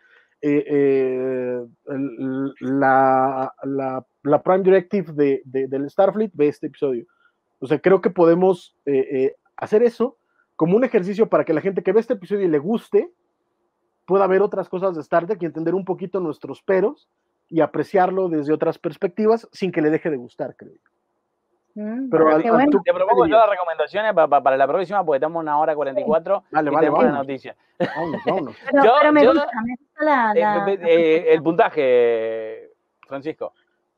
S2: la Prime Directive del Starfleet? Ve este episodio. O sea, creo que podemos hacer eso como un ejercicio para que la gente que ve este episodio y le guste pueda ver otras cosas de Star Trek y entender un poquito nuestros peros y apreciarlo desde otras perspectivas sin que le deje de gustar, creo.
S1: Pero bueno. Te propongo todas las recomendaciones para la próxima, porque estamos 1:44 y tenemos la noticia.
S2: Vámonos.
S3: Pero me gusta
S1: el puntaje, Francisco.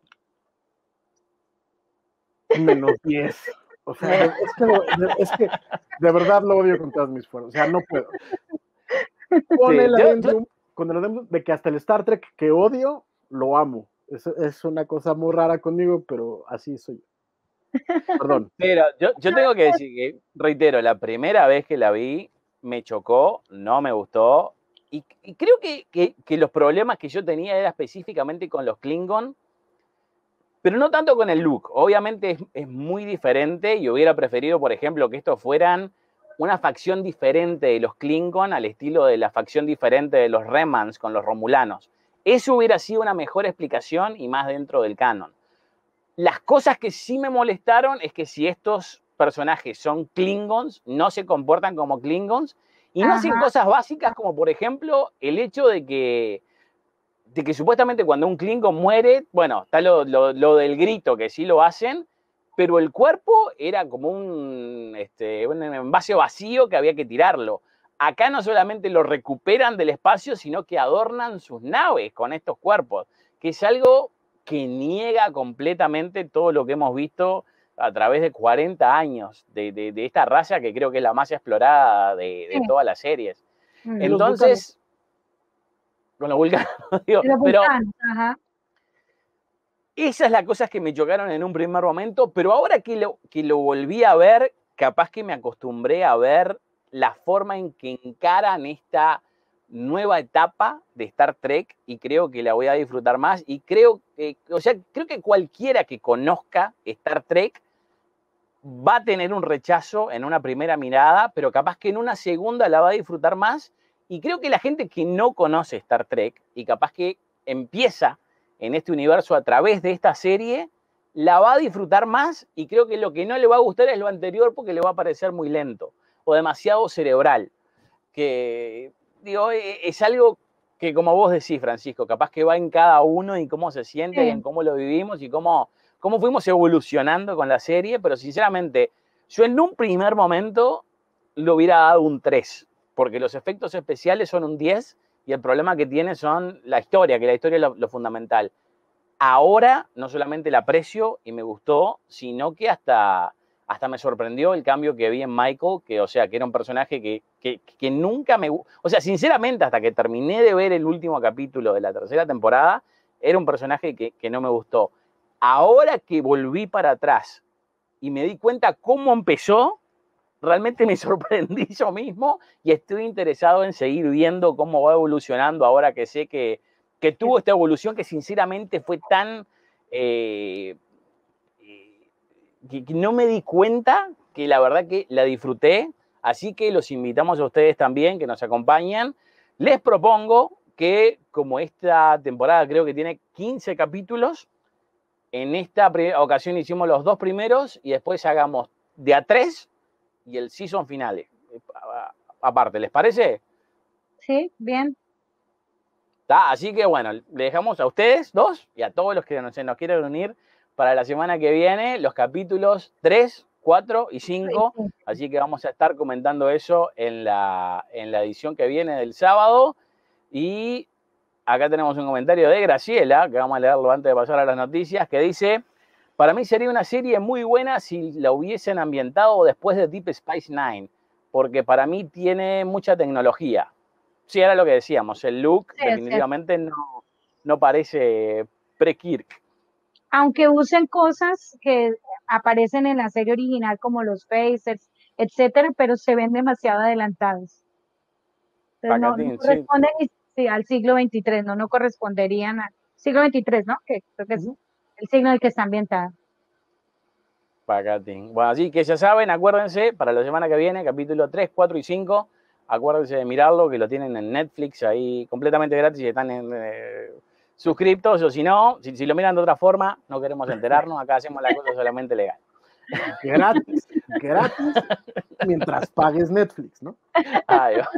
S2: -10. O sea, es que de verdad lo odio con todas mis fuerzas. O sea, no puedo. Con el adendum de que hasta el Star Trek que odio, lo amo. Es una cosa muy rara conmigo, pero así soy yo. Perdón.
S1: Pero yo tengo que decir que, reitero, la primera vez que la vi me chocó, no me gustó, y creo que los problemas que yo tenía era específicamente con los Klingon, pero no tanto con el look. Obviamente es muy diferente y hubiera preferido, por ejemplo, que estos fueran una facción diferente de los Klingon al estilo de la facción diferente de los Remans con los Romulanos. Eso hubiera sido una mejor explicación y más dentro del canon. Las cosas que sí me molestaron es que si estos personajes son Klingons, no se comportan como Klingons y no hacen cosas básicas como, por ejemplo, el hecho de que supuestamente cuando un Klingon muere, bueno, está lo del grito, que sí lo hacen, pero el cuerpo era como un envase vacío que había que tirarlo. Acá no solamente lo recuperan del espacio, sino que adornan sus naves con estos cuerpos, que es algo que niega completamente todo lo que hemos visto a través de 40 años de esta raza que creo que es la más explorada de todas las series. Entonces, con los vulcanos, digo, pero esas son las cosas que me chocaron en un primer momento, pero ahora que lo volví a ver, capaz que me acostumbré a ver la forma en que encaran esta nueva etapa de Star Trek y creo que la voy a disfrutar más y creo que cualquiera que conozca Star Trek va a tener un rechazo en una primera mirada, pero capaz que en una segunda la va a disfrutar más y creo que la gente que no conoce Star Trek y capaz que empieza en este universo a través de esta serie, la va a disfrutar más y creo que lo que no le va a gustar es lo anterior porque le va a parecer muy lento o demasiado cerebral, que digo, es algo que como vos decís, Francisco, capaz que va en cada uno y cómo se siente y en cómo lo vivimos y cómo fuimos evolucionando con la serie, pero sinceramente, yo en un primer momento le hubiera dado un 3, porque los efectos especiales son un 10 y el problema que tiene son la historia, que la historia es lo fundamental. Ahora no solamente la aprecio y me gustó, sino que hasta me sorprendió el cambio que vi en Michael, que era un personaje que nunca me... O sea, sinceramente, hasta que terminé de ver el último capítulo de la tercera temporada, era un personaje que no me gustó. Ahora que volví para atrás y me di cuenta cómo empezó, realmente me sorprendí yo mismo y estoy interesado en seguir viendo cómo va evolucionando ahora que sé que tuvo esta evolución que sinceramente fue tan... que no me di cuenta, que la verdad que la disfruté, así que los invitamos a ustedes también que nos acompañen. Les propongo que, como esta temporada creo que tiene 15 capítulos, en esta ocasión hicimos los 2 primeros y después hagamos de a 3 y el season finale. Aparte, ¿les parece?
S3: Sí, bien.
S1: Así que bueno, le dejamos a ustedes dos y a todos los que se nos quieren unir para la semana que viene los capítulos 3, 4 y 5. Así que vamos a estar comentando eso en la edición que viene del sábado. Y acá tenemos un comentario de Graciela, que vamos a leerlo antes de pasar a las noticias, que dice: para mí sería una serie muy buena si la hubiesen ambientado después de Deep Space Nine, porque para mí tiene mucha tecnología. Sí, era lo que decíamos, el look
S3: Sí,
S1: definitivamente no parece pre-Kirk.
S3: Aunque usen cosas que aparecen en la serie original como los phasers, etcétera, pero se ven demasiado adelantados. Entonces no corresponden al siglo XXIII, no corresponderían al siglo XXIII, ¿no? Que creo que es el siglo en el que está ambientada.
S1: Pacatín. Bueno, así que ya saben, acuérdense, para la semana que viene, capítulo 3, 4 y 5, acuérdense de mirarlo, que lo tienen en Netflix ahí completamente gratis y están suscriptos, o si no, si lo miran de otra forma, no queremos enterarnos, acá hacemos la cosa solamente legal.
S2: Gratis, mientras pagues Netflix, ¿no?
S1: Ahí va.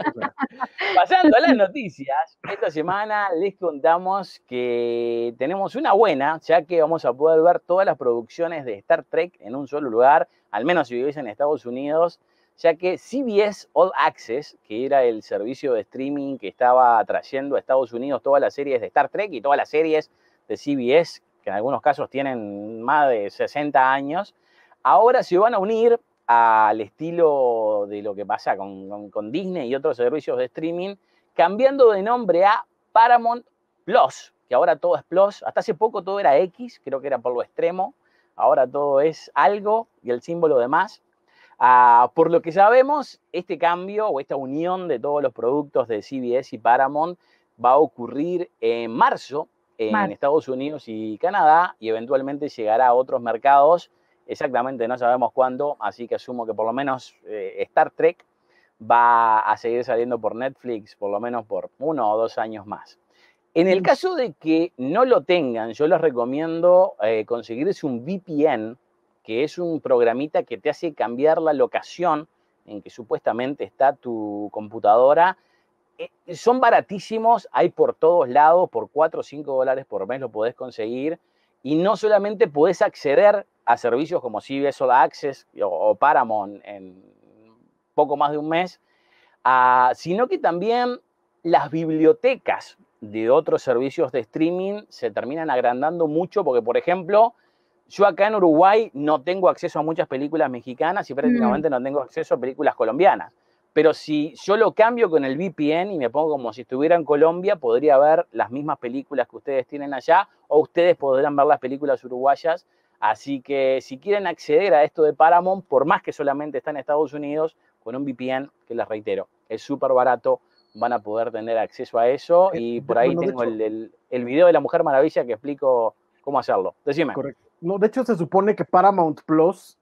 S1: Pasando a las noticias, esta semana les contamos que tenemos una buena, ya que vamos a poder ver todas las producciones de Star Trek en un solo lugar, al menos si vivís en Estados Unidos, ya que CBS All Access, que era el servicio de streaming que estaba trayendo a Estados Unidos todas las series de Star Trek y todas las series de CBS, que en algunos casos tienen más de 60 años, ahora se van a unir al estilo de lo que pasa con Disney y otros servicios de streaming, cambiando de nombre a Paramount Plus, que ahora todo es Plus. Hasta hace poco todo era X, creo que era por lo extremo. Ahora todo es algo y el símbolo de más. Por lo que sabemos, este cambio o esta unión de todos los productos de CBS y Paramount va a ocurrir en marzo en Estados Unidos y Canadá, y eventualmente llegará a otros mercados. Exactamente no sabemos cuándo, así que asumo que por lo menos Star Trek va a seguir saliendo por Netflix por lo menos por 1 o 2 años más. En el caso de que no lo tengan, yo les recomiendo conseguirse un VPN, que es un programita que te hace cambiar la locación en que supuestamente está tu computadora. Son baratísimos, hay por todos lados, por 4 o 5 dólares por mes lo podés conseguir, y no solamente podés acceder a servicios como CBS All Access o Paramount en poco más de un mes, sino que también las bibliotecas de otros servicios de streaming se terminan agrandando mucho, porque, por ejemplo, yo acá en Uruguay no tengo acceso a muchas películas mexicanas y prácticamente no tengo acceso a películas colombianas. Pero si yo lo cambio con el VPN y me pongo como si estuviera en Colombia, podría ver las mismas películas que ustedes tienen allá, o ustedes podrán ver las películas uruguayas. Así que si quieren acceder a esto de Paramount, por más que solamente está en Estados Unidos, con un VPN, que les reitero, es súper barato, van a poder tener acceso a eso. Y por ahí tengo el video de la Mujer Maravilla que explico cómo hacerlo. Decime.
S2: Correcto. No, de hecho, se supone que Paramount Plus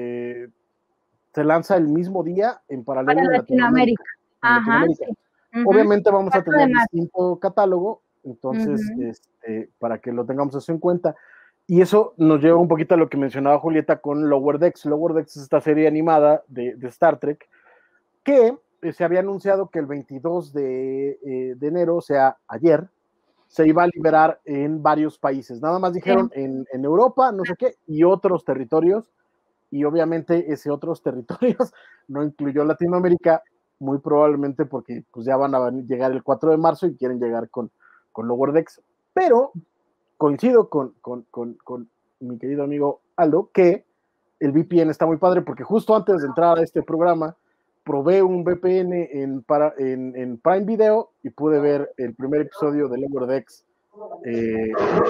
S2: se lanza el mismo día en paralelo en Latinoamérica.
S3: Sí.
S2: Obviamente vamos a tener distinto catálogo, entonces, para que lo tengamos eso en cuenta. Y eso nos lleva un poquito a lo que mencionaba Julieta con Lower Decks. Lower Decks es esta serie animada de Star Trek que se había anunciado que el 22 de enero, o sea, ayer, se iba a liberar en varios países. Nada más dijeron en Europa, no sé qué, y otros territorios. Y obviamente ese otros territorios no incluyó Latinoamérica, muy probablemente porque pues ya van a llegar el 4 de marzo y quieren llegar con Lower Decks. Pero coincido con mi querido amigo Aldo que el VPN está muy padre, porque justo antes de entrar a este programa probé un VPN en Prime Video y pude ver el primer episodio de Lower Decks de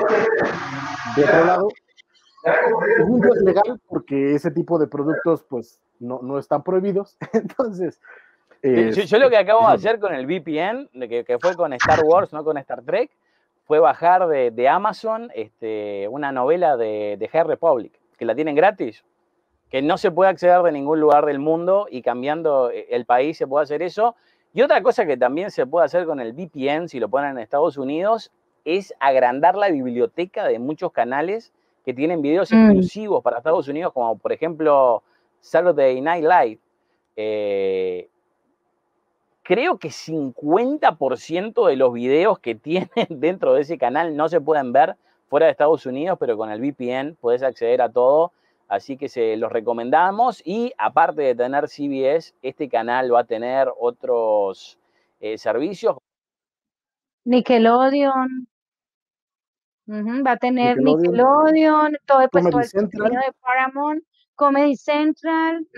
S2: otro lado. Según yo es legal, porque ese tipo de productos pues no están prohibidos. Entonces
S1: yo lo que acabo de hacer con el VPN, que fue con Star Wars, no con Star Trek, fue bajar de Amazon una novela de High Republic, que la tienen gratis, que no se puede acceder de ningún lugar del mundo, y cambiando el país se puede hacer eso. Y otra cosa que también se puede hacer con el VPN, si lo ponen en Estados Unidos, es agrandar la biblioteca de muchos canales que tienen videos exclusivos para Estados Unidos, como por ejemplo Saturday Night Live, creo que 50% de los videos que tienen dentro de ese canal no se pueden ver fuera de Estados Unidos, pero con el VPN podés acceder a todo, así que se los recomendamos. Y aparte de tener CBS, este canal va a tener otros servicios.
S3: Nickelodeon, va a tener Nickelodeon, todo el contenido de Paramount, Comedy Central,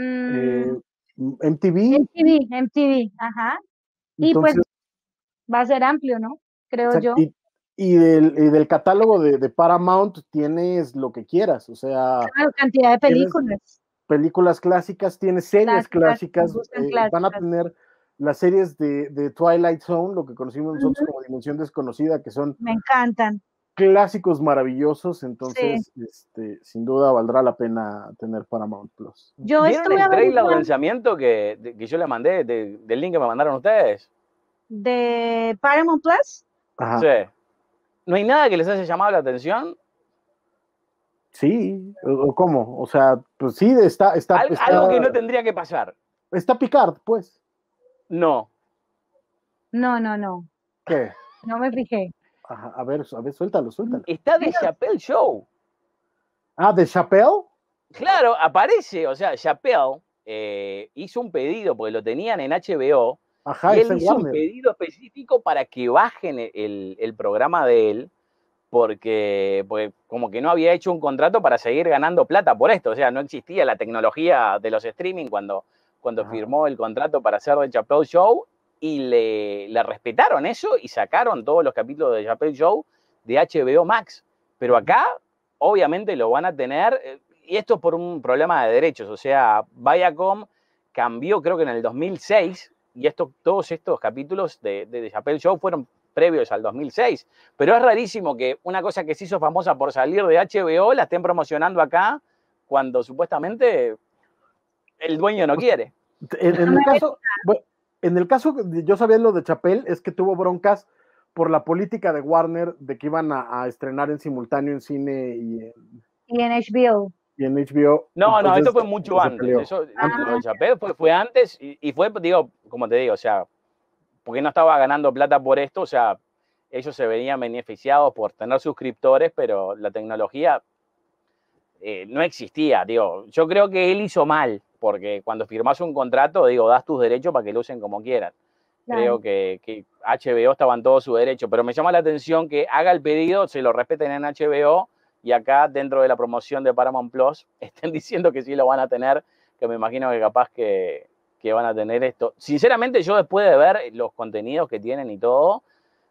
S3: MTV, ajá. Y pues va a ser amplio, ¿no? Creo yo.
S2: Y del catálogo de Paramount tienes lo que quieras, o sea...
S3: Claro, cantidad de películas.
S2: Películas clásicas, tienes series clásicas, van a tener las series de Twilight Zone, lo que conocimos nosotros como Dimensión Desconocida, que son...
S3: Me encantan.
S2: Clásicos maravillosos, entonces sin duda valdrá la pena tener Paramount Plus.
S1: ¿Vieron el trailer de lanzamiento que yo le mandé, del link que me mandaron ustedes?
S3: ¿De Paramount Plus?
S2: Ajá.
S1: Sí. ¿No hay nada que les haya llamado la atención?
S2: Sí, o ¿cómo? O sea, pues sí, está
S1: algo que no tendría que pasar.
S2: Está Picard, pues.
S1: No.
S3: No.
S2: ¿Qué?
S3: No me fijé.
S2: Ajá, a ver, suéltalo.
S1: Está The Chappelle Show.
S2: Ah, ¿The Chappelle?
S1: Claro, aparece, o sea, Chappelle hizo un pedido, porque lo tenían en HBO,
S2: ajá,
S1: y él hizo un pedido específico para que bajen el programa de él, porque como que no había hecho un contrato para seguir ganando plata por esto, o sea, no existía la tecnología de los streaming cuando firmó el contrato para hacer The Chappelle Show, y le respetaron eso y sacaron todos los capítulos de Chappelle Show de HBO Max. Pero acá, obviamente, lo van a tener, y esto es por un problema de derechos, o sea, Viacom cambió, creo que en el 2006, y todos estos capítulos de Chappelle Show fueron previos al 2006, pero es rarísimo que una cosa que se hizo famosa por salir de HBO la estén promocionando acá cuando supuestamente el dueño no quiere.
S2: En el caso, yo sabía lo de Chappelle, es que tuvo broncas por la política de Warner de que iban a estrenar en simultáneo en cine y
S3: en HBO.
S2: Y en HBO.
S1: No, entonces, eso fue mucho antes. Eso, lo de Chappelle fue antes y fue, digo, como te digo, o sea, porque no estaba ganando plata por esto, o sea, ellos se venían beneficiados por tener suscriptores, pero la tecnología no existía, digo. Yo creo que él hizo mal, porque cuando firmas un contrato, digo, das tus derechos para que lo usen como quieran. Claro. Creo que HBO estaba en todo su derecho, pero me llama la atención que haga el pedido, se lo respeten en HBO, y acá dentro de la promoción de Paramount Plus estén diciendo que sí lo van a tener, que me imagino que capaz que van a tener esto. Sinceramente, yo después de ver los contenidos que tienen y todo,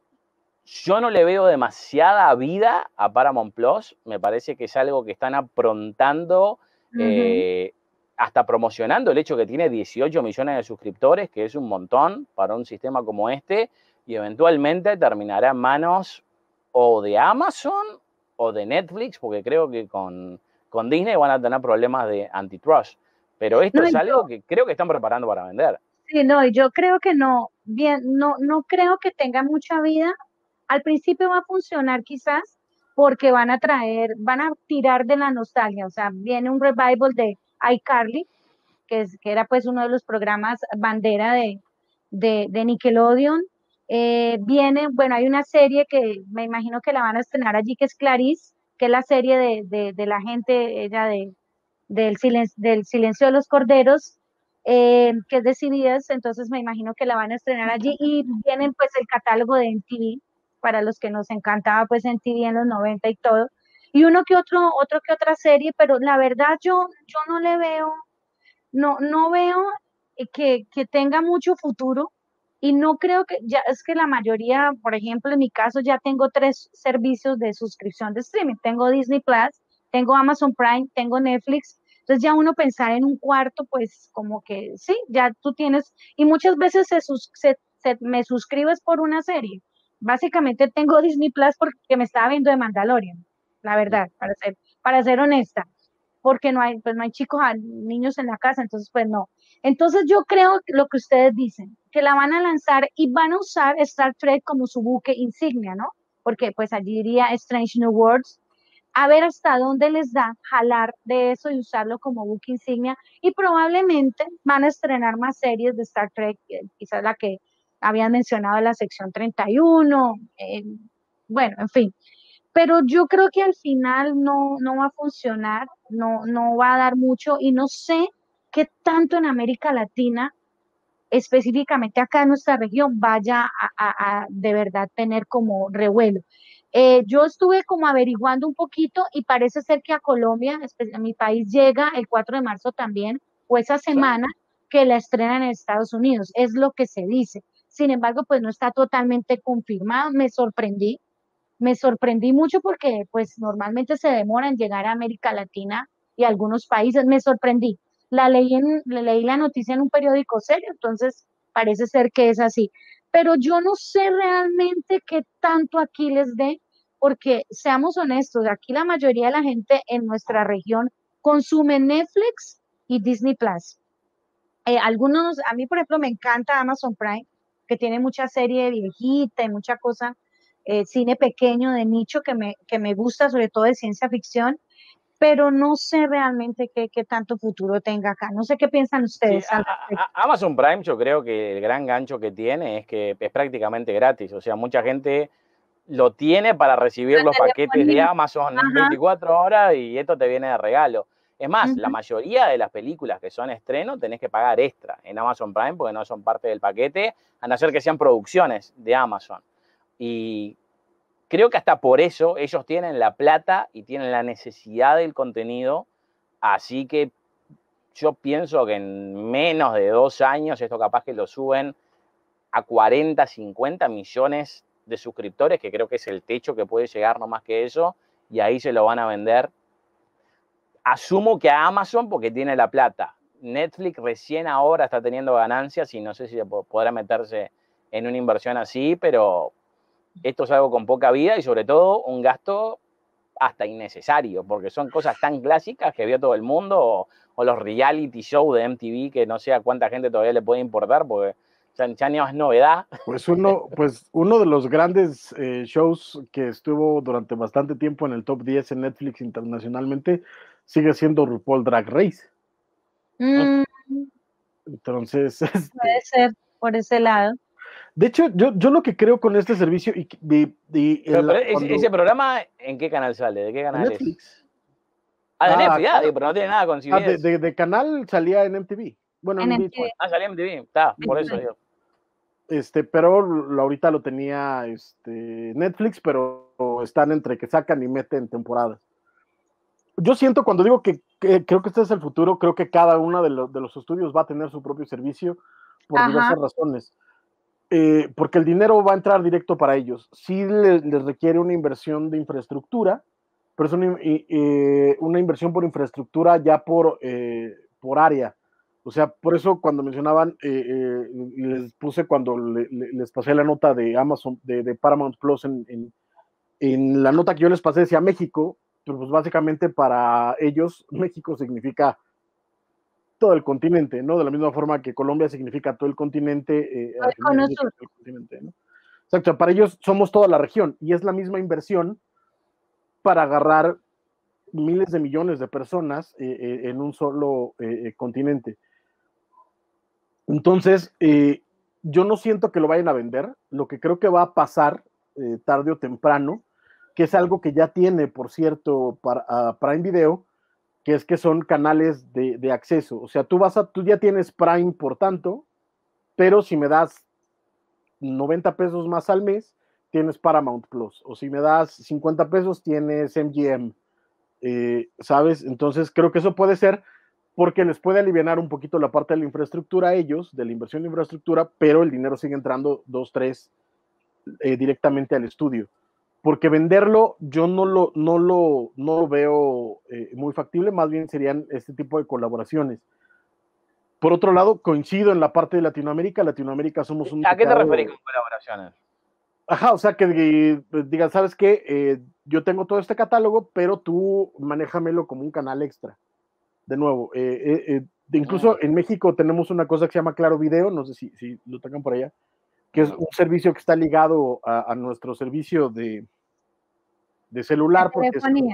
S1: yo no le veo demasiada vida a Paramount Plus. Me parece que es algo que están aprontando, hasta promocionando el hecho que tiene 18 millones de suscriptores, que es un montón para un sistema como este, y eventualmente terminará en manos o de Amazon o de Netflix, porque creo que con Disney van a tener problemas de antitrust. Pero esto es algo que creo que están preparando para vender.
S3: Sí, no, y yo creo que no creo que tenga mucha vida. Al principio va a funcionar quizás porque van a tirar de la nostalgia, o sea, viene un revival de iCarly, que era pues uno de los programas bandera de Nickelodeon. Bueno, hay una serie que me imagino que la van a estrenar allí, que es Clarice, que es la serie de la gente, ella del silencio de los corderos, que es de CBS, entonces me imagino que la van a estrenar allí, y vienen pues el catálogo de MTV, para los que nos encantaba pues MTV en los 90 y todo, y otra serie, pero la verdad yo no le veo, no veo que tenga mucho futuro, y no creo que, ya es que la mayoría, por ejemplo, en mi caso ya tengo 3 servicios de suscripción de streaming, tengo Disney Plus, tengo Amazon Prime, tengo Netflix, entonces ya uno pensar en un cuarto, pues como que sí, ya tú tienes, y muchas veces me suscribes por una serie. Básicamente tengo Disney Plus porque me estaba viendo de Mandalorian, la verdad, para ser honesta, porque no hay chicos, niños en la casa, entonces pues no. Entonces yo creo lo que ustedes dicen, que la van a lanzar y van a usar Star Trek como su buque insignia, ¿no? Porque pues allí iría Strange New Worlds. a ver hasta dónde les da jalar de eso y usarlo como buque insignia. Y probablemente van a estrenar más series de Star Trek, quizás la que habían mencionado en la sección 31, bueno, en fin. Pero yo creo que al final no va a funcionar, no va a dar mucho y no sé qué tanto en América Latina, específicamente acá en nuestra región, vaya a de verdad tener como revuelo. Yo estuve como averiguando un poquito y parece ser que a Colombia, a mi país, llega el 4 de marzo también, o esa
S1: Sí.
S3: semana que la estrenan en Estados Unidos, es lo que se dice. Sin embargo, pues no está totalmente confirmado, me sorprendí mucho porque pues normalmente se demora en llegar a América Latina y a algunos países, me sorprendí. Leí la noticia en un periódico serio, entonces parece ser que es así. Pero yo no sé realmente qué tanto aquí les dé, porque seamos honestos, aquí la mayoría de la gente en nuestra región consume Netflix y Disney Plus. Algunos, a mí por ejemplo me encanta Amazon Prime, que tiene mucha serie viejita y mucha cosa, cine pequeño de nicho que me gusta, sobre todo de ciencia ficción, pero no sé realmente qué tanto futuro tenga acá. No sé qué piensan
S1: Sí,
S3: ustedes al respecto.
S1: Amazon Prime yo creo que el gran gancho que tiene es que es prácticamente gratis, o sea, mucha gente lo tiene para recibir
S3: La
S1: los paquetes de
S3: telefonía.
S1: Amazon
S3: Ajá.
S1: 24 horas y esto te viene de regalo. Es más, la
S3: Ujú.
S1: mayoría de las películas que son estreno tenés que pagar extra en Amazon Prime porque no son parte del paquete, a no ser que sean producciones de Amazon. Y creo que hasta por eso ellos tienen la plata y tienen la necesidad del contenido, así que yo pienso que en menos de 2 años esto capaz que lo suben a 40, 50 millones de suscriptores, que creo que es el techo que puede llegar, no más que eso, y ahí se lo van a vender. Asumo que a Amazon porque tiene la plata. Netflix recién ahora está teniendo ganancias y no sé si podrá meterse en una inversión así, pero esto es algo con poca vida y sobre todo un gasto hasta innecesario, porque son cosas tan clásicas que vio todo el mundo, o los reality shows de MTV que no sé a cuánta gente todavía le puede importar, porque ya no es novedad.
S2: Pues uno de los grandes shows que estuvo durante bastante tiempo en el top 10 en Netflix internacionalmente sigue siendo RuPaul Drag Race.
S3: Mm,
S2: Entonces,
S3: puede ser por ese lado.
S2: de hecho, yo lo que creo con este servicio
S1: Pero ese programa, ¿en qué canal sale? ¿De qué
S2: en
S1: canal es?
S2: Netflix.
S1: Ah, de Netflix,
S2: Acá,
S1: pero no tiene nada con CBS.
S2: de canal salía en MTV. Bueno,
S3: En
S2: en
S3: MTV.
S2: VH1.
S1: Ah, salía en MTV, está, por eso
S3: Ujú.
S1: digo.
S2: Pero ahorita lo tenía Netflix, pero están entre que sacan y meten temporadas. Yo siento cuando digo que creo que este es el futuro, creo que cada uno de los estudios va a tener su propio servicio por
S3: Ajá,
S2: diversas razones. Porque el dinero va a entrar directo para ellos. Sí les requiere una inversión de infraestructura, pero es una inversión por infraestructura ya por área. O sea, por eso cuando mencionaban, les puse cuando les pasé la nota de Amazon, de Paramount Plus, en la nota que yo les pasé decía México, pero pues básicamente para ellos México significa todo el continente, ¿no? De la misma forma que Colombia significa todo el continente,
S3: el
S2: Argentina
S3: Cono
S2: significa
S3: Sur.
S2: todo el continente, ¿no? Exacto, para ellos somos toda la región y es la misma inversión para agarrar miles de millones de personas en un solo continente. Entonces, yo no siento que lo vayan a vender, lo que creo que va a pasar tarde o temprano, que es algo que ya tiene, por cierto, para Prime Video, que son canales de acceso. O sea, tú ya tienes Prime por tanto, pero si me das 90 pesos más al mes, tienes Paramount Plus. O si me das 50 pesos, tienes MGM. ¿Sabes? Entonces creo que eso puede ser porque les puede aliviar un poquito la parte de la infraestructura a ellos, de la inversión de infraestructura, pero el dinero sigue entrando 2, 3 directamente al estudio. Porque venderlo yo no lo veo muy factible, más bien serían este tipo de colaboraciones. Por otro lado, coincido en la parte de Latinoamérica. Latinoamérica somos un
S1: ¿A qué te
S2: mercado.
S1: referís con colaboraciones?
S2: Ajá, o sea, que digan, ¿sabes qué? Yo tengo todo este catálogo, pero tú manéjamelo como un canal extra. De nuevo, incluso en México tenemos una cosa que se llama Claro Video, no sé si lo tengan por allá, que es
S1: No.
S2: un servicio que está ligado a nuestro servicio de
S3: De
S2: celular, porque
S3: telefonía.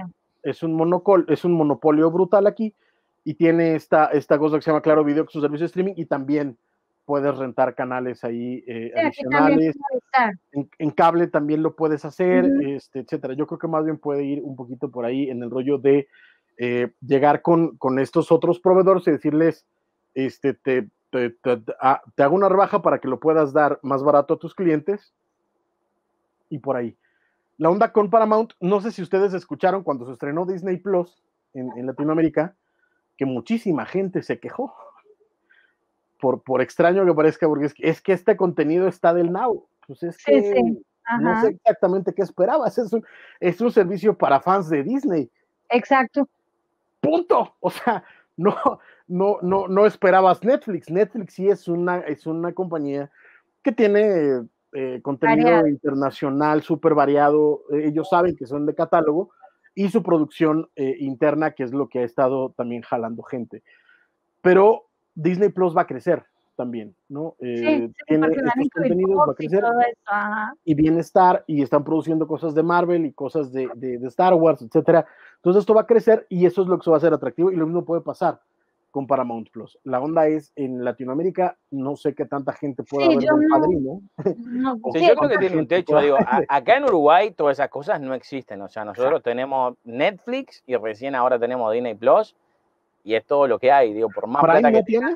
S2: es un monopolio brutal aquí y tiene esta cosa que se llama Claro Video, que es un servicio de streaming, y también puedes rentar canales ahí adicionales. En cable también lo puedes hacer, etcétera. Yo creo que más bien puede ir un poquito por ahí en el rollo de llegar con estos otros proveedores y decirles, te hago una rebaja para que lo puedas dar más barato a tus clientes, y por ahí. La onda con Paramount, no sé si ustedes escucharon cuando se estrenó Disney Plus en Latinoamérica, que muchísima gente se quejó, por extraño que parezca, porque es que este contenido está del Now. Pues es que no sé exactamente qué esperabas. Es un servicio para fans de Disney.
S3: Exacto.
S2: Punto. O sea, no esperabas Netflix. Netflix sí es una compañía que tiene contenido variado, internacional, súper variado. Ellos saben que son de catálogo, y su producción interna, que es lo que ha estado también jalando gente. Pero Disney Plus va a crecer también, ¿no? Tiene estos contenidos, va a crecer, y Bienestar, y están produciendo cosas de Marvel y cosas de Star Wars, etcétera. Entonces esto va a crecer, y eso es lo que va a ser atractivo, y lo mismo puede pasar con Paramount Plus. La onda es, en Latinoamérica, no sé qué tanta gente pueda ver del Padrino.
S1: Sí, yo creo que tiene un techo. Digo, acá en Uruguay todas esas cosas no existen. O sea, nosotros tenemos Netflix y recién ahora tenemos Disney Plus, y es todo lo que hay. Digo, por más plata que
S2: tienes.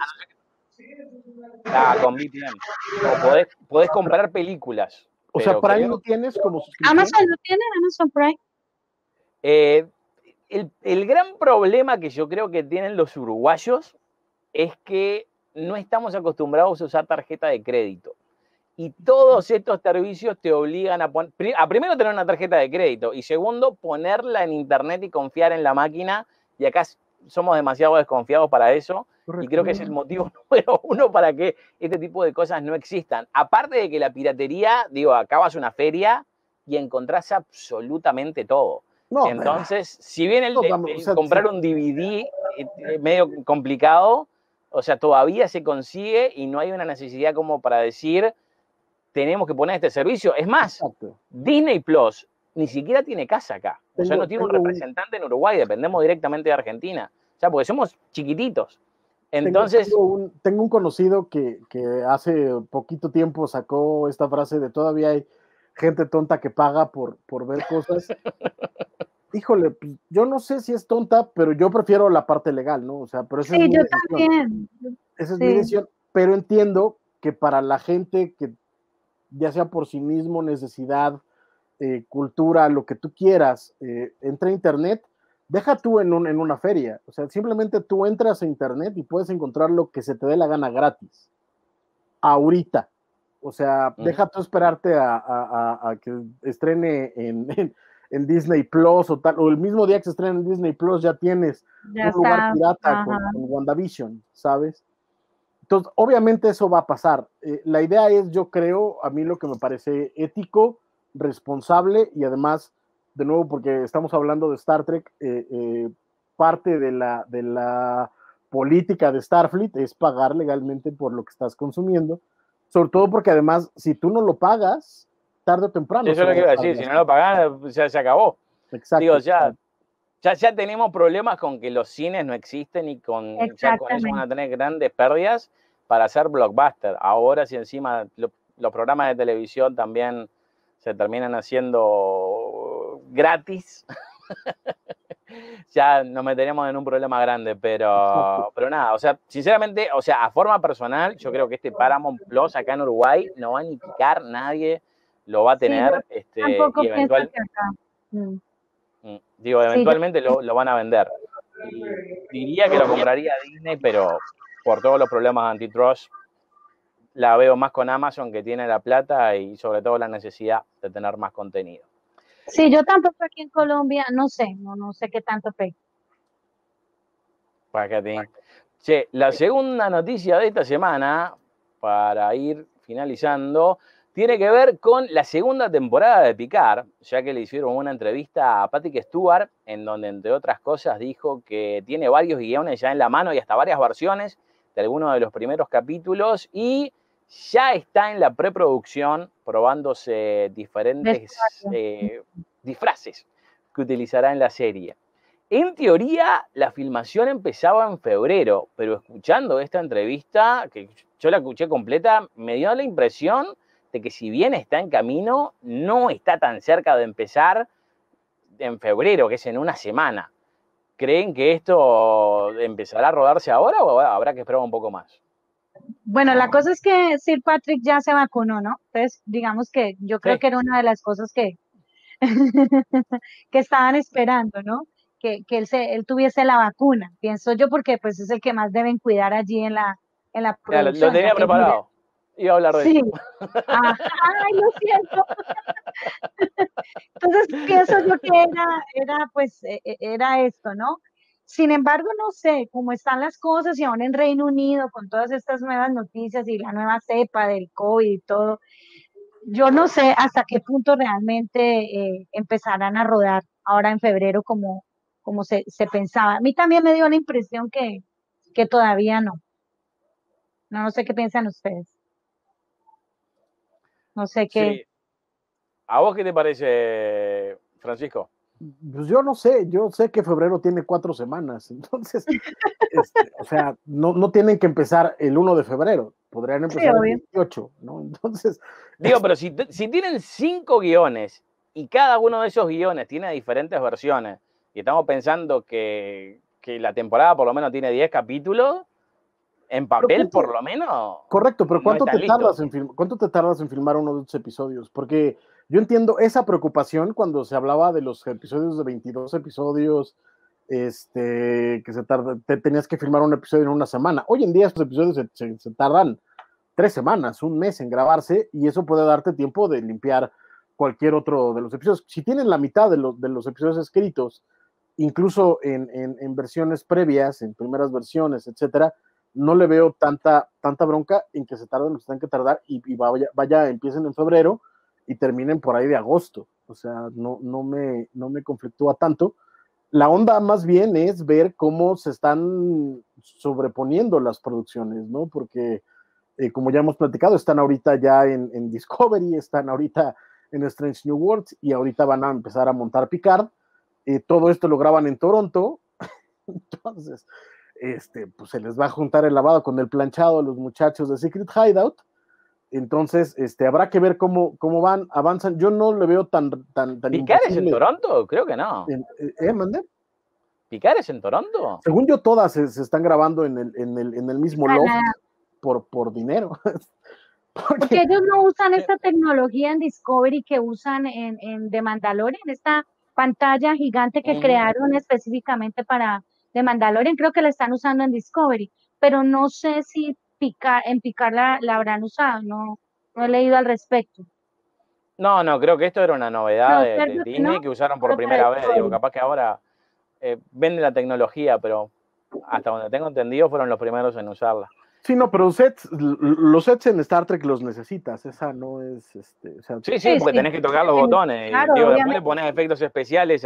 S1: Con VPN. O podés comprar películas.
S2: O sea, Prime no tienes como suscripción.
S3: Amazon no tiene, Amazon Prime.
S1: El gran problema que yo creo que tienen los uruguayos es que no estamos acostumbrados a usar tarjeta de crédito. Y todos estos servicios te obligan a primero tener una tarjeta de crédito, y segundo, ponerla en internet y confiar en la máquina. Y acá somos demasiado desconfiados para eso. Correcto. Y creo que es el motivo número uno para que este tipo de cosas no existan. Aparte de que la piratería, digo, acá vas a una feria y encontrás absolutamente todo. No, entonces, si bien comprar un DVD es medio complicado, o sea, todavía se consigue, y no hay una necesidad como para decir, tenemos que poner este servicio. Es más, Disney Plus ni siquiera tiene casa acá. O sea, no tiene un representante en Uruguay, dependemos directamente de Argentina. O sea, porque somos chiquititos. Entonces...
S2: Tengo un conocido que hace poquito tiempo sacó esta frase de todavía hay gente tonta que paga por ver cosas. Híjole, pues, yo no sé si es tonta, pero yo prefiero la parte legal, ¿no? O sea, pero esa es mi
S3: yo
S2: decisión.
S3: también.
S2: Esa es mi decisión, pero entiendo que para la gente que, ya sea por sí mismo, necesidad, cultura, lo que tú quieras, entra a internet, deja tú en una feria. O sea, simplemente tú entras a internet y puedes encontrar lo que se te dé la gana gratis. Ahorita. O sea, deja tú esperarte a que estrene en Disney Plus o tal, o el mismo día que se estrena en Disney Plus ya tienes un lugar pirata con WandaVision, ¿sabes? Entonces, obviamente eso va a pasar. La idea es, yo creo, a mí lo que me parece ético, responsable, y además, de nuevo, porque estamos hablando de Star Trek, parte de la política de Starfleet es pagar legalmente por lo que estás consumiendo, sobre todo porque además, si tú no lo pagas, tarde o temprano.
S1: Eso es lo que iba a decir, si no lo pagas, ya se acabó.
S2: Exacto.
S1: Digo, ya tenemos problemas con que los cines no existen, y ya con eso van a tener grandes pérdidas para hacer blockbuster. Ahora, si encima los programas de televisión también se terminan haciendo gratis, ya nos meteremos en un problema grande, pero nada, o sea, sinceramente, o sea, a forma personal, yo creo que este Paramount Plus acá en Uruguay no va a ni picar, nadie lo va a tener,
S3: tampoco
S1: y eventualmente lo van a vender. Y diría que lo compraría Disney, pero por todos los problemas antitrust, la veo más con Amazon, que tiene la plata y sobre todo la necesidad de tener más contenido.
S3: Sí, yo tampoco aquí en Colombia, no sé qué tanto pega.
S1: Che, la segunda noticia de esta semana, para ir finalizando, tiene que ver con la segunda temporada de Picard, ya que le hicieron una entrevista a Patrick Stewart, en donde, entre otras cosas, dijo que tiene varios guiones ya en la mano y hasta varias versiones de algunos de los primeros capítulos, y ya está en la preproducción probándose diferentes disfraces que utilizará en la serie. En teoría, la filmación empezaba en febrero, pero escuchando esta entrevista, que yo la escuché completa, me dio la impresión de que si bien está en camino, no está tan cerca de empezar en febrero, que es en una semana. ¿Creen que esto empezará a rodarse ahora o habrá que esperar un poco más?
S3: Bueno, la cosa es que Sir Patrick ya se vacunó, ¿no? Entonces, digamos que yo creo
S1: Sí.
S3: que era una de las cosas que, que estaban esperando, ¿no? Que él tuviese la vacuna, pienso yo, porque pues es el que más deben cuidar allí en la
S1: Ya, lo
S3: producción, ya
S1: tenía
S3: que mire,
S1: preparado. Iba a hablar de
S3: sí,
S1: eso.
S3: ajá, ay, lo siento. Entonces pienso yo que era esto, ¿no? Sin embargo, no sé cómo están las cosas y aún en Reino Unido con todas estas nuevas noticias y la nueva cepa del COVID y todo, yo no sé hasta qué punto realmente empezarán a rodar ahora en febrero como se pensaba. A mí también me dio la impresión que todavía no. No, no sé qué piensan ustedes. No sé qué.
S1: Sí. ¿A vos qué te parece, Francisco?
S2: Pues yo no sé, yo sé que febrero tiene 4 semanas, entonces, o sea, no tienen que empezar el 1 de febrero, podrían
S3: Sí,
S2: empezar el
S3: obvio.
S2: 28, ¿no? Entonces,
S1: Digo, pero si tienen 5 guiones y cada uno de esos guiones tiene diferentes versiones y estamos pensando que la temporada por lo menos tiene 10 capítulos, en
S2: pero
S1: papel por lo menos
S2: correcto, pero
S1: no están listos.
S2: ¿cuánto te tardas en filmar uno de estos episodios? Porque yo entiendo esa preocupación cuando se hablaba de los episodios de 22 episodios, que tenías que filmar un episodio en una semana. Hoy en día estos episodios se tardan 3 semanas, un mes en grabarse, y eso puede darte tiempo de limpiar cualquier otro de los episodios. Si tienen la mitad de los episodios escritos, incluso en versiones previas, en primeras versiones, etcétera, no le veo tanta bronca en que se tarden lo que tengan que tardar y empiecen en febrero y terminen por ahí de agosto. O sea, no me conflictúa tanto. La onda más bien es ver cómo se están sobreponiendo las producciones, ¿no? Porque, como ya hemos platicado, están ahorita ya en Discovery, están ahorita en Strange New Worlds y ahorita van a empezar a montar Picard. Todo esto lo graban en Toronto, entonces, pues se les va a juntar el lavado con el planchado a los muchachos de Secret Hideout. Entonces, habrá que ver cómo avanzan. Yo no le veo tan
S1: ¿Picar es en
S2: imposible.
S1: Toronto? Creo que no.
S2: ¿Mande?
S1: ¿Picar es en Toronto?
S2: Según yo, todas se están grabando en el mismo loft
S3: Canadá.
S2: por dinero.
S3: Porque
S2: Porque,
S3: ellos no usan esta tecnología en Discovery que usan en The Mandalorian, esta pantalla gigante que crearon específicamente para The Mandalorian, creo que la están usando en Discovery, pero no sé si en Picar la habrán usado, no he leído al respecto.
S1: No, creo que esto era una novedad
S3: No,
S1: de
S3: cierto que no,
S1: Disney que usaron por
S3: pero para
S1: primera vez. Digo,
S3: Discovery.
S1: capaz que ahora venden la tecnología, pero hasta donde tengo entendido fueron los primeros en usarla.
S2: sí, no, pero los sets en Star Trek los necesitas. Esa no es, o sea,
S1: Sí,
S3: Sí,
S1: porque
S3: sí,
S1: tenés que tocar los botones. Y,
S3: claro,
S1: digo, después le
S3: obviamente.
S1: pones efectos especiales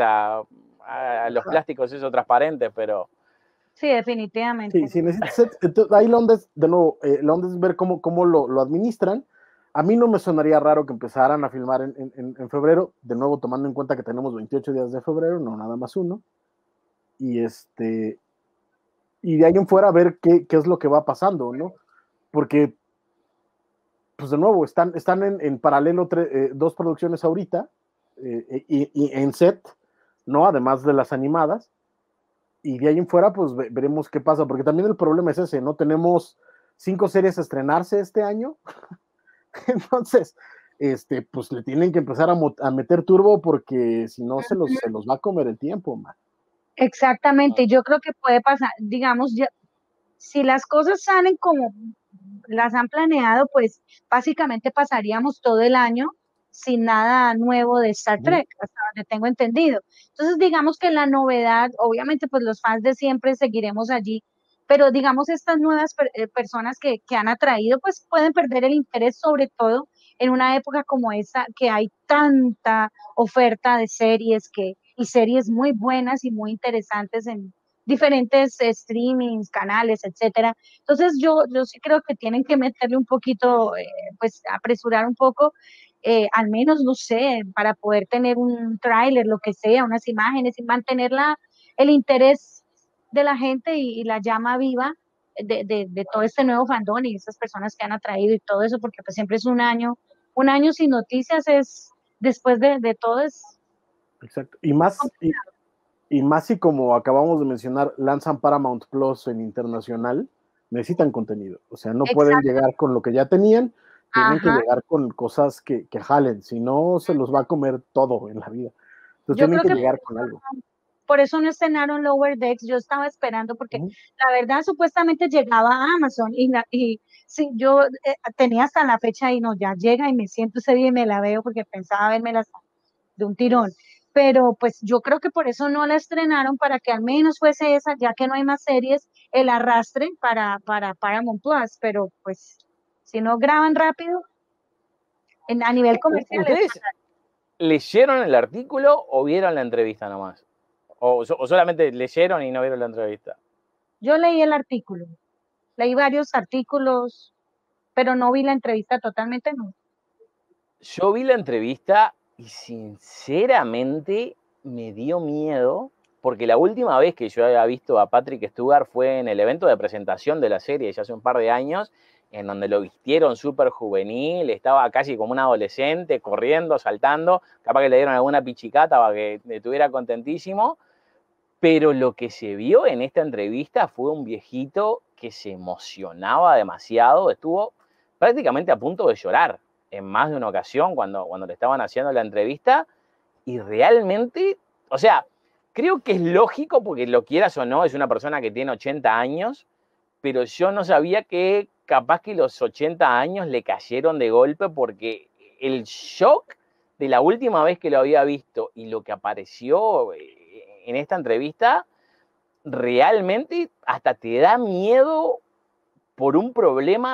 S1: a los plásticos esos transparentes, pero
S3: Sí,
S2: sí,
S3: definitivamente.
S2: sí necesitas sets. Entonces, ahí de nuevo, la onda es ver cómo lo administran. A mí no me sonaría raro que empezaran a filmar en febrero, de nuevo tomando en cuenta que tenemos 28 días de febrero, no nada más uno. Y y de ahí en fuera ver qué es lo que va pasando, ¿no? Porque, pues de nuevo, están en paralelo dos producciones ahorita, y en set, ¿no? Además de las animadas. Y de ahí en fuera, pues veremos qué pasa, porque también el problema es ese, ¿no? Tenemos 5 series a estrenarse este año, entonces, pues le tienen que empezar a meter turbo porque si no se los va a comer el tiempo, man.
S3: Exactamente, yo creo que puede pasar, digamos, si las cosas salen como las han planeado, pues básicamente pasaríamos todo el año sin nada nuevo de Star Trek, hasta donde tengo entendido. Entonces, digamos que la novedad, obviamente, pues los fans de siempre seguiremos allí, pero digamos estas nuevas personas que han atraído, pues pueden perder el interés, sobre todo en una época como esta, que hay tanta oferta de series y series muy buenas y muy interesantes en diferentes streamings, canales, etcétera. Entonces yo sí creo que tienen que meterle un poquito, pues apresurar un poco, al menos, no sé, para poder tener un tráiler, lo que sea, unas imágenes y mantenerla, el interés de la gente y la llama viva de todo este nuevo fandom y esas personas que han atraído y todo eso, porque pues siempre es un año sin noticias es, después de todo es
S2: Exacto. Y más si como acabamos de mencionar, lanzan Paramount Plus en internacional, necesitan contenido. O sea, no pueden
S3: exacto.
S2: llegar con lo que ya tenían, tienen que
S3: Ajá.
S2: llegar con cosas que jalen, si no se los va a comer todo en la vida. Entonces
S3: Yo
S2: tienen
S3: creo
S2: que
S3: que
S2: llegar con algo.
S3: por eso no estrenaron Lower Decks, yo estaba esperando porque
S2: Ujú.
S3: la verdad supuestamente llegaba a Amazon y sí, yo tenía hasta la fecha y no, ya llega y me siento ese día y me la veo porque pensaba verme de un tirón. Pero pues yo creo que por eso no la estrenaron, para que al menos fuese esa, ya que no hay más series, el arrastre para Paramount Plus, pero pues si no graban rápido, a nivel comercial es
S1: ¿Ustedes leyeron el artículo o vieron la entrevista nomás? O solamente leyeron y no vieron la entrevista?
S3: yo leí el artículo, leí varios artículos, pero no vi la entrevista totalmente, no.
S1: Yo vi la entrevista y sinceramente me dio miedo, porque la última vez que yo había visto a Patrick Stewart fue en el evento de presentación de la serie, ya hace un par de años, en donde lo vistieron súper juvenil, estaba casi como un adolescente, corriendo, saltando, capaz que le dieron alguna pichicata para que estuviera contentísimo, pero lo que se vio en esta entrevista fue un viejito que se emocionaba demasiado, estuvo prácticamente a punto de llorar en más de una ocasión cuando le estaban haciendo la entrevista, y realmente, o sea, creo que es lógico, porque lo quieras o no, es una persona que tiene 80 años, pero yo no sabía que capaz que los 80 años le cayeron de golpe, porque el shock de la última vez que lo había visto y lo que apareció en esta entrevista, realmente hasta te da miedo por un problema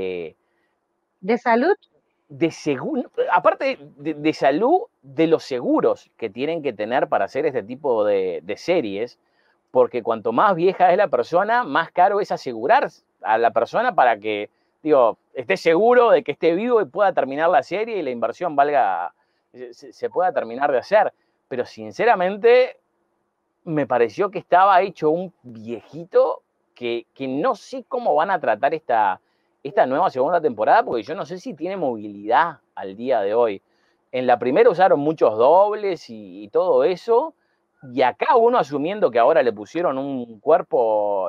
S3: ¿De salud?
S1: de seguro, aparte de salud, de los seguros que tienen que tener para hacer este tipo de series, porque cuanto más vieja es la persona, más caro es asegurar a la persona para que, digo, esté seguro de que esté vivo y pueda terminar la serie y la inversión valga, se pueda terminar de hacer. Pero sinceramente, me pareció que estaba hecho un viejito que no sé cómo van a tratar esta nueva segunda temporada, porque yo no sé si tiene movilidad al día de hoy. En la primera usaron muchos dobles y todo eso, y acá uno asumiendo que ahora le pusieron un cuerpo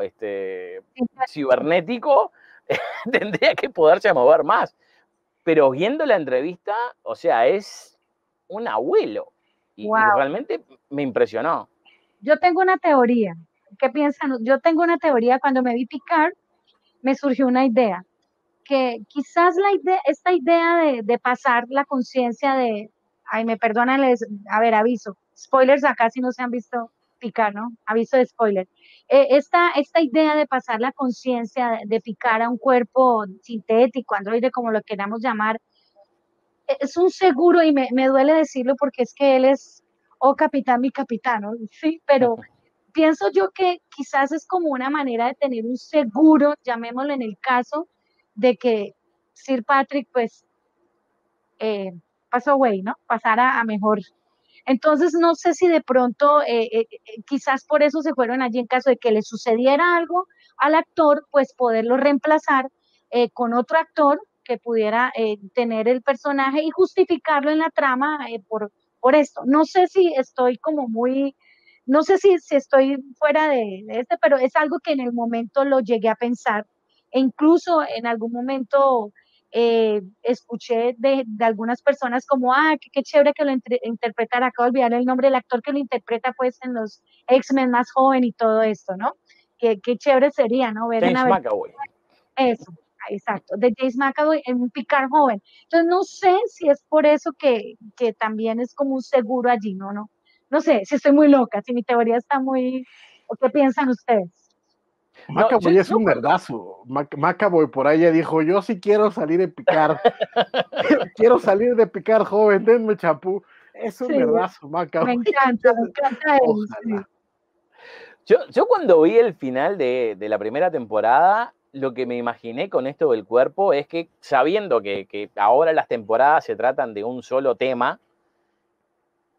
S1: cibernético, tendría que poderse mover más. Pero viendo la entrevista, o sea, es un abuelo, y
S3: Wow.
S1: realmente me impresionó.
S3: Yo tengo una teoría. ¿Qué piensan? Yo tengo una teoría. Cuando me vi Picard, me surgió una idea, que quizás esta idea de pasar la conciencia de, ay, me perdonan, a ver, aviso, spoilers acá si no se han visto Picard, ¿no? Aviso de spoiler. Esta idea de pasar la conciencia de Picard a un cuerpo sintético, androide, como lo queramos llamar, es un seguro y me duele decirlo porque es que él es, oh capitán, mi capitán, ¿no? Sí, pero pienso yo que quizás es como una manera de tener un seguro, llamémoslo en el caso de que Sir Patrick pues pasó away, ¿no? Pasara a mejor. Entonces no sé si de pronto quizás por eso se fueron allí en caso de que le sucediera algo al actor, pues poderlo reemplazar con otro actor que pudiera tener el personaje y justificarlo en la trama por esto. No sé si estoy como muy, no sé si estoy fuera de este, pero es algo que en el momento lo llegué a pensar. E incluso en algún momento escuché de algunas personas como, qué chévere que lo interpretara, acabo de olvidar el nombre del actor que lo interpreta pues en los X-Men más joven y todo esto, ¿no? Qué chévere sería, ¿no? Ver
S1: James
S3: una vez
S1: McAvoy.
S3: eso, exacto, de James McAvoy en un Picard joven. Entonces no sé si es por eso que también es como un seguro allí, ¿no? No sé si estoy muy loca, si mi teoría está muy, ¿o qué piensan ustedes?
S1: No,
S2: McAvoy es un nerdazo. McAvoy por ahí ya dijo, yo sí quiero salir de picar, quiero salir de picar joven, denme champú. Es un
S3: Sí,
S2: nerdazo, McAvoy.
S3: me encanta él, sí.
S2: Ojalá.
S1: Yo cuando vi el final de la primera temporada, lo que me imaginé con esto del cuerpo es que, sabiendo que ahora las temporadas se tratan de un solo tema,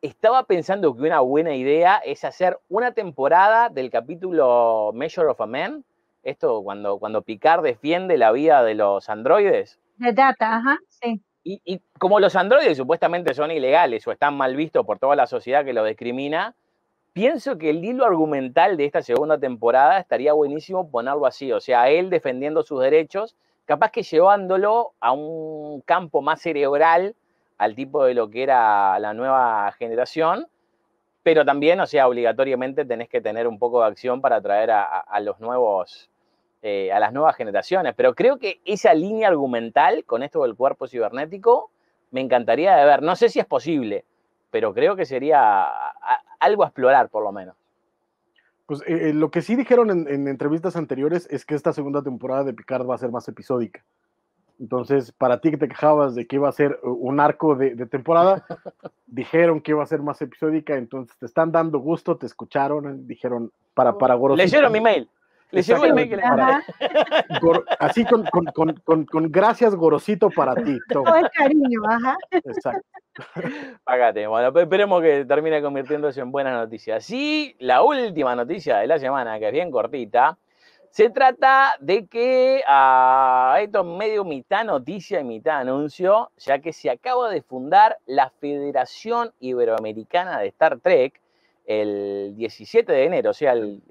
S1: estaba pensando que una buena idea es hacer una temporada del capítulo Measure of a Man, esto cuando Picard defiende la vida de los androides.
S3: De Data, ajá, sí.
S1: Y como los androides supuestamente son ilegales o están mal vistos por toda la sociedad que lo discrimina, pienso que el hilo argumental de esta segunda temporada estaría buenísimo ponerlo así, o sea, él defendiendo sus derechos, capaz que llevándolo a un campo más cerebral, al tipo de lo que era la nueva generación, pero también, o sea, obligatoriamente tenés que tener un poco de acción para atraer a los nuevos, a las nuevas generaciones. Pero creo que esa línea argumental con esto del cuerpo cibernético me encantaría de ver. No sé si es posible, pero creo que sería algo a explorar, por lo menos.
S2: Pues lo que sí dijeron en entrevistas anteriores es que esta segunda temporada de Picard va a ser más episódica. Entonces, para ti que te quejabas de que iba a ser un arco de temporada, dijeron que iba a ser más episódica, entonces te están dando gusto, te escucharon, dijeron para Gorosito.
S1: Leyeron mi mail. Le llegó el mail que le mandé.
S2: Así con gracias, Gorosito, para ti.
S3: Todo el cariño, ajá.
S2: Exacto.
S1: Págate. Bueno, esperemos que termine convirtiéndose en buena noticia. Sí, la última noticia de la semana, que es bien cortita, se trata de que esto es medio mitad noticia y mitad anuncio, ya que se acaba de fundar la Federación Iberoamericana de Star Trek el 17 de enero, o sea, el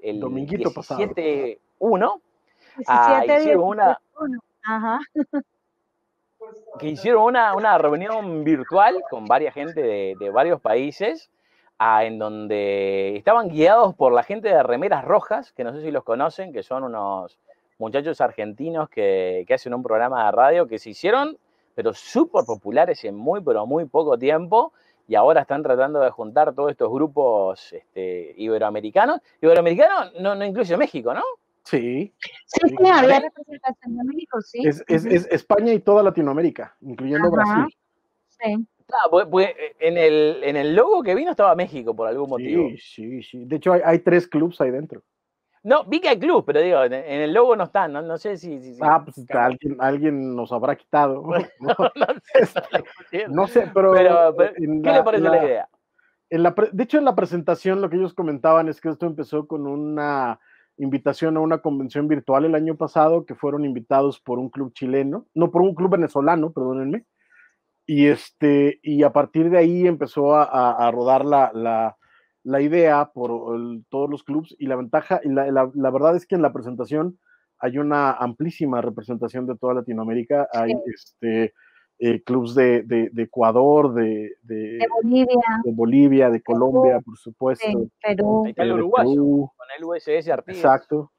S1: 17-1. Hicieron una reunión virtual con varias gente de varios países, en donde estaban guiados por la gente de Remeras Rojas, que no sé si los conocen, que son unos muchachos argentinos que hacen un programa de radio que se hicieron, pero súper populares en pero muy poco tiempo, y ahora están tratando de juntar todos estos grupos iberoamericanos. Iberoamericanos no incluye México, ¿no?
S2: Sí.
S3: Sí, había representación de México, sí.
S2: Es España y toda Latinoamérica, incluyendo Brasil.
S3: Sí.
S1: Pues en el logo que vino estaba México por algún motivo.
S2: Sí. De hecho, hay 3 clubs ahí dentro. No,
S1: vi que hay clubs, pero digo, en el logo no están, no sé si
S2: pues alguien nos habrá quitado. No sé, pero
S1: ¿qué le parece la idea?
S2: De hecho, en la presentación lo que ellos comentaban es que esto empezó con una invitación a una convención virtual el año pasado, que fueron invitados por un club chileno, no, por un club venezolano, perdónenme, y a partir de ahí empezó a rodar la idea por todos los clubs, y la ventaja, y la verdad es que en la presentación hay una amplísima representación de toda Latinoamérica. Hay clubs de Ecuador, de Bolivia, de Colombia, por supuesto.
S3: Perú.
S1: Ahí está el uruguayo, con el USS Artigas.
S2: Exacto.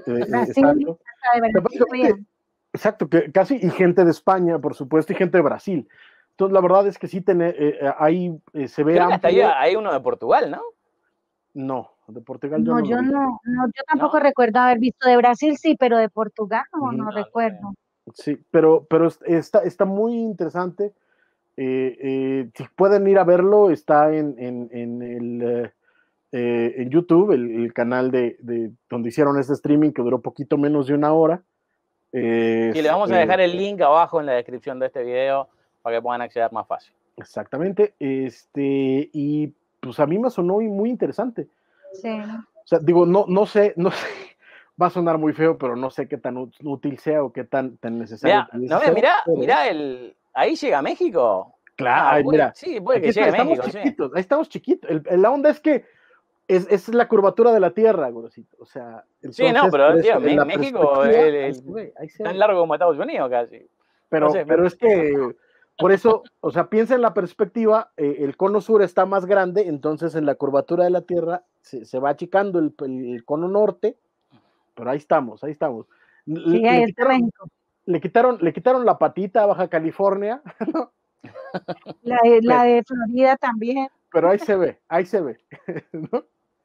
S2: Exacto, que casi, y gente de España, por supuesto, y gente de Brasil. Entonces, la verdad es que sí, ahí se ve.
S1: Creo que hasta ahí hay uno de Portugal, ¿no?
S2: No, de Portugal
S3: yo tampoco recuerdo haber visto. De Brasil sí, pero de Portugal no recuerdo.
S2: Sí, pero está muy interesante. Si pueden ir a verlo, está en YouTube, el canal de donde hicieron este streaming que duró poquito menos de 1 hora.
S1: Sí, le vamos a dejar el link abajo en la descripción de este video para que puedan acceder más fácil.
S2: Exactamente. Y pues a mí me sonó muy interesante.
S3: Sí.
S2: O sea, digo, no sé, va a sonar muy feo, pero no sé qué tan útil sea o qué tan necesario.
S1: Mira, ahí llega México.
S2: Claro, mira.
S1: Sí, puede que llegue México.
S2: Chiquitos, ahí estamos chiquitos. La onda es que es la curvatura de la Tierra, Gorosito. O sea, entonces,
S1: sí, no, pero tío, México es tan largo como Estados Unidos casi.
S2: Pero es que, por eso, o sea, piensa en la perspectiva, el cono sur está más grande, entonces en la curvatura de la Tierra se va achicando el cono norte, pero ahí estamos.
S3: Sí, ahí está México.
S2: Le quitaron la patita a Baja California, ¿no?
S3: La de Florida también.
S2: Pero ahí se ve, ¿no?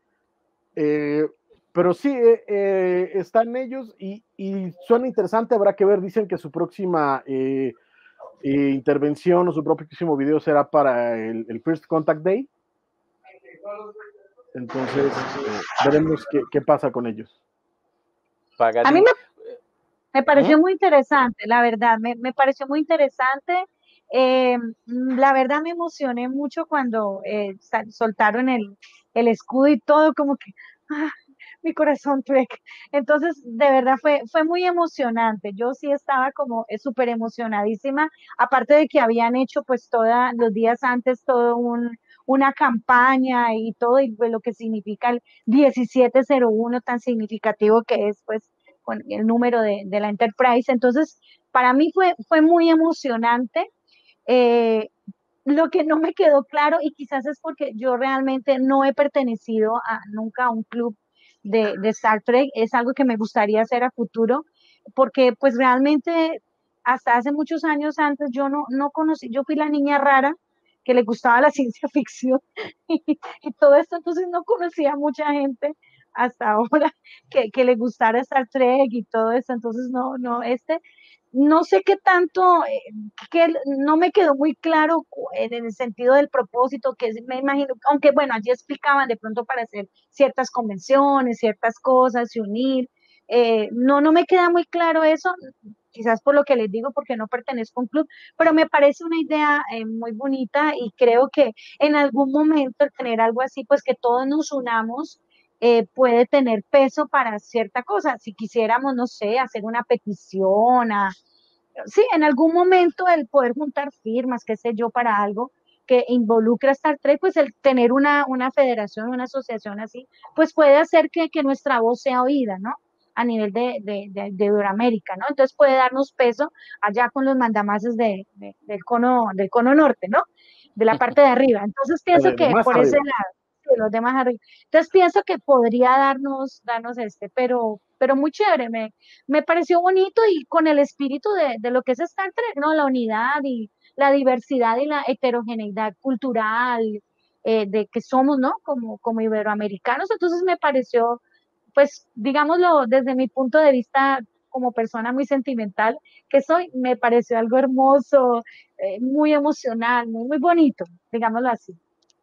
S2: Pero sí, están ellos y suena interesante, habrá que ver. Dicen que su próxima intervención o su próximo video será para el First Contact Day. Entonces, veremos qué pasa con ellos.
S3: A mí me pareció muy interesante, la verdad, me pareció muy interesante. La verdad me emocioné mucho cuando soltaron el escudo y todo, como que ah, mi corazón Trek. Entonces, de verdad fue muy emocionante. Yo sí estaba como súper emocionadísima, aparte de que habían hecho pues los días antes todo una campaña y todo, y pues, lo que significa el 1701 tan significativo que es pues con el número de la Enterprise. Entonces, para mí fue muy emocionante. eh, lo que no me quedó claro, y quizás es porque yo realmente no he pertenecido nunca a un club de Star Trek, es algo que me gustaría hacer a futuro, porque pues realmente hasta hace muchos años antes yo no conocí, yo fui la niña rara que le gustaba la ciencia ficción y todo esto, entonces no conocía a mucha gente hasta ahora que le gustara Star Trek y todo eso, entonces no sé qué tanto, que no me quedó muy claro en el sentido del propósito, me imagino, aunque bueno, allí explicaban de pronto para hacer ciertas convenciones, ciertas cosas y unir, no me queda muy claro eso, quizás por lo que les digo, porque no pertenezco a un club, pero me parece una idea muy bonita y creo que en algún momento el tener algo así, pues que todos nos unamos. Puede tener peso para cierta cosa. Si quisiéramos, no sé, hacer una petición sí, en algún momento el poder juntar firmas, qué sé yo, para algo que involucra a Star Trek, pues el tener una federación, una asociación así, pues puede hacer que nuestra voz sea oída, ¿no? A nivel de Iberoamérica, ¿no? Entonces puede darnos peso allá con los mandamases del cono norte, ¿no? De la parte de arriba. Entonces pienso
S2: De
S3: que
S2: más
S3: por ese
S2: arriba.
S3: lado, sí, los demás arriba. Entonces pienso que podría darnos pero muy chévere, me pareció bonito y con el espíritu de lo que es Star Trek, ¿no? La unidad y la diversidad y la heterogeneidad cultural de que somos, ¿no? Como iberoamericanos. Entonces me pareció, pues, digámoslo, desde mi punto de vista como persona muy sentimental que soy, me pareció algo hermoso, muy emocional, muy bonito, digámoslo así.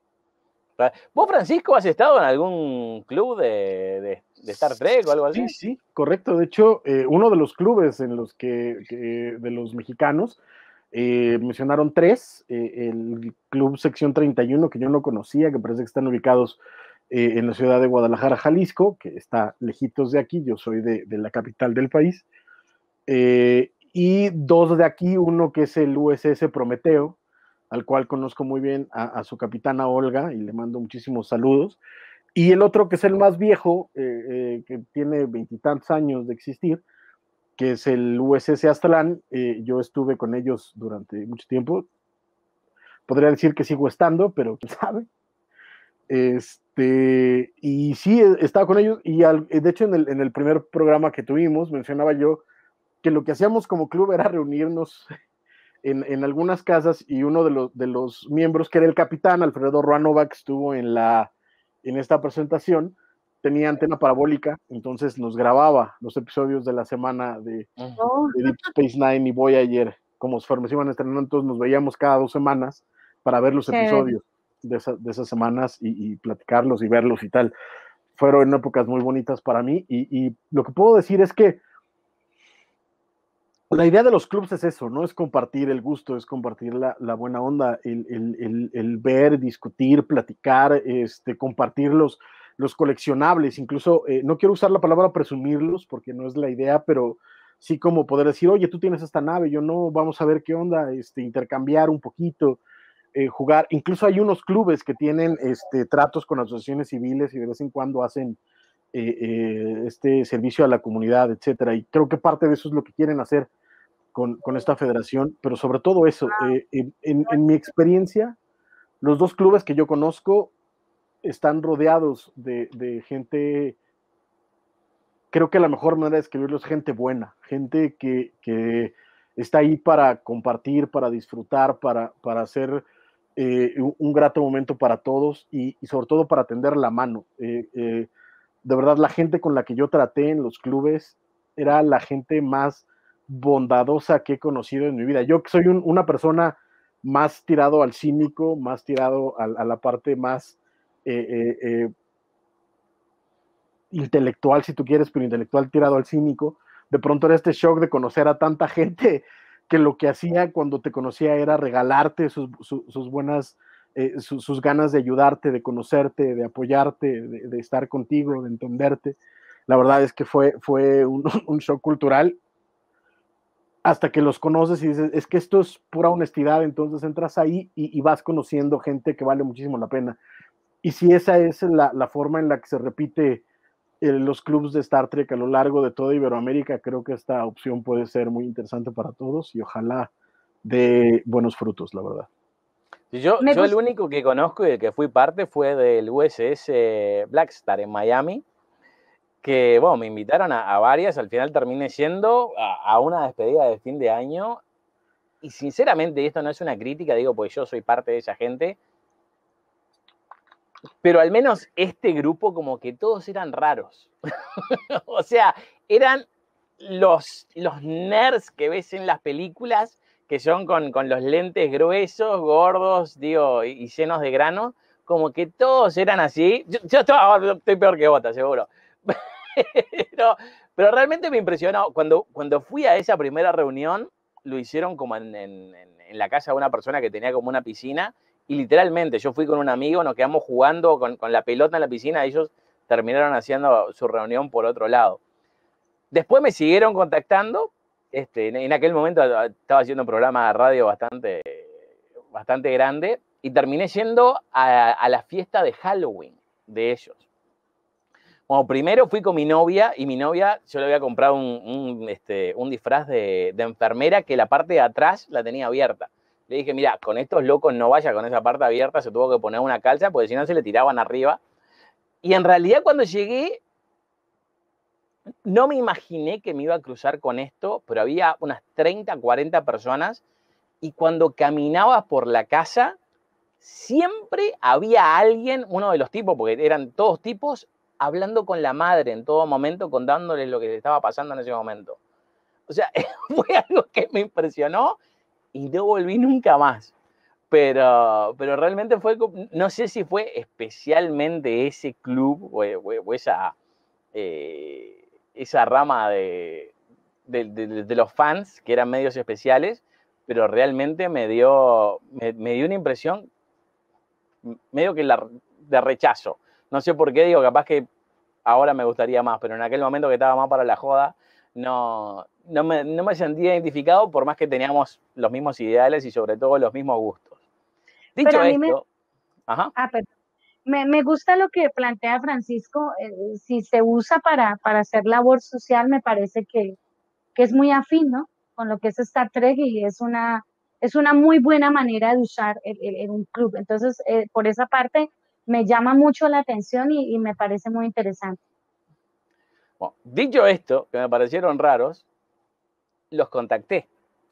S1: ¿Vos, Francisco, has estado en algún club de Star Trek o algo así?
S2: Sí, sí, correcto. De hecho, uno de los clubes en los de los mexicanos, mencionaron tres. El Club Sección 31, que yo no conocía, que parece que están ubicados en la ciudad de Guadalajara, Jalisco, que está lejitos de aquí. Yo soy de la capital del país. Y dos de aquí, uno que es el USS Prometeo, al cual conozco muy bien a su capitana Olga y le mando muchísimos saludos. Y el otro, que es el más viejo, que tiene veintitantos años de existir, que es el USS Aztlán. Yo estuve con ellos durante mucho tiempo. Podría decir que sigo estando, pero quién sabe. Y sí, estaba con ellos. Y de hecho, en el primer programa que tuvimos, mencionaba yo que lo que hacíamos como club era reunirnos en algunas casas, y uno de los miembros, que era el capitán Alfredo Ruanova, que estuvo en esta presentación, tenía antena parabólica, entonces nos grababa los episodios de la semana
S3: Oh,
S2: de Deep Space Nine y Voyager, como se iban estrenando. Entonces nos veíamos cada 2 semanas para ver los
S3: chévere.
S2: episodios de esas semanas y platicarlos y verlos y tal. Fueron épocas muy bonitas para mí, y lo que puedo decir es que la idea de los clubs es eso, ¿no? Es compartir el gusto, es compartir la buena onda, el ver, discutir, platicar, compartir los coleccionables. Incluso, no quiero usar la palabra presumirlos porque no es la idea, pero sí como poder decir, oye, tú tienes esta nave, yo no, vamos a ver qué onda, intercambiar un poquito, jugar. Incluso hay unos clubes que tienen tratos con asociaciones civiles y de vez en cuando hacen este servicio a la comunidad, etcétera. Y creo que parte de eso es lo que quieren hacer con esta federación, pero sobre todo eso, en mi experiencia, los dos clubes que yo conozco están rodeados de gente. Creo que la mejor manera de describirlo es gente buena, gente que está ahí para compartir, para disfrutar, para hacer un grato momento para todos, y sobre todo para tender la mano. De verdad, la gente con la que yo traté en los clubes era la gente más bondadosa que he conocido en mi vida. Yo soy una persona más tirado al cínico, más tirado a la parte más intelectual, si tú quieres, pero intelectual tirado al cínico. De pronto era este shock de conocer a tanta gente que lo que hacía cuando te conocía era regalarte sus buenas, sus ganas de ayudarte, de conocerte, de apoyarte, de estar contigo, de entenderte. La verdad es que fue un shock cultural hasta que los conoces y dices, es que esto es pura honestidad, entonces entras ahí y vas conociendo gente que vale muchísimo la pena. Y si esa es la forma en la que se repite los clubs de Star Trek a lo largo de toda Iberoamérica, creo que esta opción puede ser muy interesante para todos y ojalá dé buenos frutos, la verdad.
S1: Yo el único que conozco y el que fui parte fue del USS Black Star en Miami, que bueno, me invitaron a varias, al final terminé yendo a una despedida de fin de año y sinceramente esto no es una crítica, digo, pues yo soy parte de esa gente, pero al menos este grupo como que todos eran raros. O sea, eran los nerds que ves en las películas, que son con los lentes gruesos, gordos, digo, y llenos de grano, como que todos eran así. Yo estoy peor que Bota, seguro. Pero realmente me impresionó. Cuando fui a esa primera reunión, lo hicieron como en la casa de una persona que tenía como una piscina, y literalmente yo fui con un amigo, nos quedamos jugando con la pelota en la piscina, y ellos terminaron haciendo su reunión por otro lado. Después me siguieron contactando. En aquel momento estaba haciendo un programa de radio bastante grande y terminé yendo a la fiesta de Halloween de ellos. Bueno, primero fui con mi novia y mi novia, yo le había comprado un disfraz de enfermera que la parte de atrás la tenía abierta. Le dije, mira, con estos locos no vaya con esa parte abierta, se tuvo que poner una calza porque si no se le tiraban arriba. Y en realidad cuando llegué, no me imaginé que me iba a cruzar con esto, pero había unas 30, 40 personas y cuando caminaba por la casa, siempre había alguien, uno de los tipos, porque eran todos tipos, hablando con la madre en todo momento, contándoles lo que le estaba pasando en ese momento. O sea, fue algo que me impresionó y no volví nunca más. Pero realmente fue, no sé si fue especialmente ese club o esa rama de los fans que eran medios especiales, pero realmente me dio una impresión medio que de rechazo. No sé por qué, digo, capaz que ahora me gustaría más, pero en aquel momento que estaba más para la joda, no me sentía identificado, por más que teníamos los mismos ideales y sobre todo los mismos gustos. Dicho esto,
S3: me gusta lo que plantea Francisco. Si se usa para hacer labor social, me parece que es muy afín, ¿no?, con lo que es Star Trek y es una muy buena manera de usar en un club. Entonces, por esa parte, me llama mucho la atención y me parece muy interesante.
S1: Bueno, dicho esto, que me parecieron raros, los contacté.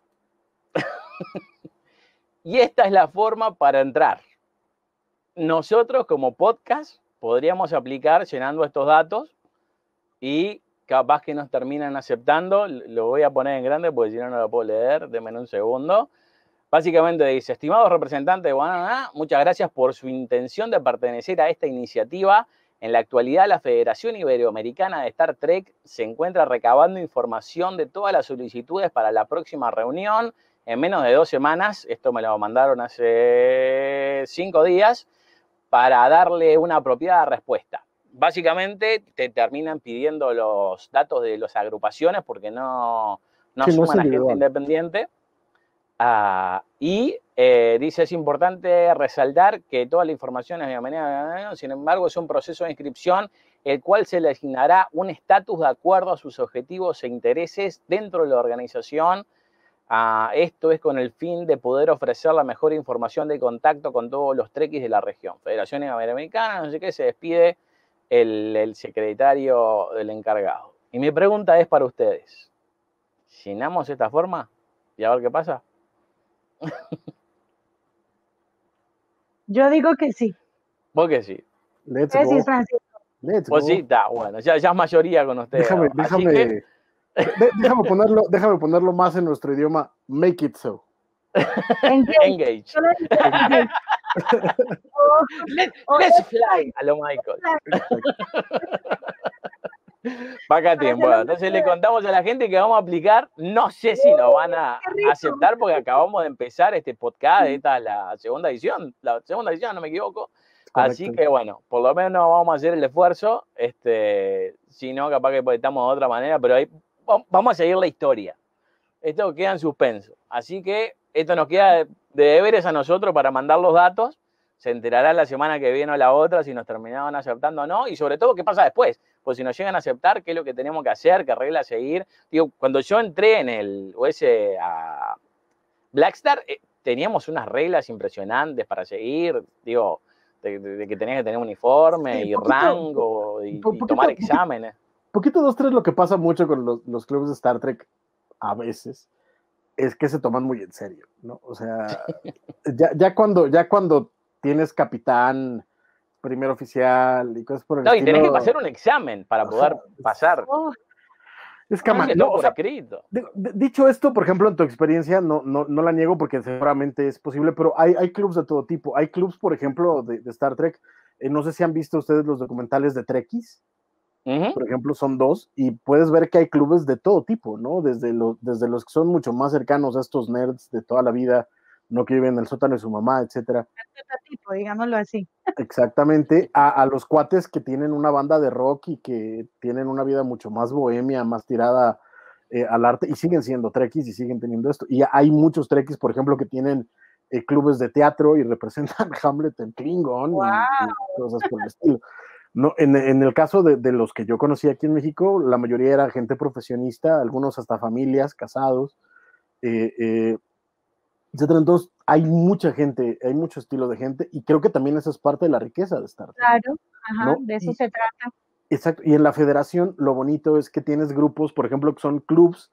S1: Y esta es la forma para entrar. Nosotros como podcast podríamos aplicar llenando estos datos y capaz que nos terminan aceptando. Lo voy a poner en grande porque si no, no lo puedo leer. Denme un segundo. Básicamente dice, estimados representantes de Guananá, muchas gracias por su intención de pertenecer a esta iniciativa. En la actualidad, la Federación Iberoamericana de Star Trek se encuentra recabando información de todas las solicitudes para la próxima reunión en menos de 2 semanas. Esto me lo mandaron hace 5 días para darle una apropiada respuesta. Básicamente, te terminan pidiendo los datos de las agrupaciones porque no suman a gente independiente. Dice, es importante resaltar que toda la información es bienvenida, sin embargo, es un proceso de inscripción el cual se le asignará un estatus de acuerdo a sus objetivos e intereses dentro de la organización. Esto es con el fin de poder ofrecer la mejor información de contacto con todos los trekkies de la región. Federación Iberoamericana, no sé qué, se despide el secretario del encargado. Y mi pregunta es para ustedes. ¿Llenamos esta forma? Y a ver qué pasa.
S3: Yo digo que sí.
S1: ¿Vos que sí?
S2: Let's go.
S3: Sí, Francisco.
S1: Pues sí, está bueno, ya es mayoría con ustedes.
S2: Déjame ponerlo más en nuestro idioma. Make it so.
S1: Engage. Let's fly a lo Michael. Pacatín. Bueno, entonces le contamos a la gente que vamos a aplicar. No sé si nos van a
S3: ¡Qué rico!
S1: aceptar porque acabamos de empezar este podcast. Esta es la segunda edición, no me equivoco. Así
S2: Correcto.
S1: que bueno, por lo menos vamos a hacer el esfuerzo. Si no, capaz que estamos de otra manera, pero ahí vamos a seguir la historia. Esto queda en suspenso. Así que esto nos queda de deberes a nosotros para mandar los datos. Se enterará la semana que viene o la otra si nos terminaban aceptando o no. Y sobre todo, ¿qué pasa después? Pues si nos llegan a aceptar, ¿qué es lo que tenemos que hacer? ¿Qué regla seguir? Digo, cuando yo entré en el US a Blackstar, teníamos unas reglas impresionantes para seguir. Digo, de que tenías que tener uniforme y rango y tomar exámenes.
S2: Poquito 2-3 lo que pasa mucho con los clubes de Star Trek a veces es que se toman muy en serio, ¿no? O sea, ya cuando tienes capitán, primer oficial y cosas por el estilo.
S1: Y tenés que pasar un examen para poder pasar.
S2: Es que no,
S1: por escrito.
S2: Dicho esto, por ejemplo, en tu experiencia, no la niego porque seguramente es posible, pero hay clubs de todo tipo. Hay clubs, por ejemplo, de Star Trek. No sé si han visto ustedes los documentales de Trekkies. Por ejemplo, son 2, y puedes ver que hay clubes de todo tipo, ¿no? Desde los que son mucho más cercanos a estos nerds de toda la vida, no que viven en el sótano de su mamá, etcétera.
S3: De todo tipo, digámoslo así.
S2: Exactamente, a los cuates que tienen una banda de rock y que tienen una vida mucho más bohemia, más tirada al arte, y siguen siendo trekkies y siguen teniendo esto. Y hay muchos trekkies, por ejemplo, que tienen clubes de teatro y representan Hamlet en Klingon y cosas por el estilo. No, en el caso de los que yo conocí aquí en México, la mayoría era gente profesionista, algunos hasta familias, casados, etcétera. Entonces, hay mucha gente, hay mucho estilo de gente, y creo que también eso es parte de la riqueza de Star Trek.
S3: Claro,
S2: ¿no?
S3: De eso se trata.
S2: Exacto, y en la federación lo bonito es que tienes grupos, por ejemplo, que son clubs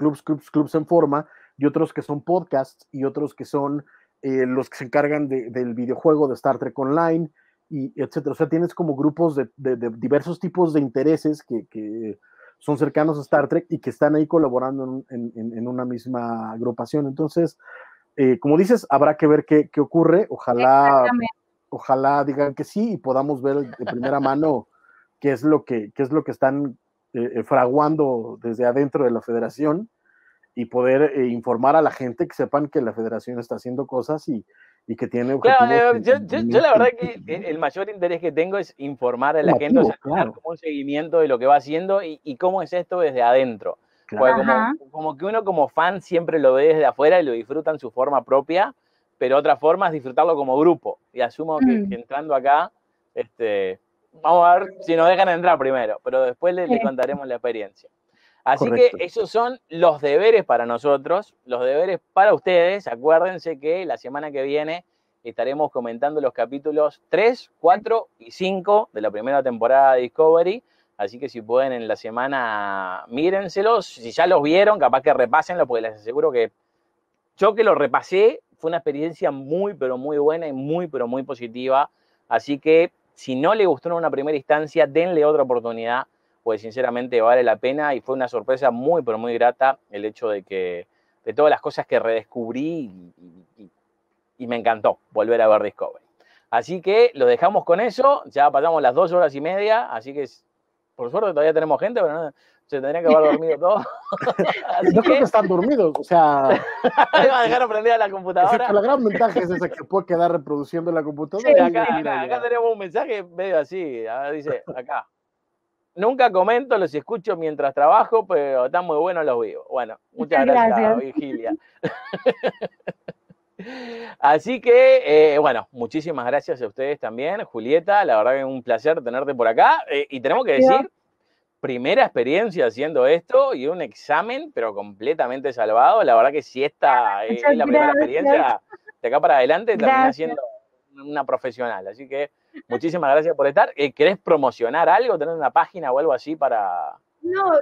S2: en forma, y otros que son podcasts, y otros que son los que se encargan del videojuego de Star Trek Online, y etcétera. O sea, tienes como grupos de diversos tipos de intereses que son cercanos a Star Trek y que están ahí colaborando en una misma agrupación. Entonces, como dices, habrá que ver qué ocurre. Ojalá digan que sí y podamos ver de primera mano qué es lo que están fraguando desde adentro de la federación, y poder informar a la gente, que sepan que la federación está haciendo cosas y que tiene objetivos.
S1: Claro, yo la verdad que el mayor interés que tengo es informar a la gente, o sea, dar como un seguimiento de lo que va haciendo y cómo es esto desde adentro. Claro. Porque como que uno como fan siempre lo ve desde afuera y lo disfruta en su forma propia, pero otra forma es disfrutarlo como grupo. Y asumo que entrando acá, vamos a ver si nos dejan entrar primero, pero después le contaremos la experiencia. Así Correcto. Que esos son los deberes para nosotros, los deberes para ustedes. Acuérdense que la semana que viene estaremos comentando los capítulos 3, 4 y 5 de la primera temporada de Discovery. Así que si pueden en la semana, mírenselos. Si ya los vieron, capaz que repásenlo, porque les aseguro que yo que lo repasé, fue una experiencia muy, pero muy buena y muy, pero muy positiva. Así que si no le gustó en una primera instancia, denle otra oportunidad, pues sinceramente vale la pena y fue una sorpresa muy, pero muy grata el hecho de todas las cosas que redescubrí y me encantó volver a ver Discovery. Así que lo dejamos con eso, ya pasamos las 2 horas y media, así que por suerte todavía tenemos gente, pero no, se tendría que haber dormido todo.
S2: Yo creo que están dormidos, o sea...
S1: ¿Van a dejar prendida la computadora?
S2: La gran ventaja es esa, que puede quedar reproduciendo la computadora.
S1: Sí, acá tenemos un mensaje medio así, dice, acá. Nunca comento, los escucho mientras trabajo, pero están muy buenos los vivos. Bueno, muchas gracias, Virgilia. Así que, bueno, muchísimas gracias a ustedes también, Julieta. La verdad que es un placer tenerte por acá. Y tenemos que decir, primera experiencia haciendo esto y un examen, pero completamente salvado. La verdad que si esta es la primera experiencia, de acá para adelante termina siendo una profesional. Así que muchísimas gracias por estar. ¿Querés promocionar algo? ¿Tener una página o algo así para...?
S3: No,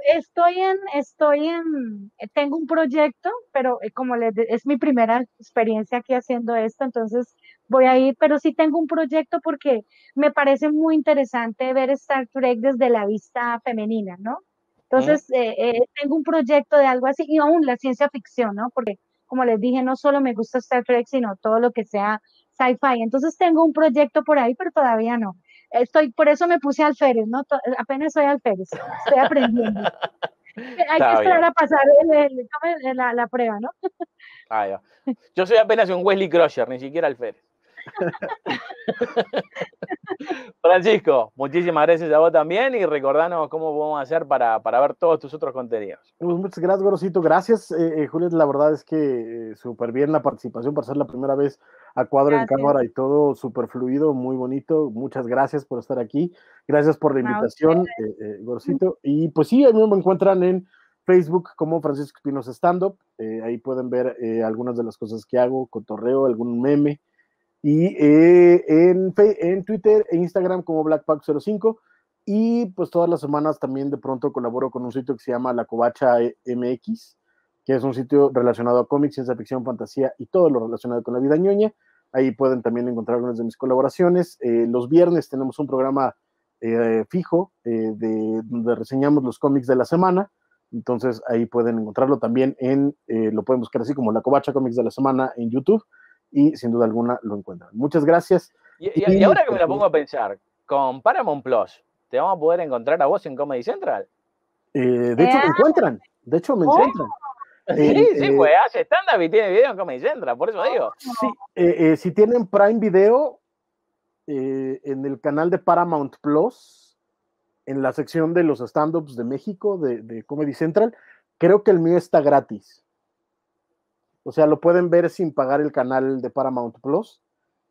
S3: tengo un proyecto, pero es mi primera experiencia aquí haciendo esto, entonces voy a ir, pero sí tengo un proyecto porque me parece muy interesante ver Star Trek desde la vista femenina, ¿no? Entonces, tengo un proyecto de algo así, y aún la ciencia ficción, ¿no? Porque, como les dije, no solo me gusta Star Trek, sino todo lo que sea sci-fi. Entonces, tengo un proyecto por ahí, pero todavía no. Por eso me puse alférez, ¿no? Apenas soy alférez, estoy aprendiendo. Hay que esperar a pasar la prueba, ¿no?
S1: Ahí va. Yo soy apenas un Wesley Crusher, ni siquiera alférez. Francisco, muchísimas gracias a vos también y recordanos cómo podemos hacer para ver todos tus otros contenidos.
S2: Pues muchas gracias, Gorosito. Gracias, Julio. La verdad es que súper bien la participación para ser la primera vez a cuadro en cámara y todo súper fluido, muy bonito. Muchas gracias por estar aquí. Gracias por la invitación, Gorosito. Y pues sí, a mí me encuentran en Facebook como Francisco Espinosa Stand Up. Ahí pueden ver algunas de las cosas que hago, cotorreo, algún meme. Y en Twitter e Instagram como BlackPack05. Y pues todas las semanas también de pronto colaboro con un sitio que se llama La Covacha MX, que es un sitio relacionado a cómics, ciencia ficción, fantasía y todo lo relacionado con la vida ñoña. Ahí pueden también encontrar algunas de mis colaboraciones. Los viernes tenemos un programa fijo donde reseñamos los cómics de la semana. Entonces ahí pueden encontrarlo también lo pueden buscar así como La Covacha Cómics de la Semana en YouTube y sin duda alguna lo encuentran. Muchas gracias.
S1: Y ahora que me la pongo a pensar, con Paramount Plus, ¿te vamos a poder encontrar a vos en Comedy Central?
S2: De hecho, me encuentran. De hecho, me encuentran.
S1: Sí, pues hace stand-up y tiene video en Comedy Central, por eso digo.
S2: Sí, si tienen Prime Video, en el canal de Paramount Plus, en la sección de los stand-ups de México, de Comedy Central, creo que el mío está gratis. O sea, lo pueden ver sin pagar el canal de Paramount Plus.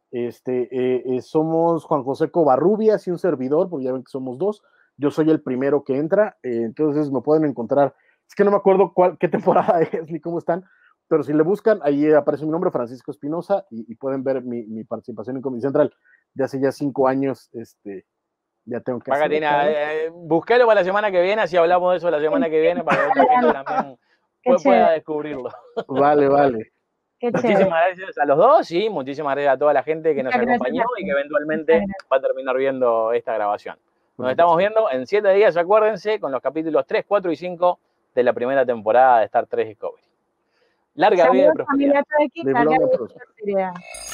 S2: Somos Juan José Covarrubias y un servidor, porque ya ven que somos dos. Yo soy el primero que entra, entonces me pueden encontrar. Es que no me acuerdo qué temporada es ni cómo están, pero si le buscan, ahí aparece mi nombre, Francisco Espinosa, y pueden ver mi participación en Comedy Central de hace ya 5 años. Ya tengo que
S1: hacer. Búsquelo para la semana que viene, así hablamos de eso la semana que viene, para que otra gente también pueda descubrirlo.
S2: Vale.
S1: Muchísimas gracias a los dos y muchísimas gracias a toda la gente que nos acompañó y que eventualmente va a terminar viendo esta grabación. Nos estamos viendo en 7 días, acuérdense, con los capítulos 3, 4 y 5 de la primera temporada de Star Trek Discovery. Larga vida y prosperidad.